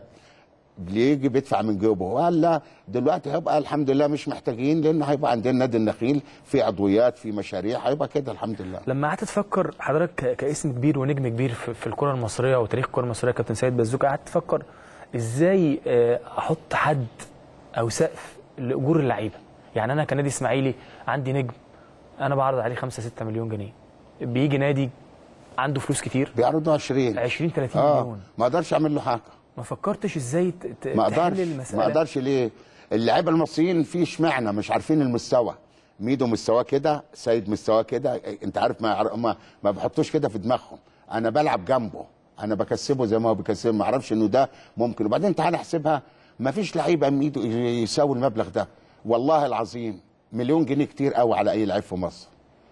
بيجي بيدفع من جيبه. ولا دلوقتي هيبقى الحمد لله مش محتاجين لان هيبقى عندنا نادي النخيل في عضويات في مشاريع هيبقى كده الحمد لله. لما قعدت تفكر حضرتك كاسم كبير ونجم كبير في, في الكره المصريه وتاريخ الكره المصريه كابتن سيد بازوكا، قعدت تفكر ازاي احط حد او سقف لاجور اللعيبه؟ يعني انا كنادي اسماعيلي عندي نجم انا بعرض عليه خمسة ستة مليون جنيه، بيجي نادي عنده فلوس كتير بيعرضوا عشرين عشرين ثلاثين آه. مليون. ما اقدرش اعمل له حاجه. ما فكرتش ازاي ما اقدرش ما اقدرش ليه؟ اللعيبه المصريين في اشمعنى مش عارفين المستوى. ميدو مستواه كده، سيد مستواه كده، انت عارف ما ما, ما بحطوش كده في دماغهم. انا بلعب جنبه، انا بكسبه زي ما هو بيكسبه، ما اعرفش انه ده ممكن. وبعدين تعالى احسبها، ما فيش لعيبه ميدو يساوي المبلغ ده والله العظيم. مليون جنيه كتير قوي على اي لعيب في مصر،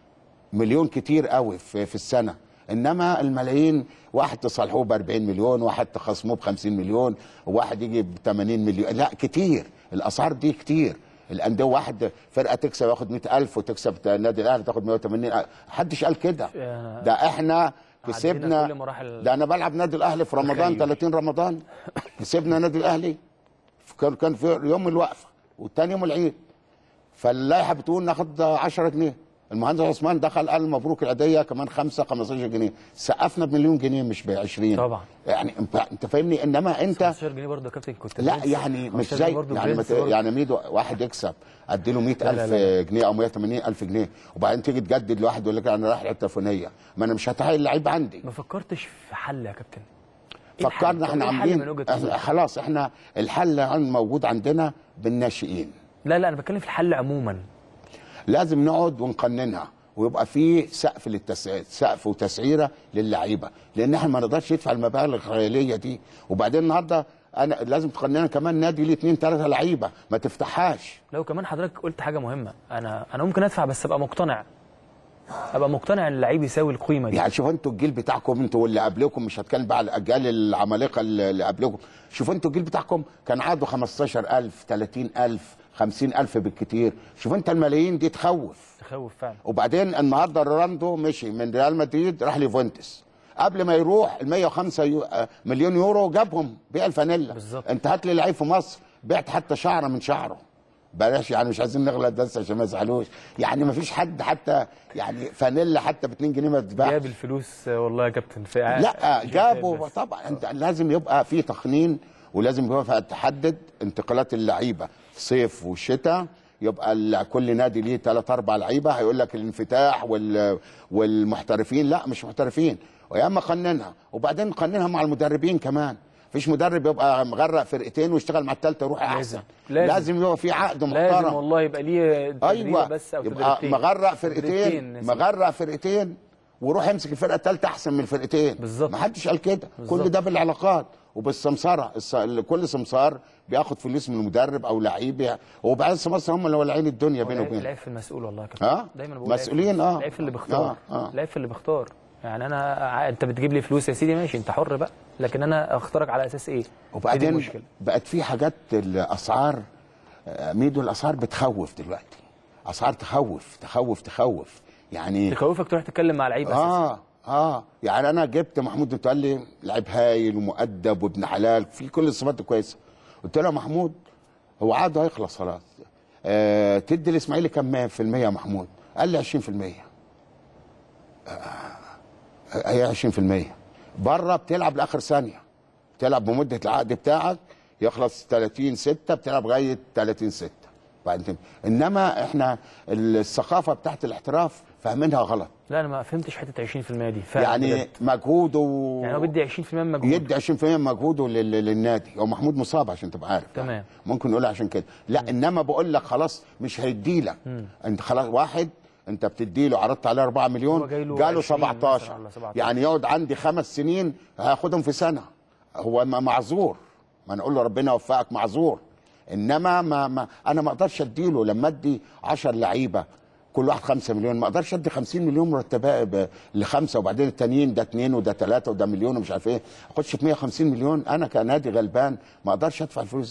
مليون كتير قوي في, في السنه. انما الملايين واحد تصالحوه ب أربعين مليون، واحد تخصموه ب خمسين مليون، وواحد يجي ب ثمانين مليون. لا كتير، الاسعار دي كتير. الانديه واحد فرقه تكسب ياخد مئة ألف وتكسب النادي الاهلي تاخد مئة وثمانين ألف. محدش قال كده. ده احنا كسبنا. ده انا بلعب نادي الاهلي في رمضان ثلاثين رمضان كسبنا نادي الاهلي كان كان في يوم الوقفه والثاني يوم العيد. فاللائحه بتقول ناخد عشرة جنيه. المهندس عثمان دخل قال مبروك العيديه كمان خمسة خمستاشر جنيه، سقفنا بمليون جنيه مش ب عشرين طبعا. يعني انت فاهمني. انما انت خمستاشر جنيه برضه يا كابتن كنت لا يعني مش زي يعني مت... يعني ميدو واحد يكسب ادي له مئة ألف جنيه او مئة وثمانين ألف جنيه وبعدين تيجي تجدد لواحد يقول لك انا رايح التليفونيه. ما انا مش هتحايل اللعيب عندي. ما فكرتش في حل يا كابتن؟ فكرنا احنا عاملين خلاص احنا الحل موجود عندنا بالناشئين. لا لا انا بتكلم في الحل عموما. لازم نقعد ونقننها ويبقى في سقف للتسعير، سقف وتسعيره للعيبه، لان احنا ما نقدرش ندفع المبالغ الخياليه دي. وبعدين النهارده انا لازم تقننها كمان نادي ليه اثنين ثلاثه لعيبه ما تفتحهاش. لو كمان حضرتك قلت حاجه مهمه، انا انا ممكن ادفع بس ابقى مقتنع، ابقى مقتنع ان اللعيب يساوي القيمه دي. يعني شوفوا انتوا الجيل بتاعكم انتوا واللي قبلكم، مش هتكلم بقى على الاجيال العمالقه اللي قبلكم، شوفوا انتوا الجيل بتاعكم كان عقده خمستاشر ألف ثلاثين ألف خمسين ألف بالكتير. شوف انت الملايين دي تخوف تخوف فعلا. وبعدين النهارده رونالدو مشي من ريال مدريد راح ليفونتس، قبل ما يروح ال مئة وخمسة يو... مليون يورو جابهم بيع الفانيلا. بالظبط. انت هات لي لعيب في مصر بعت حتى شعره من شعره، بلاش يعني مش عايزين نغلط بس عشان ما يزعلوش، يعني ما فيش حد حتى يعني فانيلا حتى ب اتنين جنيه ما بتتباعش. جاب الفلوس والله يا كابتن في لا جابوا طبعا. انت لازم يبقى في تقنين ولازم يبقى تحدد انتقالات اللعيبه صيف وشتاء، يبقى كل نادي ليه ثلاث اربع لعيبه. هيقول لك الانفتاح وال والمحترفين لا مش محترفين، ويا اما قننها وبعدين نقننها مع المدربين كمان. مفيش مدرب يبقى مغرق فرقتين ويشتغل مع الثالثه يروح احسن. لازم, لازم يبقى في عقد محترم. لازم والله يبقى ليه ايوه بس او يبقى مغرق فرقتين مغرق فرقتين وروح يمسك الفرقه الثالثه احسن من الفرقتين. بالظبط. ما حدش قال كده. كل ده بالعلاقات وبالسمسره. كل سمسار بياخد فلوس من المدرب او لعيب، وبعدين سمسره هم اللي ولعين الدنيا بينه وبينه. العيب في المسؤول والله يا كابتن. اه دايما بقول مسؤولين. اه العيب اللي بيختار. اه العيب اللي بيختار. يعني انا انت بتجيب لي فلوس يا سيدي ماشي انت حر بقى، لكن انا اختارك على اساس ايه؟ وبعدين بقت في حاجات الاسعار ميدو، الاسعار بتخوف دلوقتي، اسعار تخوف تخوف تخوف يعني تخوفك تروح تتكلم مع لعيب اه اساسا. اه يعني انا جبت محمود متولي لعيب هايل ومؤدب وابن حلال في كل الصفات الكويسه، قلت له يا محمود هو عقده هيخلص خلاص، آه تدي الاسماعيلي كام في المية يا محمود؟ قال لي عشرين في المية. آه هي عشرين في المية. بره بتلعب لاخر ثانيه، بتلعب بمده العقد بتاعك يخلص ثلاثين ستة، بتلعب لغايه ثلاثين ستة بعدين. انما احنا الثقافه بتاعت الاحتراف فاهمينها غلط. لا انا ما فهمتش حته عشرين في المية دي يعني بجد. مجهوده و... يعني هو بيدي عشرين في المية من مجهوده، يدي عشرين في المية من مجهوده لل... للنادي. هو محمود مصاب عشان تبقى عارف. تمام. ممكن نقول عشان كده لا. مم. انما بقول لك خلاص مش هيدي لك. انت خلاص واحد انت بتدي له عرضت عليه أربعة مليون جاله سبعتاشر، يعني يقعد عندي خمس سنين هاخدهم في سنه. هو معذور، ما نقول له ربنا يوفقك، معذور. انما ما, ما انا ما اقدرش اديله لما ادي عشرة لعيبه كل واحد خمسة مليون، ما اقدرش ادي خمسين مليون مرتبات لخمسه وبعدين التانيين ده اتنين وده ثلاثه وده مليون ومش عارف ايه، اخدش في مئة وخمسين مليون. انا كنادي غلبان ما اقدرش ادفع الفلوس دي.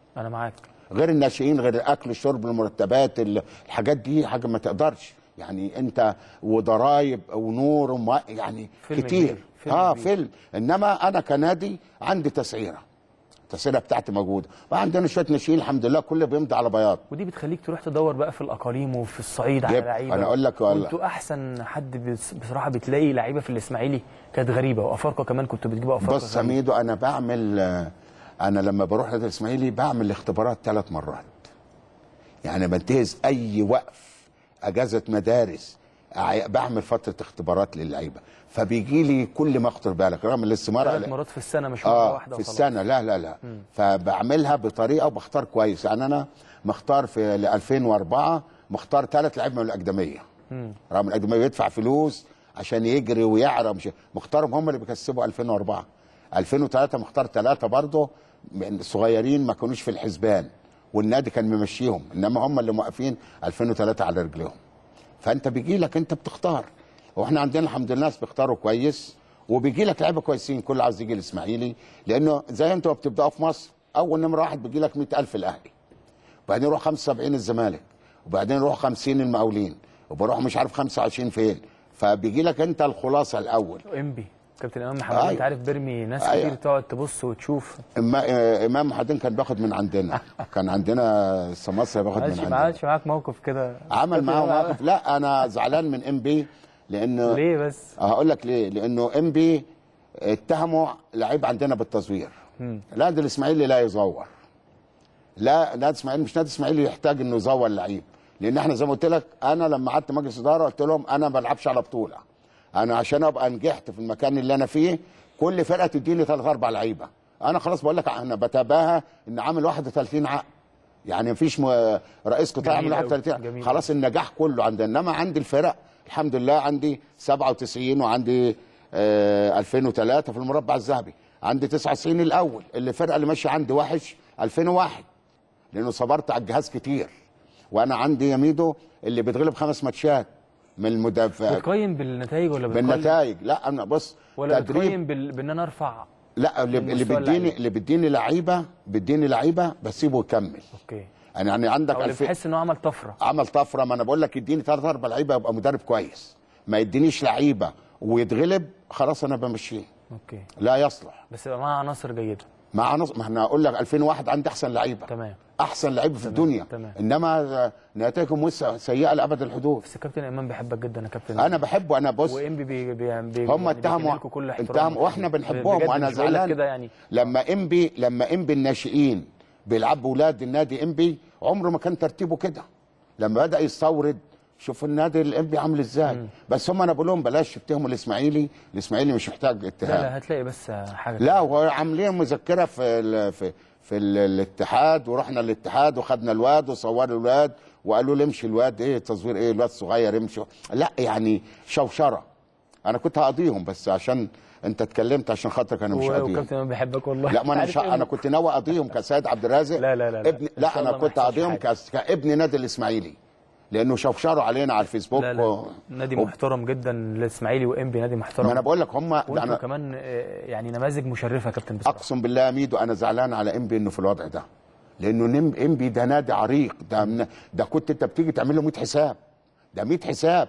انا معاك. غير الناشئين، غير الاكل الشرب المرتبات الحاجات دي حاجه ما تقدرش يعني انت، وضرايب ونور وما يعني فيلم كتير كبير. فيلم اه كبير. فيلم. انما انا كنادي عندي تسعيره، التسعيره بتاعتي موجوده، وعندنا شويه ناشئين الحمد لله كله بيمضي على بياض. ودي بتخليك تروح تدور بقى في الاقاليم وفي الصعيد على لعيبه. انا اقول لك والله كنتوا احسن حد بصراحه بتلاقي لعيبه في الاسماعيلي كانت غريبه، وافارقه كمان كنتوا بتجيبوا افارقه. بص يا ميدو، انا بعمل انا لما بروح نادي الاسماعيلي بعمل اختبارات ثلاث مرات، يعني بنتهز اي وقف اجازه مدارس بعمل فتره اختبارات للعيبه، فبيجي لي كل ما اخطر بالك رغم الاستماره ثلاث مرات في السنه مش مره آه واحده في وخلاص. السنه، لا لا لا مم. فبعملها بطريقه وبختار كويس. يعني انا مختار في ل ألفين وأربعة مختار ثلاث لعيبه من الاكاديميه، رغم الاكاديميه بيدفع فلوس عشان يجري ويعرى، مش مختارهم هم اللي بيكسبوا ألفين وأربعة. ألفين وثلاثة مختار ثلاثه برضه صغيرين ما كانوش في الحسبان والنادي كان ممشيهم، انما هم اللي موقفين ألفين وثلاثة على رجلهم. فانت بيجي لك انت بتختار، واحنا عندنا الحمد لله ناس بيختاروا كويس، وبيجي لك لعيبه كويسين، كل عاوز يجي الاسماعيلي، لانه زي انتوا بتبداوا في مصر اول نمره واحد بيجي لك مئة ألف الاهلي، وبعدين يروح خمسة وسبعين الزمالك، وبعدين يروح خمسين المقاولين، وبروح مش عارف خمسة وعشرين فين، فبيجي لك انت الخلاصه الاول. انبي كابتن امام محمد انت عارف بيرمي ناس أيوة. كتير تقعد تبص وتشوف. امام محمد كان بياخد من عندنا كان عندنا سماسره بياخد من عندنا. ما عادش معاك موقف كده؟ عمل معاه موقف. لا انا زعلان من ام بي لانه ليه بس؟ هقول لك ليه. لانه ام بي اتهموا لعيب عندنا بالتزوير. نادي الاسماعيلي لا يزور، لا نادي الاسماعيلي مش نادي الاسماعيلي يحتاج انه يزور لعيب، لان احنا زي ما قلت لك انا لما قعدت مجلس اداره قلت لهم انا ما بلعبش على بطوله، انا عشان ابقى نجحت في المكان اللي انا فيه كل فرقه تديني ثلاث اربع لعيبه. انا خلاص بقول لك انا بتباهى ان عامل واحد وثلاثين عقد، يعني مفيش م... رئيس قطاع عامل واحد وثلاثين، خلاص النجاح كله عندنا. انما عندي الفرق الحمد لله، عندي سبعة وتسعين وعندي آه ألفين وثلاثة في المربع الذهبي، عندي تسعة وتسعين الاول اللي الفرقه اللي ماشيه عندي وحش ألفين وواحد لانه صبرت على الجهاز كتير، وانا عندي يميدو اللي بيتغلب خمس ماتشات من المدافع. بتقيم بالنتائج ولا بتقيم بالنتائج؟ لا انا بص ولا بتقيم بال... بان انا ارفع؟ لا اللي, اللي بيديني اللي بيديني لعيبه بيديني لعيبه بسيبه يكمل. اوكي. يعني يعني عندك او اللي بتحس انه عمل طفره عمل طفره، ما انا بقول لك اديني ثلاث اربع لعيبه يبقى مدرب كويس، ما يدينيش لعيبه ويتغلب خلاص انا بمشيه. اوكي. لا يصلح، بس يبقى معاه عناصر جيده. مع عناصر، ما احنا اقول لك ألفين وواحد عندي احسن لعيبه. تمام. احسن لعيبه في الدنيا. تمام. انما نتائجهم سيئه لابد الحدود. بس كابتن امام بيحبك جدا يا كابتن. انا بحبه. انا بص وانبي بي بي بي هم اتهموا اتهموا واحنا بنحبهم، وانا زعلان يعني. لما انبي لما انبي الناشئين بيلعبوا اولاد النادي انبي عمره ما كان ترتيبه كده. لما بدا يستورد شوف النادي الانبي عامل ازاي. مم. بس هم انا بقول لهم بلاش تتهموا الاسماعيلي، الاسماعيلي مش محتاج اتهام. لا لا هتلاقي بس حاجه. لا وعاملين مذكره في ال في في ال الاتحاد، ورحنا الاتحاد وخدنا الواد وصوروا الواد وقالوا لي امشي الواد، ايه تصوير ايه الواد صغير امشي. لا يعني شوشره. انا كنت هقضيهم بس عشان انت اتكلمت عشان خاطرك انا مش هقضيهم. وكابتن ما بيحبك والله. لا ما انا مش انا كنت ناوي اقضيهم كسيد عبد الرازق. لا لا لا, لا. ابن لا انا كنت هقضيهم كابن نادي الاسماعيلي لانه شوشروا علينا على الفيسبوك. لا لا. و... نادي و... محترم جدا الاسماعيلي وانبي نادي محترم. ما انا بقول لك هم أنا... كمان يعني نماذج مشرفه يا كابتن بصراحه. اقسم بالله يا ميدو انا زعلان على انبي انه في الوضع ده، لانه انبي ده نادي عريق، ده من... ده كنت انت بتيجي تعمل له مية حساب، ده مية حساب.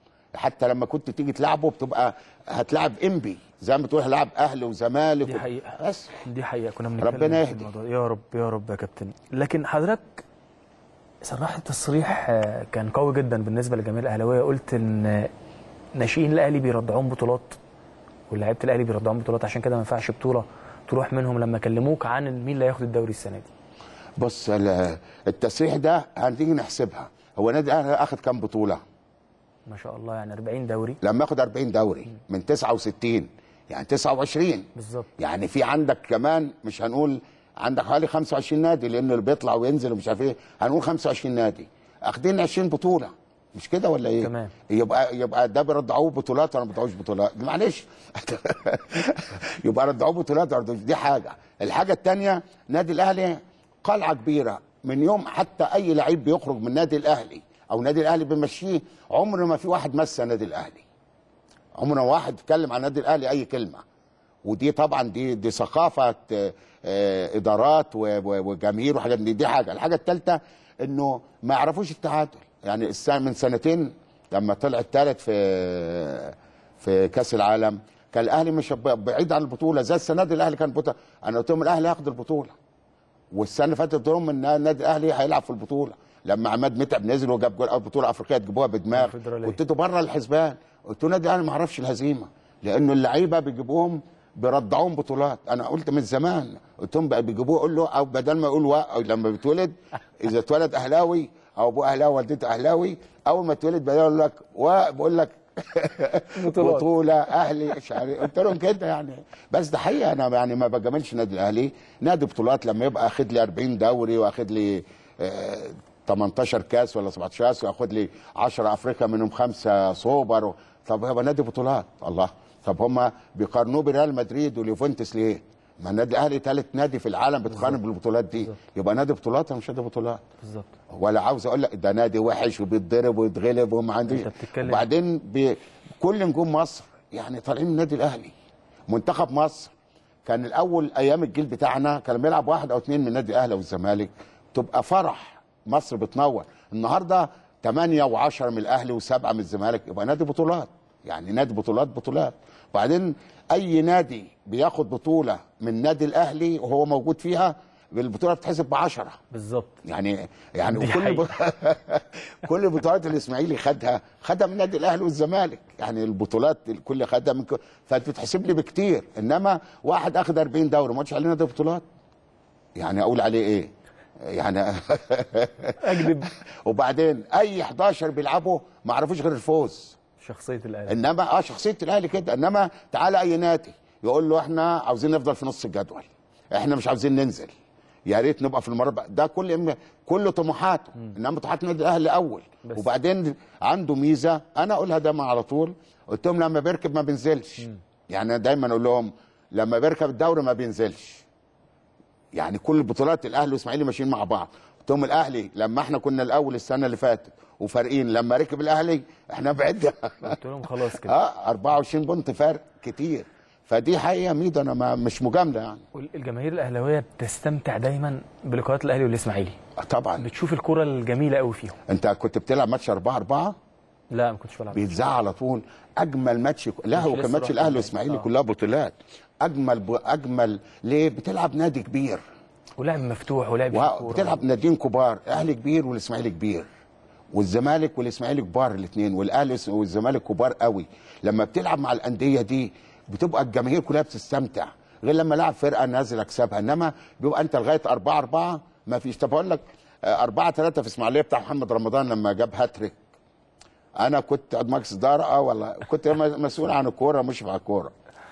حتى لما كنت تيجي تلعبه بتبقى هتلعب انبي زي ما تقول هلعب اهلي وزمالك. دي حقيقه بس دي حقيقه كنا بنتكلم ربنا يهدي. يا رب يا رب يا كابتن. لكن حضرتك صراحة تصريح كان قوي جدا بالنسبه للجماهير الاهلاويه، قلت ان ناشئين الاهلي بيرضعون بطولات ولاعيبه الاهلي بيرضعون بطولات، عشان كده ما ينفعش بطوله تروح منهم لما كلموك عن مين اللي هياخد الدوري السنه دي. بص التصريح ده هنيجي نحسبها، هو نادي الاهلي اخد كام بطوله؟ ما شاء الله يعني أربعين دوري. لما ياخد أربعين دوري من تسعة وستين يعني تسعة وعشرين بالظبط. يعني في عندك كمان مش هنقول عندك حوالي خمسة وعشرين نادي لانه اللي بيطلع وينزل ومش عارف ايه، هنقول خمسة وعشرين نادي اخدين عشرين بطوله، مش كده ولا ايه؟ تمام. يبقى يبقى ده بيرضعوه بطولات ولا ما بيرضعوش بطولات؟ معلش يبقى رضعوه بطولات ولا دي حاجه. الحاجه الثانيه نادي الاهلي قلعه كبيره، من يوم حتى اي لعيب بيخرج من نادي الاهلي او نادي الاهلي بيمشيه عمر ما في واحد مس نادي الاهلي، عمر ما واحد اتكلم عن نادي الاهلي اي كلمه، ودي طبعا دي دي ثقافه آه، ادارات وجماهير وحاجات دي. دي حاجه. الحاجه الثالثه انه ما يعرفوش التعادل. يعني السنه من سنتين لما طلع الثالث في في كاس العالم كان الاهلي مش بعيد عن البطوله زي السنه دي. الاهلي كان بطوله، انا قلت لهم الاهلي هياخد البطوله، والسنه اللي فاتت قلت لهم ان النادي الاهلي هيلعب في البطوله. لما عماد متعب نزل وجاب جول اول بطوله افريقيه تجيبوها بدماغ، قلت له بره الحسبان. قلت له النادي الاهلي ما يعرفش الهزيمه، لانه اللعيبه بيجيبوهم بيرضعوهم بطولات. انا قلت من زمان، قلت لهم بقى بيجيبوه يقول له، او بدل ما يقول أو لما بيتولد اذا اتولد اهلاوي او ابوه اهلاوي والدته اهلاوي، اول ما اتولد بيقول لك وبقول لك بطوله اهلي مش عارف. قلت لهم كده يعني. بس ده حقيقه انا يعني ما بجاملش النادي الاهلي. نادي بطولات لما يبقى اخد لي أربعين دوري واخد لي آه تمنتاشر كاس ولا سبعتاشر كاس واخد لي عشرة افريقيا منهم خمسه سوبر و... طب هو نادي بطولات. الله، طب هم بيقارنوه بريال مدريد واليوفنتوس ليه؟ ما النادي الاهلي ثالث نادي في العالم بتقارن بالبطولات دي. بالزبط. يبقى نادي بطولات ولا مش نادي بطولات؟ بالظبط. ولا عاوز اقول لك ده نادي وحش وبيتضرب ويتغلب وما عندوش. وبعدين بي... كل نجوم مصر يعني طالعين من النادي الاهلي. منتخب مصر كان الاول ايام الجيل بتاعنا كان بيلعب واحد او اثنين من النادي الاهلي والزمالك تبقى فرح، مصر بتنور. النهارده ثمانية وعشرة من الاهلي وسبعه من الزمالك، يبقى نادي بطولات. يعني نادي بطولات بطولات. وبعدين اي نادي بياخد بطوله من النادي الاهلي وهو موجود فيها البطوله بتتحسب ب عشرة بالظبط. يعني يعني كل ب... كل البطولات الاسماعيلي خدها خدها من النادي الاهلي والزمالك. يعني البطولات الكل خدها من ك... فبتتحسب لي بكتير. انما واحد اخد أربعين دوري ما قلتش عليه نادي بطولات، يعني اقول عليه ايه؟ يعني اكذب. وبعدين اي احداشر بيلعبوا ما عرفوش غير الفوز. شخصيه الاهلي. انما اه شخصيه الاهلي كده. انما تعالى اي نادي يقول له احنا عاوزين نفضل في نص الجدول، احنا مش عاوزين ننزل، يا ريت نبقى في المربع ده. كل كل طموحاته. انما طموحات النادي الاهلي اول. بس. وبعدين عنده ميزه انا اقولها دايما على طول، قلت لهم لما بيركب ما بينزلش. مم. يعني دايما اقول لهم لما بيركب الدوري ما بينزلش. يعني كل البطولات الاهلي والاسماعيلي ماشيين مع بعض. قلت لهم الاهلي لما احنا كنا الاول السنه اللي فاتت وفارقين، لما ركب الاهلي احنا بعدنا. قلت لهم خلاص كده. اه أربعة وعشرين بونت فرق كتير. فدي حقيقه ميدو، انا ما مش مجامله يعني. الجماهير الاهلاويه بتستمتع دايما بلقاءات الاهلي والاسماعيلي. طبعا بتشوف الكره الجميله قوي فيهم. انت كنت بتلعب ماتش أربعة أربعة؟ لا ما كنتش بلعب. بيتذاع على طول. اجمل ماتش. لا هو كان ماتش الاهلي والاسماعيلي كلها بطولات. اجمل ب... اجمل ليه؟ بتلعب نادي كبير ولعب مفتوح ولعب و... بتلعب ناديين كبار. الاهلي كبير والاسماعيلي كبير، والزمالك والاسماعيلي كبار الاثنين، والاهلي والزمالك كبار قوي. لما بتلعب مع الانديه دي بتبقى الجماهير كلها بتستمتع، غير لما لعب فرقه نازل اكسبها. انما بيبقى انت لغايه أربعة أربعة ما فيش. طب اقول لك أربعة ثلاثة في اسماعيليه بتاع محمد رمضان لما جاب هاتريك، انا كنت مجلس اداره ولا كنت مسؤول عن الكوره مش على الكوره،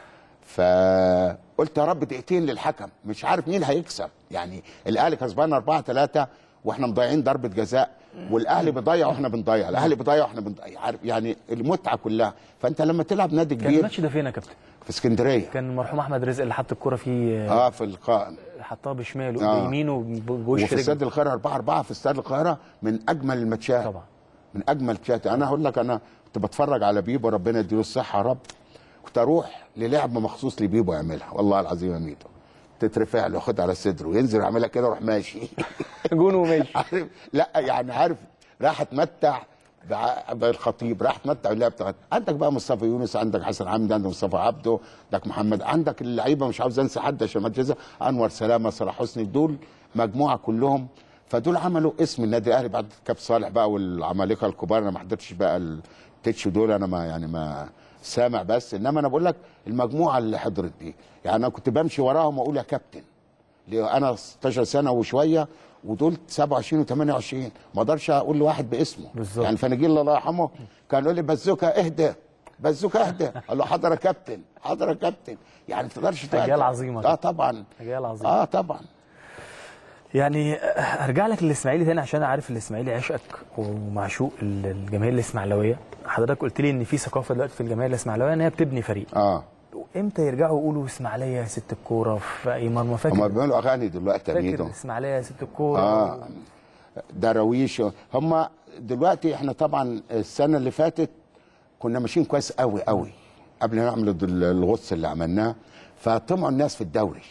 فقلت يا رب دقيقتين للحكم مش عارف مين هيكسب. يعني الاهلي كسبان أربعة ثلاثة واحنا مضيعين ضربه جزاء، والاهلي بيضيع واحنا بنضيع، الاهلي بيضيع واحنا بنضيع، عارف يعني المتعه كلها. فانت لما تلعب نادي كبير. كان الماتش ده فين يا كابتن؟ في اسكندريه. كان المرحوم احمد رزق اللي حط الكره فيه. اه في القائم حطها بشماله آه. بيمينه بوش وفي استاد القاهره أربعة أربعة في استاد القاهره من اجمل الماتشات طبعا، من اجمل الماتشات. انا هقول لك انا كنت بتفرج على بيبو ربنا يديله الصحه يا رب، كنت اروح للعبه مخصوص لبيبو يعملها والله العظيم يا ميدو، تترفع له ياخدها على صدره وينزل يعملها كده ويروح ماشي جون وماشي. عارف لا يعني عارف راح اتمتع بالخطيب، راح اتمتع باللعب بتاعت. عندك بقى مصطفى يونس، عندك حسن حمدي، عندك مصطفى عبده، عندك محمد، عندك اللعيبه مش عاوز انسى حد عشان ما تجزا، انور سلامه، صلاح حسني، دول مجموعه كلهم. فدول عملوا اسم النادي الاهلي بعد كاب صالح بقى والعمالقه الكبار. انا ما حضرتش بقى التتش دول، انا ما يعني ما سامع بس، انما انا بقول لك المجموعه اللي حضرت دي يعني انا كنت بمشي وراهم واقول يا كابتن، ليه انا ستاشر سنه وشويه ودول سبعة وعشرين وثمانية وعشرين ما اقدرش اقول لواحد باسمه بالزبط. يعني فنجيل الله يرحمه كان يقول لي بزوكا اهدى بزوكا اهدى، قال له حاضر يا كابتن حاضر يا كابتن. يعني ما تقدرش اجيال عظيمه. اه طبعا اجيال عظيمه. اه طبعا. يعني ارجع لك للاسماعيلي تاني عشان عارف الاسماعيلي عشقك ومعشوق الجماهير الاسماعيلويه. حضرتك قلت لي ان في ثقافه دلوقتي في الجماهير الاسماعيلويه ان هي بتبني فريق. اه امتى يرجعوا يقولوا اسماعيليه يا ست الكوره في اي مرمى؟ فاكر هم بيعملوا اغاني دلوقتي يا ميدو، اسماعيليه يا ست الكوره اه و... دراويش. هم دلوقتي احنا طبعا السنه اللي فاتت كنا ماشيين كويس قوي قوي قبل ما نعمل الغص اللي عملناه، فطمعوا الناس في الدوري.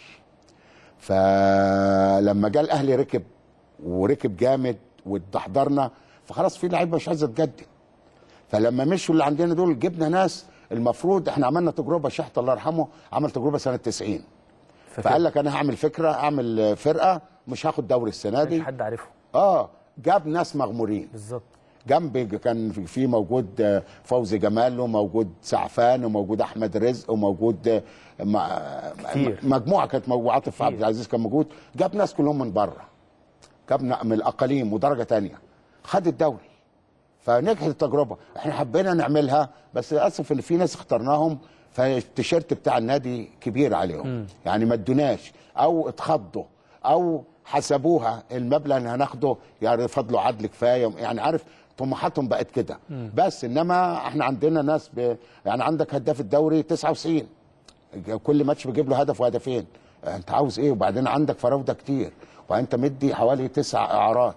فلما جاء الاهلي ركب وركب جامد واتحضرنا، فخلاص في لعيبه مش عايزه تجدد. فلما مشوا اللي عندنا دول جبنا ناس المفروض احنا عملنا تجربه، شحت الله يرحمه عمل تجربه سنه تسعين. فقال لك انا هعمل فكره، اعمل فرقه مش هاخد دوري السنه دي، مش حد عارفه. اه جاب ناس مغمورين بالظبط. جنب كان في موجود فوزي جمال وموجود سعفان وموجود احمد رزق وموجود كتير. مجموعه كانت موجوده، عاطف عبد العزيز كان موجود، جاب ناس كلهم من بره، جاب من الاقاليم ودرجه ثانيه، خد الدوري. فنجحت التجربه، احنا حبينا نعملها بس للاسف ان في ناس اخترناهم فالتيشيرت بتاع النادي كبير عليهم. م. يعني ما ادوناش او اتخضوا او حسبوها المبلغ اللي هناخده يعني فضلوا عدل كفايه، يعني عارف طموحاتهم بقت كده. بس انما احنا عندنا ناس ب... يعني عندك هداف الدوري تسعة وتسعين، كل ماتش بيجيب له هدف وهدفين، انت عاوز ايه؟ وبعدين عندك فراوده كتير، وانت مدي حوالي تسع اعارات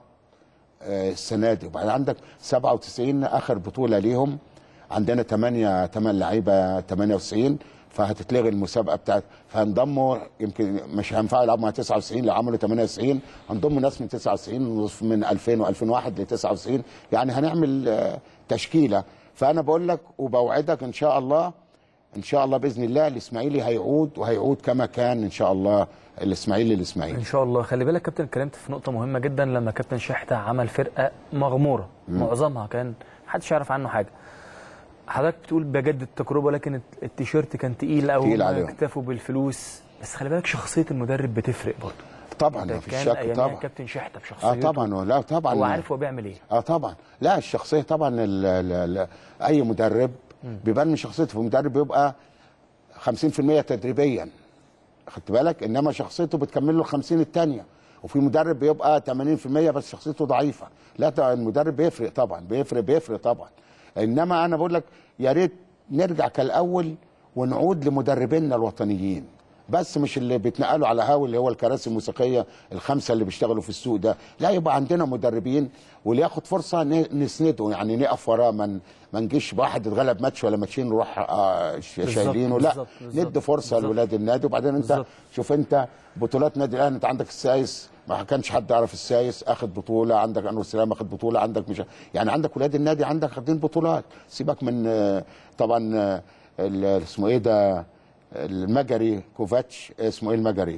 السنه دي، وبعدين عندك سبعة وتسعين اخر بطوله ليهم، عندنا ثمانية ثمان لعيبه ثمانية وتسعين، فهتتلغي المسابقه بتاعت، فهنضموا يمكن مش هينفعوا يلعبوا مع تسعة وتسعين، لو عملوا ثمانية وتسعين هنضم ناس من تسعة وتسعين من ألفين وألفين وواحد ل تسعة وتسعين، يعني هنعمل تشكيله. فانا بقول لك وبوعدك ان شاء الله ان شاء الله باذن الله الاسماعيلي هيعود وهيعود كما كان ان شاء الله الاسماعيلي الاسماعيلي ان شاء الله. خلي بالك كابتن، اتكلمت في نقطه مهمه جدا لما كابتن شحته عمل فرقه مغموره، م. معظمها كان محدش يعرف عنه حاجه. حضرتك بتقول بجد التجربه، لكن التيشيرت كان تقيل قوي، اكتفوا بالفلوس. بس خلي بالك شخصيه المدرب بتفرق برضه. طبعا ما فيش شك طبعا. كابتن شحته بشخصيته اه طبعا، لا طبعا هو عارف هو بيعمل ايه. اه طبعا، لا الشخصيه طبعا ال ال ال اي مدرب بيبان من شخصيته، في مدرب بيبقى خمسين في المية تدريبيا، خدت بالك، انما شخصيته بتكمل له خمسين الثانيه، وفي مدرب بيبقى ثمانين في المية بس شخصيته ضعيفه. لا المدرب بيفرق طبعا، بيفرق بيفرق طبعا. انما انا بقول لك يا ريت نرجع كالاول ونعود لمدربينا الوطنيين، بس مش اللي بيتنقلوا على هاوي اللي هو الكراسي الموسيقيه الخمسه اللي بيشتغلوا في السوق ده، لا يبقى عندنا مدربين واللي ياخد فرصه نسنده، يعني نقف وراه، من ما نجيش واحد اتغلب ماتش ولا ماتشين نروح آه شايلينه، لا بالزبط بالزبط ندي فرصه لولاد النادي. وبعدين انت بالزبط. شوف انت بطولات نادي الاهلي، انت عندك السايس ما كانش حد يعرف السايس اخد بطوله، عندك انور سلام اخد بطوله، عندك مش يعني عندك ولاد النادي عندك خدين بطولات. سيبك من طبعا اسمه ايه ده المجري كوفاتش، اسمه ايه المجري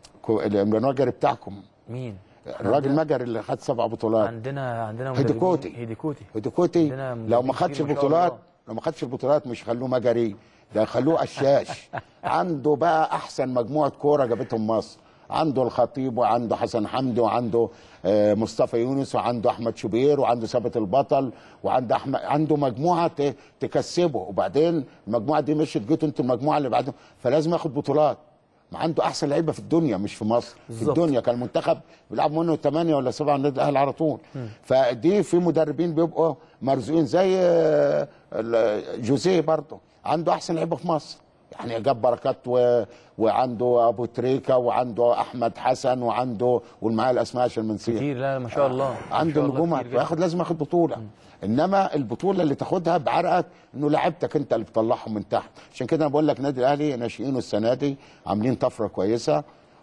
المجري بتاعكم مين؟ الراجل المجري اللي خد سبع بطولات. عندنا عندنا هيديكوتي هيديكوتي هيديكوتي لو ما خدش البطولات لو ما خدش البطولات مش خلوه مجري، ده خلوه قشاش. عنده بقى احسن مجموعه كوره جابتهم مصر، عنده الخطيب وعنده حسن حمدي وعنده مصطفى يونس وعنده احمد شوبير وعنده ثابت البطل وعنده احمد، عنده مجموعه تكسبه. وبعدين المجموعه دي مشيت، جيتوا انتوا المجموعه اللي بعدهم، فلازم ياخد بطولات. ما عنده احسن لعيبه في الدنيا، مش في مصر بالزبط. في الدنيا كان المنتخب بيلعب منه ثمانيه ولا سبعه النادي الاهلي على طول. م. فدي في مدربين بيبقوا مرزوقين زي جوزيه برضه عنده احسن لعيبه في مصر، يعني جاب بركات و... وعنده ابو تريكه وعنده احمد حسن وعنده والمعاه الاسماء عشان ما نسيها كتير. لا ما شاء الله عنده نجوم، وياخد لازم ياخد بطوله. م. انما البطوله اللي تاخدها بعرقك انه لعبتك انت اللي بتطلعهم من تحت. عشان كده انا بقول لك نادي الاهلي ناشئينه السنه دي عاملين طفره كويسه،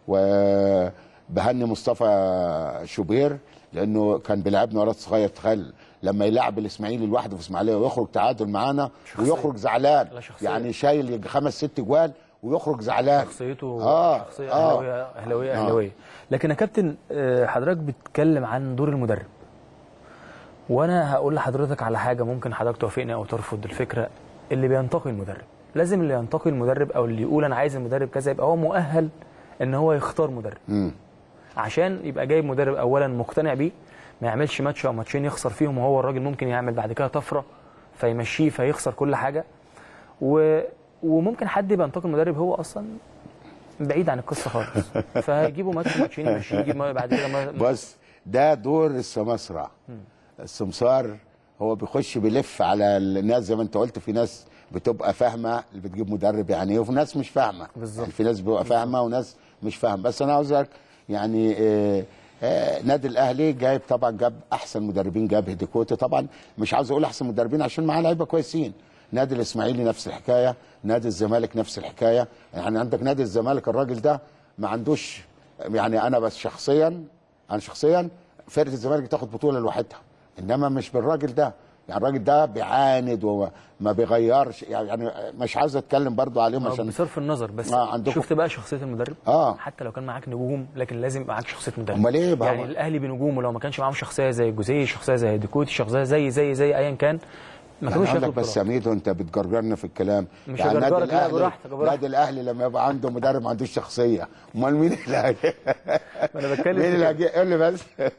وبهني مصطفى شوبير لانه كان بيلعبنا ولد صغير، تخيل لما يلعب الاسماعيلي لوحده في اسماعيليه ويخرج تعادل معانا ويخرج زعلان، يعني شايل خمس ست جوال ويخرج زعلان. شخصيته آه شخصيه اهلاويه اهلاويه اهلاويه. لكن يا كابتن حضرتك بتتكلم عن دور المدرب، وانا هقول لحضرتك على حاجه ممكن حضرتك توافقني او ترفض الفكره. اللي بينتقي المدرب لازم اللي ينتقي المدرب او اللي يقول انا عايز المدرب كذا يبقى هو مؤهل ان هو يختار مدرب. م. عشان يبقى جايب مدرب اولا مقتنع بيه، ما يعملش ماتش او ماتشين يخسر فيهم، وهو الراجل ممكن يعمل بعد كده طفره فيمشيه فيخسر كل حاجه. و... وممكن حد يبقى ينتقي المدرب هو اصلا بعيد عن القصه خالص، فيجيبوا ماتش ماتشين يمشيه، يجيب بعد كده ما... بس ده دور السمسرة. السمسار هو بيخش بيلف على الناس زي ما انت قلت، في ناس بتبقى فاهمه اللي بتجيب مدرب يعني، وفي ناس مش فاهمه بالظبط. في ناس بتبقى فاهمه وناس مش فاهمه. بس انا عاوز يعني آه آه نادي الاهلي جايب طبعا، جاب احسن مدربين، جاب هيديكوتي طبعا، مش عاوز اقول احسن مدربين عشان معاه لعيبه كويسين، نادي الاسماعيلي نفس الحكايه، نادي الزمالك نفس الحكايه. يعني عندك نادي الزمالك الراجل ده ما عندوش، يعني انا بس شخصيا انا شخصيا فرقه الزمالك تاخد بطوله لوحدها، انما مش بالراجل ده. يعني الراجل ده بيعاند وما بيغيرش، يعني مش عايز اتكلم برضو عليهم عشان بصرف النظر، بس آه شفت بقى شخصيه المدرب. اه حتى لو كان معاك نجوم لكن لازم يبقى معاك شخصيه مدرب. امال ايه بقى؟ يعني الاهلي بنجومه لو ما كانش معاهم شخصيه زي جوزيه، شخصيه زي ديكوتي، شخصيه زي زي زي ايا كان ما كانوش ياخدوا. ياخدوا بس يا ميدو انت بتجرجرنا في الكلام. مش يعني نادي الاهلي براحتك نادي الاهلي لما يبقى عنده مدرب ما عندوش شخصيه، امال مين اللي هيجي؟ انا بتكلم مين اللي هيجي؟ قول لي بس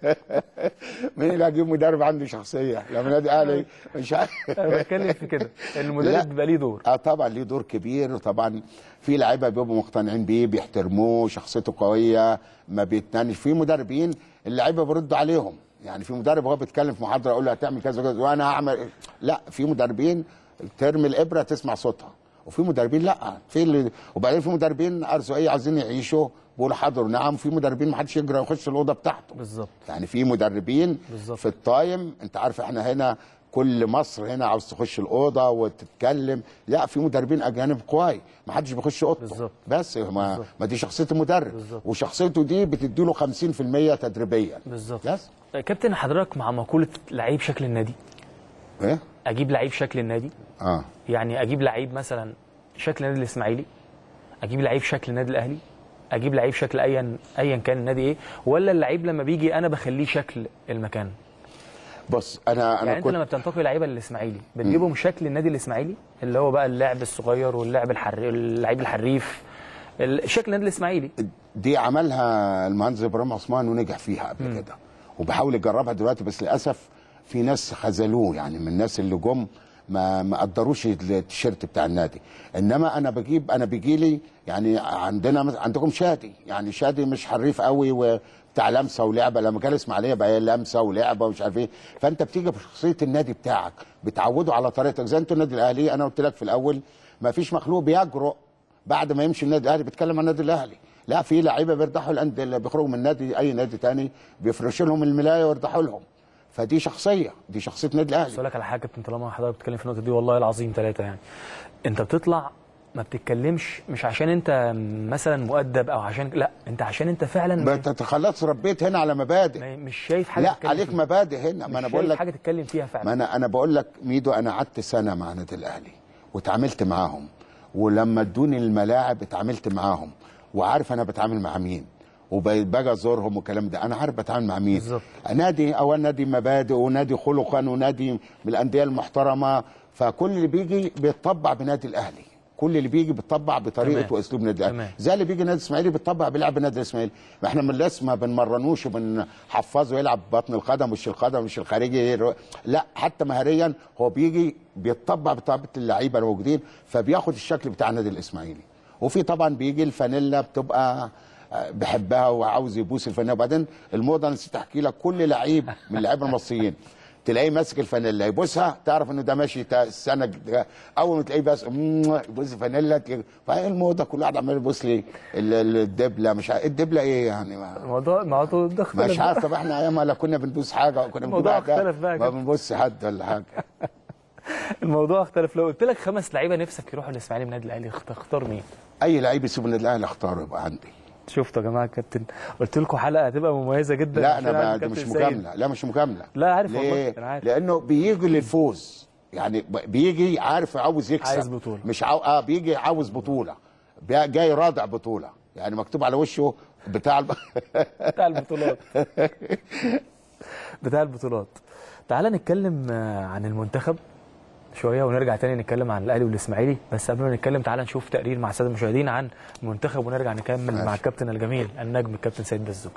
مين اللي هيجيب مدرب عنده شخصيه؟ لما نادي الاهلي مش عارف. انا بتكلم في كده، المدرب بيبقى ليه دور. اه طبعا ليه دور كبير، وطبعا في لعيبه بيبقوا مقتنعين بيه، بيحترموه، شخصيته قويه، ما بيتنانش. في مدربين اللعيبه بيردوا عليهم، يعني في مدرب هو بيتكلم في محاضره يقول له هتعمل كذا وكذا وانا هعمل، لا في مدربين ترمي الابره تسمع صوتها، وفي مدربين لا، في اللي وبعدين في مدربين ارزقيه عايزين يعيشوا بيقولوا حاضر نعم، في مدربين ما حدش يجري يخش الاوضه بتاعته. بالظبط. يعني في مدربين بالزبط. في التايم انت عارف احنا هنا كل مصر هنا عاوز تخش الاوضه وتتكلم، لا في مدربين اجانب قواي ما حدش بيخش اوضته، بس ما, بالزبط. ما دي شخصيه المدرب بالزبط. وشخصيته دي بتدي له خمسين في المية تدريبيا. بالظبط. كابتن حضرتك مع مقوله لعيب شكل النادي. ايه؟ اجيب لعيب شكل النادي. اه يعني اجيب لعيب مثلا شكل النادي الاسماعيلي، اجيب لعيب شكل النادي الاهلي، اجيب لعيب شكل ايا ايا كان النادي ايه، ولا اللعيب لما بيجي انا بخليه شكل المكان؟ بص انا انا يعني انت لما بتنتقي لعيبه للاسماعيلي بتجيبهم شكل النادي الاسماعيلي اللي هو بقى اللاعب الصغير واللاعب الحري اللعيب الحريف، شكل النادي الاسماعيلي دي عملها المهندس ابراهيم عثمان ونجح فيها قبل م. كده، وبحاول يجربها دلوقتي، بس للاسف في ناس خذلوه، يعني من الناس اللي جم ما ما قدروش التيشيرت بتاع النادي. انما انا بجيب انا بيجي لي يعني عندنا عندكم شادي، يعني شادي مش حريف قوي وبتاع لمسه ولعبه، لما كان اسماعيليه بقى لمسه ولعبه ومش عارف ايه، فانت بتيجي بشخصيه النادي بتاعك، بتعوده على طريقتك. زي انتوا النادي الاهلي انا قلت لك في الاول ما فيش مخلوق بيجرؤ بعد ما يمشي النادي الاهلي بيتكلم عن النادي الاهلي، لا في لعيبه بيرتاحوا الانديه اللي بيخرجوا من نادي اي نادي ثاني بيفرشوا لهم الملايه ويرتاحوا لهم، فدي شخصيه دي شخصيه النادي الاهلي. بس لك على حاجه، انت طالما حضرتك بتتكلم في النقطه دي والله العظيم ثلاثه، يعني انت بتطلع ما بتتكلمش مش عشان انت مثلا مؤدب او عشان لا، انت عشان انت فعلا انت خلاص ربيت هنا على مبادئ، مش شايف حاجه لا عليك فيها. مبادئ هنا، ما انا بقول لك حاجه تتكلم فيها فعلا. ما انا انا بقول لك ميدو، انا قعدت سنه مع النادي الاهلي واتعاملت معاهم، ولما ادوني الملاعب اتعاملت معاهم، وعارف انا بتعامل مع مين، وباجي ازورهم والكلام ده، انا عارف بتعامل مع مين. بالزبط. نادي او نادي مبادئ ونادي خلقا ونادي من الانديه المحترمه، فكل اللي بيجي بيتطبع بنادي الاهلي، كل اللي بيجي بيتطبع بطريقه واسلوب نادي الاهلي، زي اللي بيجي نادي الاسماعيلي بيتطبع بيلعب نادي الاسماعيلي. احنا من لسه ما بنمرنوش وبنحفظه يلعب بطن القدم وش القدم مش الخارجي، لا حتى مهريا هو بيجي بيتطبع بطبيعه اللعيبه الموجودين، فبياخد الشكل بتاع النادي الاسماعيلي. وفي طبعا بيجي الفانيلا بتبقى بحبها وعاوز يبوس الفانيلا، وبعدين الموضه نسيت احكي لك، كل لعيب من اللعيبه المصريين تلاقيه ماسك الفانيلا يبوسها تعرف انه ده ماشي السنه، اول ما تلاقيه بس يبوس الفانيلا، فهي الموضه كل واحد عمال يبوس لي الدبله، مش عارف الدبله ايه يعني، الموضوع موضوع مش عارف. طب احنا ايام لا كنا بنبوس حاجه وكنا بنبوس حاجه ما بنبوس حد ولا حاجه. الموضوع اختلف. لو قلت لك خمس لعيبه نفسك يروحوا الاسماعيلي من النادي الاهلي تختار مين؟ اي لعيب يسيب النادي الاهلي اختاره يبقى عندي. شفتوا يا جماعه الكابتن، قلت لكم حلقه هتبقى مميزه جدا. لا انا دي مش مجامله، لا مش مجامله، لا عارف والله انا عارف، لانه بيجي للفوز، يعني بيجي عارف عاوز يكسب، عايز بطوله، مش عاو... اه بيجي عاوز بطوله، جاي رادع بطوله، يعني مكتوب على وشه بتاع الب... بتاع البطولات بتاع البطولات. تعال نتكلم عن المنتخب شويه ونرجع تاني نتكلم عن الاهلي والاسماعيلي، بس قبل ما نتكلم تعال نشوف تقرير مع الساده المشاهدين عن المنتخب ونرجع نكمل ماشي. مع الكابتن الجميل النجم الكابتن سيد بزوكة.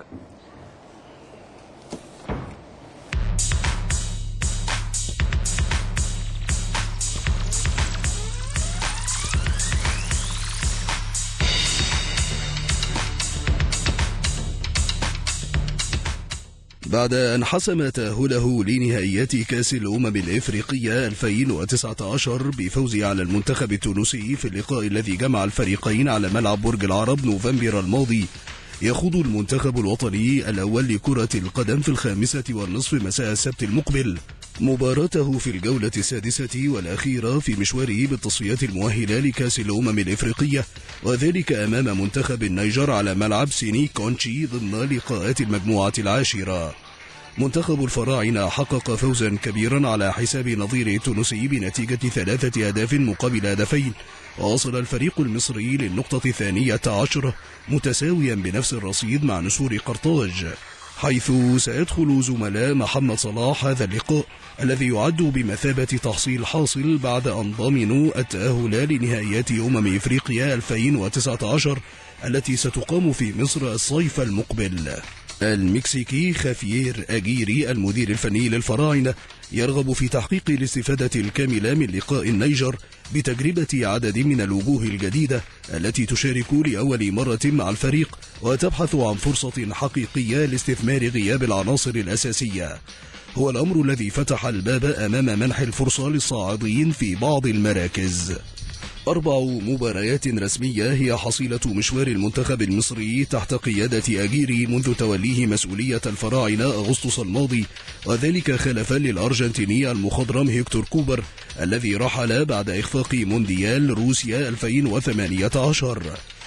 بعد أن حسم تأهله لنهائيات كأس الأمم الإفريقية ألفين وتسعة عشر بفوزه على المنتخب التونسي في اللقاء الذي جمع الفريقين على ملعب برج العرب نوفمبر الماضي، يخوض المنتخب الوطني الأول لكرة القدم في الخامسة والنصف مساء السبت المقبل مباراته في الجولة السادسة والأخيرة في مشواره بالتصفيات المؤهلة لكأس الأمم الإفريقية، وذلك أمام منتخب النيجر على ملعب سيني كونشي ضمن لقاءات المجموعة العاشرة. منتخب الفراعنة حقق فوزا كبيرا على حساب نظيره التونسي بنتيجة ثلاثة أهداف مقابل هدفين، ووصل الفريق المصري للنقطة الثانية عشرة متساويا بنفس الرصيد مع نسور قرطاج، حيث سيدخل زملاء محمد صلاح هذا اللقاء الذي يعد بمثابة تحصيل حاصل بعد أن ضمنوا التأهل لنهائيات أمم إفريقيا ألفين وتسعة عشر التي ستقام في مصر الصيف المقبل. المكسيكي خافيير أجيري المدير الفني للفراعنة يرغب في تحقيق الاستفادة الكاملة من لقاء النيجر بتجربة عدد من الوجوه الجديدة التي تشارك لأول مرة مع الفريق، وتبحث عن فرصة حقيقية لاستثمار غياب العناصر الأساسية. هو الأمر الذي فتح الباب أمام منح الفرصة للصاعدين في بعض المراكز. أربع مباريات رسمية هي حصيلة مشوار المنتخب المصري تحت قيادة أجيري منذ توليه مسؤولية الفراعنة أغسطس الماضي، وذلك خلفا للأرجنتيني المخضرم هيكتور كوبر الذي رحل بعد إخفاق مونديال روسيا ألفين وثمانية عشر،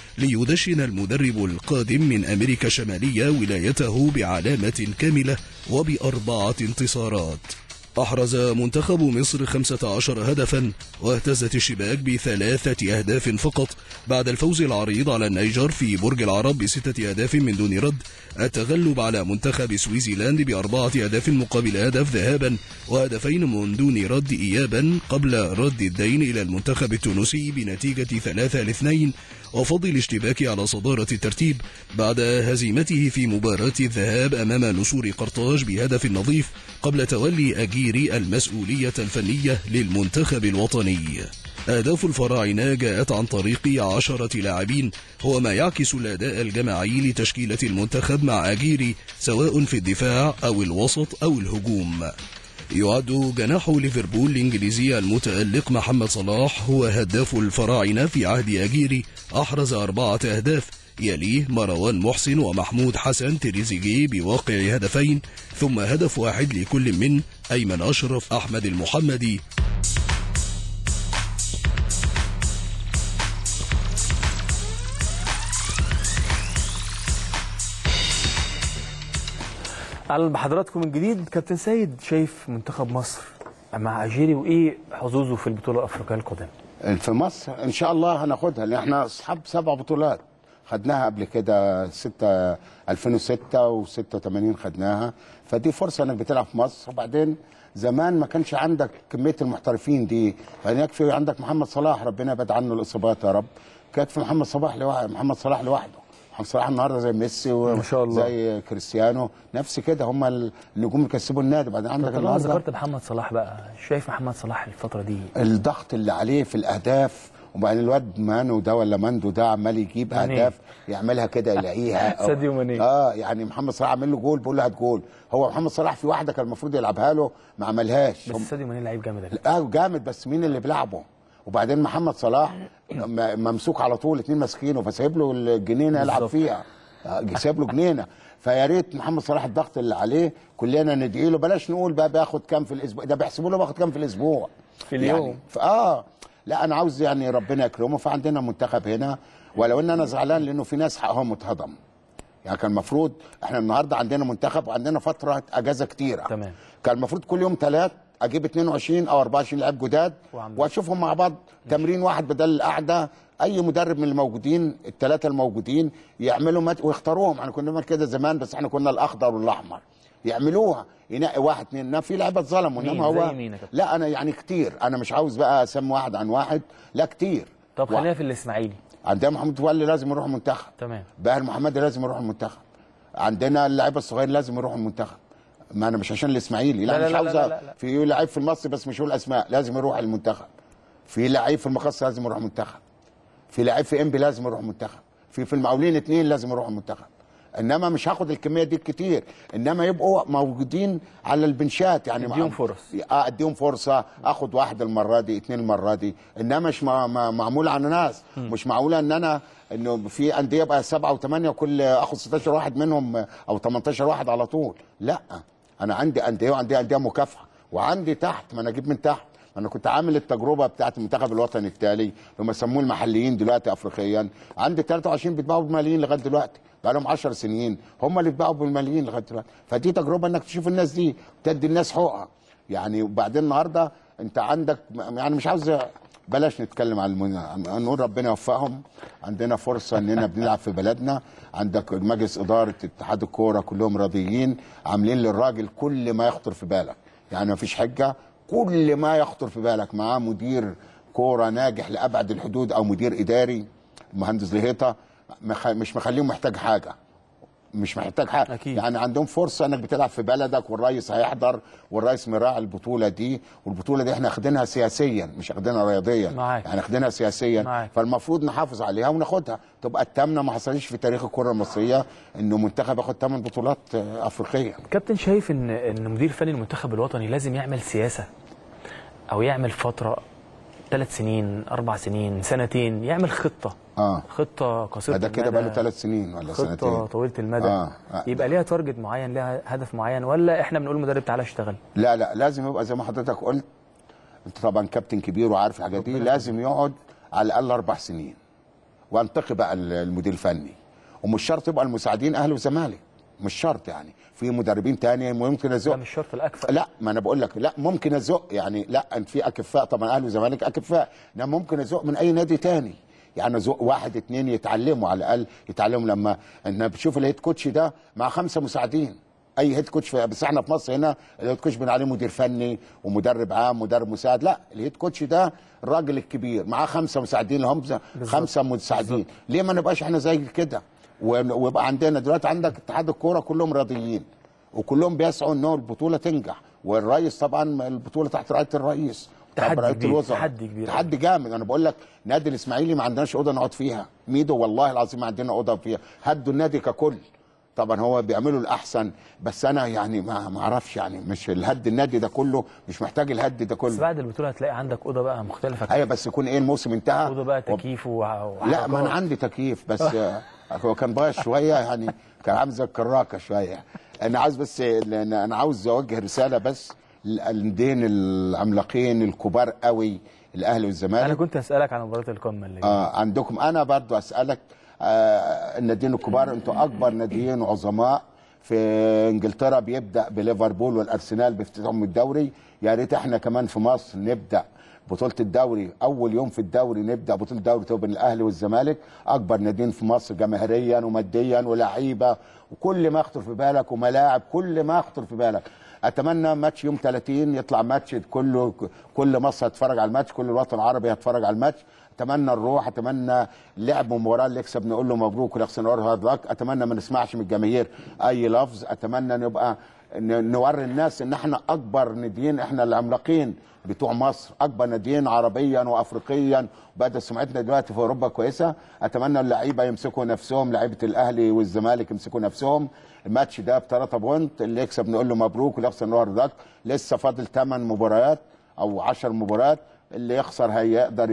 ليدشن المدرب القادم من أمريكا الشمالية ولايته بعلامة كاملة وبأربعة انتصارات. أحرز منتخب مصر خمسة عشر هدفا واهتزت الشباك بثلاثة أهداف فقط بعد الفوز العريض على النيجر في برج العرب بستة أهداف من دون رد، التغلب على منتخب سويسرلاند بأربعة أهداف مقابل هدف ذهابا وهدفين من دون رد إيابا، قبل رد الدين إلى المنتخب التونسي بنتيجة ثلاثة لاثنين وفضل الاشتباك على صدارة الترتيب بعد هزيمته في مباراة الذهاب أمام نسور قرطاج بهدف نظيف قبل تولي أجيري المسؤولية الفنية للمنتخب الوطني. أهداف الفراعنة جاءت عن طريق عشرة لاعبين، هو ما يعكس الأداء الجماعي لتشكيلة المنتخب مع أجيري سواء في الدفاع أو الوسط أو الهجوم. يعد جناح ليفربول الإنجليزي المتألق محمد صلاح هو هداف الفراعنة في عهد أجيري، أحرز أربعة أهداف، يليه مروان محسن ومحمود حسن تريزيجيه بواقع هدفين، ثم هدف واحد لكل من أيمن أشرف أحمد المحمدي. اهلا بحضراتكم من جديد. كابتن سيد، شايف منتخب مصر مع أجيري وايه حظوظه في البطوله الافريقيه القادمه؟ في مصر ان شاء الله هناخدها، لان احنا اصحاب سبع بطولات خدناها قبل كده، ستة ألفين وستة و86 خدناها، فدي فرصه انك بتلعب في مصر. وبعدين زمان ما كانش عندك كميه المحترفين دي، يعني يكفي عندك محمد صلاح، ربنا يبعد عنه الاصابات يا رب، يكفي محمد صلاح لوحده، محمد صلاح لوحده. محمد صلاح النهارده زي ميسي وزي كريستيانو، نفس كده هم النجوم اللي كسبوا النادي. بعدين عندك النهارده ذكرت محمد صلاح بقى، شايف محمد صلاح الفتره دي الضغط اللي عليه في الاهداف، وبعدين الواد مانو ده ولا ماندو ده عمال يجيب اهداف يعملها كده يلاقيها. ساديو ماني اه يعني محمد صلاح عامل له جول بيقول له هات جول، هو محمد صلاح في واحده كان المفروض يلعبها له ما عملهاش. بس ساديو ماني لعيب جامد. اه جامد، بس مين اللي بيلعبه؟ وبعدين محمد صلاح ممسوك على طول، اتنين ماسكينه، فسايب له الجنينه يلعب فيها، سايب له جنينه. فيا ريت محمد صلاح الضغط اللي عليه كلنا ندعي له، بلاش نقول بقى بياخد كام في الاسبوع، ده بيحسبوا له باخد كام في الاسبوع في اليوم يعني. اه لا انا عاوز يعني ربنا يكرمه. فعندنا منتخب هنا، ولو ان انا زعلان لانه في ناس حقهم متهضم، يعني كان المفروض احنا النهارده عندنا منتخب وعندنا فتره اجازه كتيره، تمام. كان المفروض كل يوم ثلاث اجيب اتنين وعشرين او أربعة وعشرين لاعب جداد واشوفهم مع بعض تمرين واحد بدل القعده. اي مدرب من الموجودين الثلاثه الموجودين يعملوا مت... ويختاروهم. احنا كنا بنعمل كده زمان، بس احنا كنا الاخضر والاحمر يعملوها، ينقي واحد اثنين. في لعيبه اتظلموا، انما هو لا انا يعني كتير، انا مش عاوز بقى اسمي واحد عن واحد، لا كتير. طب خلينا في الاسماعيلي، عندنا محمود فؤاد لازم يروح المنتخب، تمام. باهر محمد لازم يروح المنتخب، عندنا اللعيبه الصغير لازم يروحوا المنتخب. ما انا مش عشان الاسماعيلي، لا, لا, لا مش عاوز. في لعيب في المصري بس مش هقول اسماء لازم يروح المنتخب، في لعيب في المقص لازم يروح المنتخب، في لعيب في انبي لازم يروح المنتخب، في في المقاولين اثنين لازم يروحوا المنتخب. انما مش هاخد الكميه دي كتير، انما يبقوا موجودين على البنشات، يعني اديهم فرص، اديهم فرصه، اخد واحد المره دي اثنين المره دي، انما مش معمول على ناس، مش معقوله ان انا انه في انديه بقى سبعه وثمانيه وكل اخد ستاشر واحد منهم او تمنتاشر واحد على طول، لا انا عندي انديه وعندي انديه مكافحه، وعندي تحت، ما انا اجيب من تحت. انا كنت عامل التجربه بتاعت المنتخب الوطني التالي هم سموه المحليين دلوقتي افريقيا، عندي ثلاثة وعشرين بيتباعوا بالملايين لغايه دلوقتي، بقى لهم عشر سنين هم اللي بيتباعوا بالملايين لغايه دلوقتي. فدي تجربه انك تشوف الناس دي تدي الناس حقوقها يعني. وبعدين النهارده انت عندك يعني مش عاوز بلاش نتكلم على المن... نقول ربنا يوفقهم. عندنا فرصه اننا بنلعب في بلدنا، عندك مجلس اداره اتحاد الكوره كلهم راضيين، عاملين للراجل كل ما يخطر في بالك، يعني ما فيش حجه، كل ما يخطر في بالك معاه مدير كوره ناجح لابعد الحدود او مدير اداري مهندس لهيطه، مخ... مش مخليهم محتاج حاجه، مش محتاج حاجه أكيد. يعني عندهم فرصه انك بتلعب في بلدك والرئيس هيحضر والرئيس مراعي البطوله دي، والبطوله دي احنا اخدينها سياسيا مش اخدينها رياضيا معاك. يعني اخدينها سياسيا معاك. فالمفروض نحافظ عليها وناخدها، تبقى الثامنه. ما حصلش في تاريخ الكره المصريه انه منتخب ياخد ثمان بطولات افريقيه. كابتن شايف ان ان مدير فني المنتخب الوطني لازم يعمل سياسه او يعمل فتره ثلاث سنين اربع سنين سنتين، يعمل خطه اه خطه قصيره ده كده بقى له ثلاث سنين ولا خطة سنتين، خطه طويله المدى آه. آه. يبقى ليها تارجت معين، ليها هدف معين، ولا احنا بنقول المدرب تعالى اشتغل؟ لا لا لازم يبقى زي ما حضرتك قلت، انت طبعا كابتن كبير وعارف الحاجات دي، لازم يقعد على الاقل اربع سنين وانتقي بقى المدير الفني. ومش شرط يبقى المساعدين اهلي وزمالك، مش شرط، يعني في مدربين تاني ممكن ازق. لا مش شرط الاكفأ. لا ما انا بقول لك لا ممكن ازق، يعني لا انت في اكفاء طبعا اهلي وزمالك اكفاء، انا ممكن ازق من اي نادي تاني، يعني ازق واحد اتنين يتعلموا على الاقل، يتعلموا لما انا بتشوف الهيد كوتش ده مع خمسه مساعدين، اي هيد كوتش، بس احنا في مصر هنا الهيد كوتش بن عليه مدير فني ومدرب عام ومدرب مساعد، لا الهيد كوتش ده الراجل الكبير معاه خمسه مساعدين، هم خمسه مساعدين. ليه ما نبقاش احنا زي كده؟ ويبقى عندنا دلوقتي عندك اتحاد الكوره كلهم راضيين وكلهم بيسعوا ان البطوله تنجح، والرئيس طبعا البطوله تحت رعايه الرئيس، تحدي كبير تحدي كبير تحدي جامد. انا بقول لك نادي الاسماعيلي ما عندناش اوضه نقعد فيها، ميدو والله العظيم ما عندنا اوضه فيها، هدوا النادي ككل. طبعا هو بيعملوا الاحسن، بس انا يعني ما ما اعرفش، يعني مش الهد النادي ده كله مش محتاج الهد ده كله. بس بعد البطوله هتلاقي عندك اوضه بقى مختلفه. ايوه بس يكون ايه الموسم انتهى اوضه بقى تكييف و... لا ما انا عندي تكييف بس هو كان بايظ شويه، يعني كان عامل زي الكراكه شويه. انا عاوز بس انا عاوز اوجه رساله بس للاندين العملاقين الكبار قوي الاهلي والزمالك. انا كنت اسالك عن مباراه القمه اللي اه عندكم، انا برضو اسالك آه الناديين الكبار، انتوا اكبر ناديين عظماء في انجلترا، بيبدا بليفربول والارسنال بافتتاحهم الدوري، يا ريت احنا كمان في مصر نبدا بطوله الدوري اول يوم في الدوري، نبدا بطوله الدوري تبقى بين الاهلي والزمالك، اكبر ناديين في مصر جماهيريا وماديا ولاعيبه وكل ما يخطر في بالك وملاعب، كل ما يخطر في بالك. اتمنى ماتش يوم ثلاثين يطلع ماتش كله كل مصر هتتفرج على الماتش، كل الوطن العربي هيتفرج على الماتش. اتمنى نروح، اتمنى لعب مباراه اللي يكسب نقول له مبروك ويحسن هارد لك، اتمنى ما نسمعش من الجماهير اي لفظ، اتمنى نبقى نوري الناس ان احنا اكبر ناديين، احنا العملاقين بتوع مصر، اكبر ناديين عربيا وافريقيا، وبدا سمعتنا دلوقتي في اوروبا كويسه. اتمنى اللعيبه يمسكوا نفسهم، لعيبه الاهلي والزمالك يمسكوا نفسهم. الماتش ده بثلاثه بونت، اللي يكسب نقول له مبروك واللي يخسر هارد لك. لسه فاضل ثمان مباريات او عشر مباريات، اللي يخسر هيقدر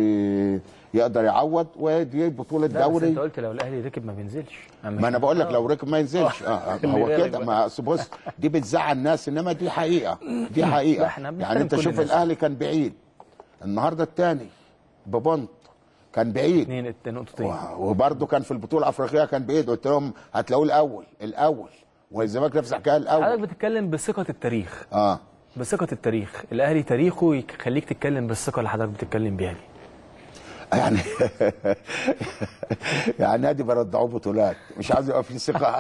يقدر يعوض، ودي بطوله دوري. انت قلت لو الاهلي ركب ما بينزلش، ما انا بقول لك لو ركب ما ينزلش. اه هو كده، ما بص دي بتزعل الناس، انما دي حقيقه، دي حقيقه. يعني انت شوف الاهلي كان بعيد، النهارده الثاني ببونت كان بعيد اثنين نقطتين، وبرده كان في البطوله الافريقيه كان بعيد، قلت لهم هتلاقوه الاول الاول، والزمالك نفس الحكايه الاول. حضرتك بتتكلم بثقه التاريخ، اه بثقه التاريخ، الاهلي تاريخه يخليك تتكلم بالثقه اللي حضرتك بتتكلم بيها دي. يعني يعني نادي بردعوه بطولات، مش عايز يبقى فيه ثقه.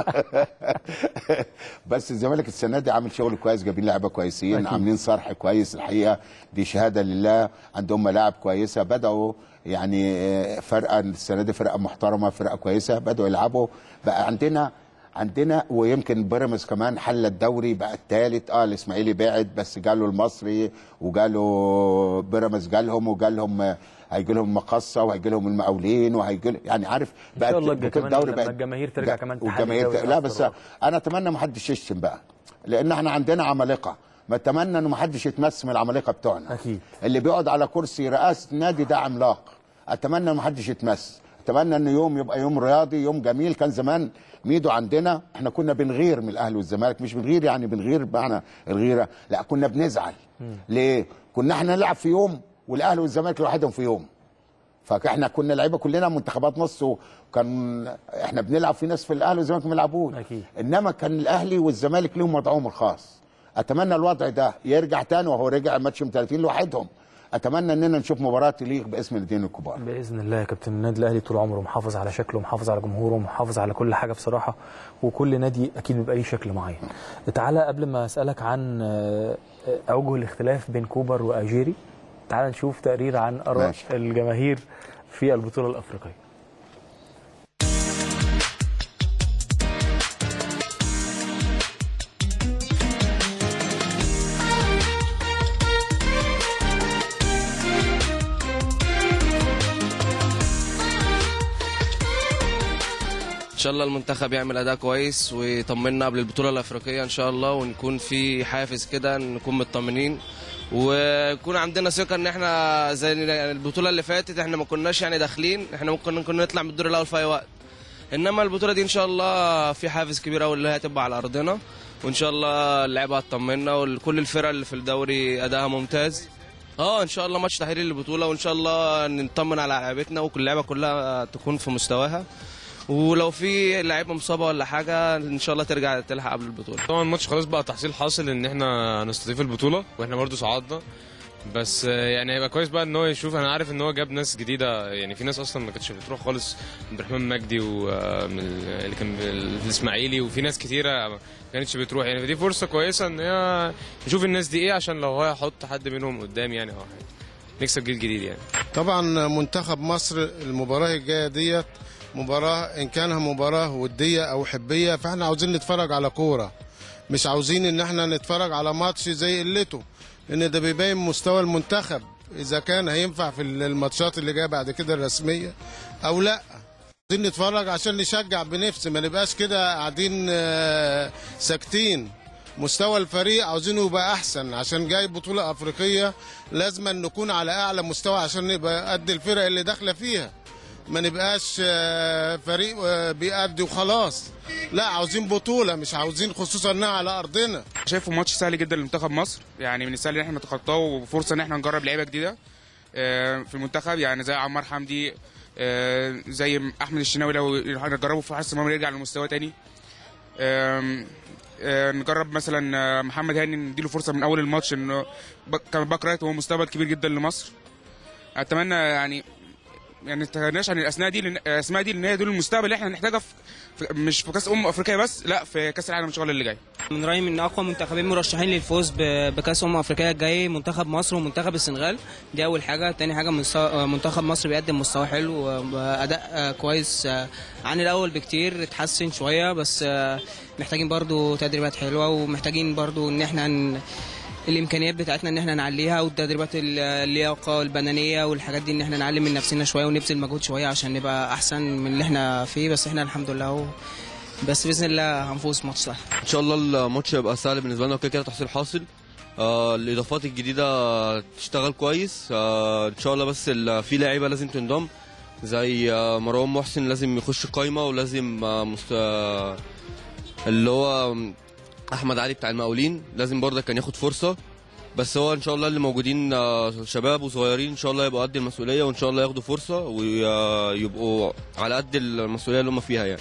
بس الزمالك السنه دي عامل شغل كويس، جايبين لعيبه كويسين، أكيد. عاملين صرح كويس الحقيقه، دي شهاده لله، عندهم ملاعب كويسه، بداوا يعني فرقه السنه دي فرقه محترمه، فرقه كويسه، بداوا يلعبوا بقى عندنا عندنا ويمكن بيراميدز كمان حل الدوري بقى الثالث. اه الاسماعيلي بعد بس جاله المصري وجاله بيراميدز، جالهم وجالهم هيجي لهم مقصه وهيجي لهم المقاولين وهيجي يعني عارف بقى الدوري بقى الجماهير ترجع كمان والجماهير. لا بس انا اتمنى ما حدش يشتم بقى، لان احنا عندنا عمالقه، ما اتمنى انه ما حدش يتمس من العمالقه بتوعنا. اكيد اللي بيقعد على كرسي رئاسه نادي ده عملاق، اتمنى ما حدش يتمس، اتمنى ان يوم يبقى يوم رياضي، يوم جميل. كان زمان ميدو عندنا احنا كنا بنغير من الاهلي والزمالك، مش بنغير يعني بنغير بمعنى الغيره، لا كنا بنزعل. ليه؟ كنا احنا نلعب في يوم والاهلي والزمالك لوحدهم في يوم. فاحنا كنا لعيبه كلنا منتخبات مصر، وكان احنا بنلعب في ناس في الاهلي والزمالك ما بيلعبوش، انما كان الاهلي والزمالك لهم وضعهم الخاص. اتمنى الوضع ده يرجع تاني، وهو رجع ماتش يوم ثلاثين لوحدهم. اتمنى اننا نشوف مباراه تليق باسم الناديين الكبار باذن الله. يا كابتن النادي الاهلي طول عمره محافظ على شكله، محافظ على جمهوره، محافظ على كل حاجه بصراحه، وكل نادي اكيد بيبقى ليه شكل معين. تعالى قبل ما اسالك عن اوجه الاختلاف بين كوبر واجيري، تعالى نشوف تقرير عن اراء الجماهير في البطوله الافريقيه. ان شاء الله المنتخب يعمل اداء كويس ويطمنا قبل البطوله الافريقيه ان شاء الله، ونكون في حافز كده نكون مطمنين، ويكون عندنا ثقه ان احنا زي البطوله اللي فاتت احنا ما كناش يعني داخلين، احنا ممكن نكون نطلع من الدور الاول في اي وقت، انما البطوله دي ان شاء الله في حافز كبير قوي اللي هتبقى على ارضنا، وان شاء الله اللعيبه هتطمنا، وكل الفرق اللي في الدوري ادائها ممتاز. اه ان شاء الله ماتش تحرير للبطوله، وان شاء الله نطمن على لعيبتنا وكل اللعيبه كلها تكون في مستواها، ولو في لعيبه مصابه ولا حاجه ان شاء الله ترجع تلحق قبل البطوله. طبعا الماتش خلاص بقى تحصيل حاصل ان احنا نستضيف البطوله، واحنا برضو صعدنا، بس يعني هيبقى كويس بقى ان هو يشوف. انا عارف ان هو جاب ناس جديده، يعني في ناس اصلا ما كانتش بتروح خالص، عبد الرحمن مجدي اللي كان في الاسماعيلي، وفي ناس كتيره ما كانتش بتروح، يعني فدي فرصه كويسه ان هي نشوف الناس دي ايه، عشان لو هو هيحط حد منهم قدام يعني اه نكسب جيل جديد يعني. طبعا منتخب مصر المباراه الجايه ديت مباراة إن كانها مباراة ودية أو حبية، فإحنا عاوزين نتفرج على كورة، مش عاوزين إن إحنا نتفرج على ماتش زي قلته، لأن ده بيبين مستوى المنتخب إذا كان هينفع في الماتشات اللي جاية بعد كده الرسمية أو لأ. عاوزين نتفرج عشان نشجع بنفس، ما نبقاش كده قاعدين ساكتين. مستوى الفريق عاوزينه يبقى أحسن، عشان جاي بطولة أفريقية لازم نكون على أعلى مستوى عشان نبقى قد الفرق اللي داخلة فيها، ما نبقاش فريق بيأدي وخلاص، لا عاوزين بطولة، مش عاوزين خصوصا انها على ارضنا. شايفه ماتش سهل جدا لمنتخب مصر، يعني من السهل ان احنا نتخطاه، وفرصة ان احنا نجرب لعيبة جديدة في المنتخب، يعني زي عمار حمدي، زي احمد الشناوي، لو نجربه في حرس المرمى يرجع لمستوى تاني. نجرب مثلا محمد هاني نديله فرصة من اول الماتش، انه كان باك رايت وهو مستقبل كبير جدا لمصر. اتمنى يعني يعني ما تتغناش عن الاسماء دي، الاسماء دي لان هي دول المستقبل اللي احنا نحتاجها في مش في كاس امم افريقيا بس، لا في كاس العالم ان شاء الله اللي جاي. من رايي من اقوى منتخبين مرشحين للفوز بكاس امم افريقيا الجاي منتخب مصر ومنتخب السنغال، دي اول حاجه. تاني حاجه منتخب مصر بيقدم مستوى حلو واداء كويس عن الاول بكتير، اتحسن شويه، بس محتاجين برضو تدريبات حلوه، ومحتاجين برضو ان احنا الامكانيات بتاعتنا ان احنا نعليها، والتدريبات اللياقه البدنيه والحاجات دي ان احنا نعلم من نفسنا شويه ونبذل مجهود شويه عشان نبقى احسن من اللي احنا فيه. بس احنا الحمد لله، بس باذن الله هنفوز ماتش سهل ان شاء الله. الماتش هيبقى سهل بالنسبه لنا، وكده كده تحصيل حاصل. آه الاضافات الجديده تشتغل كويس آه ان شاء الله، بس في لعيبه لازم تنضم زي آه مروان محسن لازم يخش قايمه، ولازم آه مست... آه اللي هو احمد علي بتاع المقاولين لازم برضه كان ياخد فرصه، بس هو ان شاء الله اللي موجودين شباب وصغيرين ان شاء الله يبقوا قد المسؤوليه، وان شاء الله ياخدوا فرصه ويبقوا على قد المسؤوليه اللي هم فيها يعني.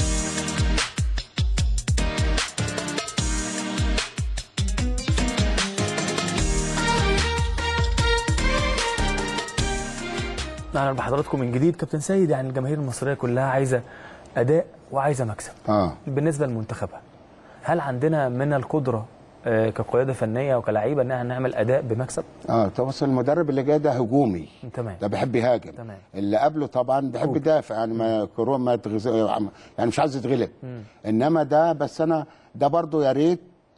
اهلا بحضراتكم من جديد. كابتن سيد، يعني الجماهير المصريه كلها عايزه اداء وعايزه مكسب. اه بالنسبه لمنتخبها، هل عندنا من القدره آه كقياده فنيه وكلاعيبه ان احنا نعمل اداء بمكسب؟ اه طبعا المدرب اللي جاي ده هجومي، تمام، ده بيحب يهاجم. تمام. اللي قبله طبعا بيحب يدافع، يعني ما كورونا ما تغز... يعني مش عايز يتغلب، انما ده بس انا ده برضو يا ريت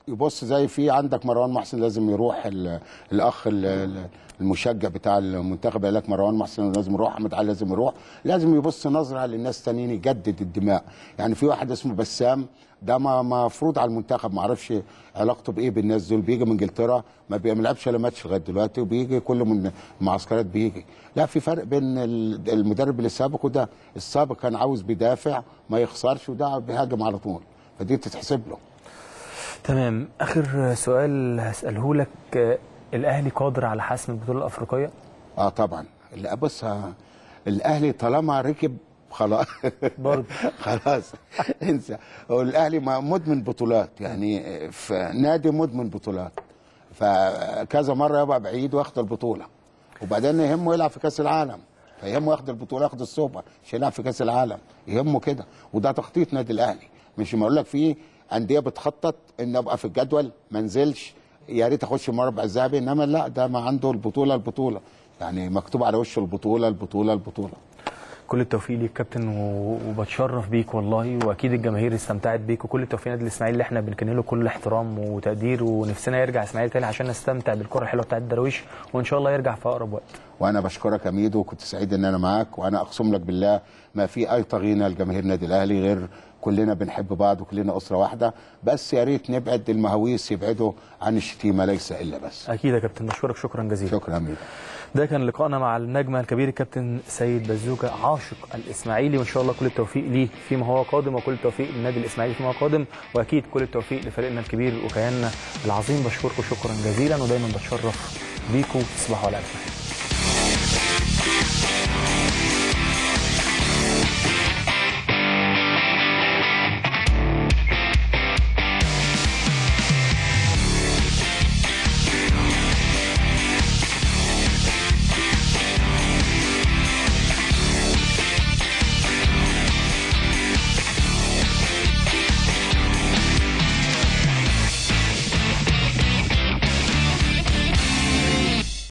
يبص زي في عندك مروان محسن لازم يروح، ال الاخ ال المشجع بتاع المنتخب قال لك مروان محسن لازم يروح، احمد علي لازم يروح، لازم يبص نظره للناس تانيين يجدد الدماء. يعني في واحد اسمه بسام ده ما مفروض على المنتخب، ما اعرفش علاقته بايه بالناس دول، بيجي من انجلترا ما بيلعبش ولا ماتش لغايه دلوقتي، وبيجي كل من المعسكرات بيجي. لا في فرق بين المدرب السابق وده، السابق كان عاوز بيدافع ما يخسرش، وده بيهاجم على طول، فدي تتحسب له. تمام. اخر سؤال هساله لك، الاهلي قادر على حسم البطوله الافريقيه؟ اه طبعا. لا بص، الاهلي طالما ركب خلاص برضه خلاص انسى. هو الاهلي مدمن بطولات، يعني في نادي مدمن بطولات، فكذا مره يبقى بعيد واخد البطوله، وبعدين يهمه يلعب في كاس العالم، فيهمه ياخد البطوله، ياخد السوبر عشان يلعب في كاس العالم، يهمه كده. وده تخطيط نادي الاهلي، مش ما اقول لك في انديه بتخطط ان ابقى في الجدول ما انزلش، يا ريت اخش المربع الذهبي، انما لا، ده ما عنده البطوله البطوله، يعني مكتوب على وشه البطوله البطوله البطوله. كل التوفيق ليك كابتن، وبتشرف بيك والله، واكيد الجماهير استمتعت بيك، وكل التوفيق نادي الاسماعيلي اللي احنا بنكن له كل احترام وتقدير، ونفسنا يرجع اسماعيلي تاني عشان نستمتع بالكره الحلوه بتاعت الدراويش، وان شاء الله يرجع في اقرب وقت. وانا بشكرك يا ميدو، وكنت سعيد ان انا معاك، وانا اقسم لك بالله ما في اي طغينه لجماهير نادي الاهلي، غير كلنا بنحب بعض وكلنا اسره واحده، بس يا ريت نبعد المهاويس يبعدوا عن الشتيمه ليس الا بس. اكيد يا كابتن، بشكرك شكرا جزيلا. شكرا يا ميدو. ده كان لقائنا مع النجم الكبير الكابتن سيد بزوكة، عاشق الاسماعيلي، وان شاء الله كل التوفيق ليه فيما هو قادم، وكل التوفيق للنادي الاسماعيلي فيما هو قادم، واكيد كل التوفيق لفريقنا الكبير وكياننا العظيم. بشكركم شكرا جزيلا، ودايما بتشرف بيكم. تصبحوا على الف خير.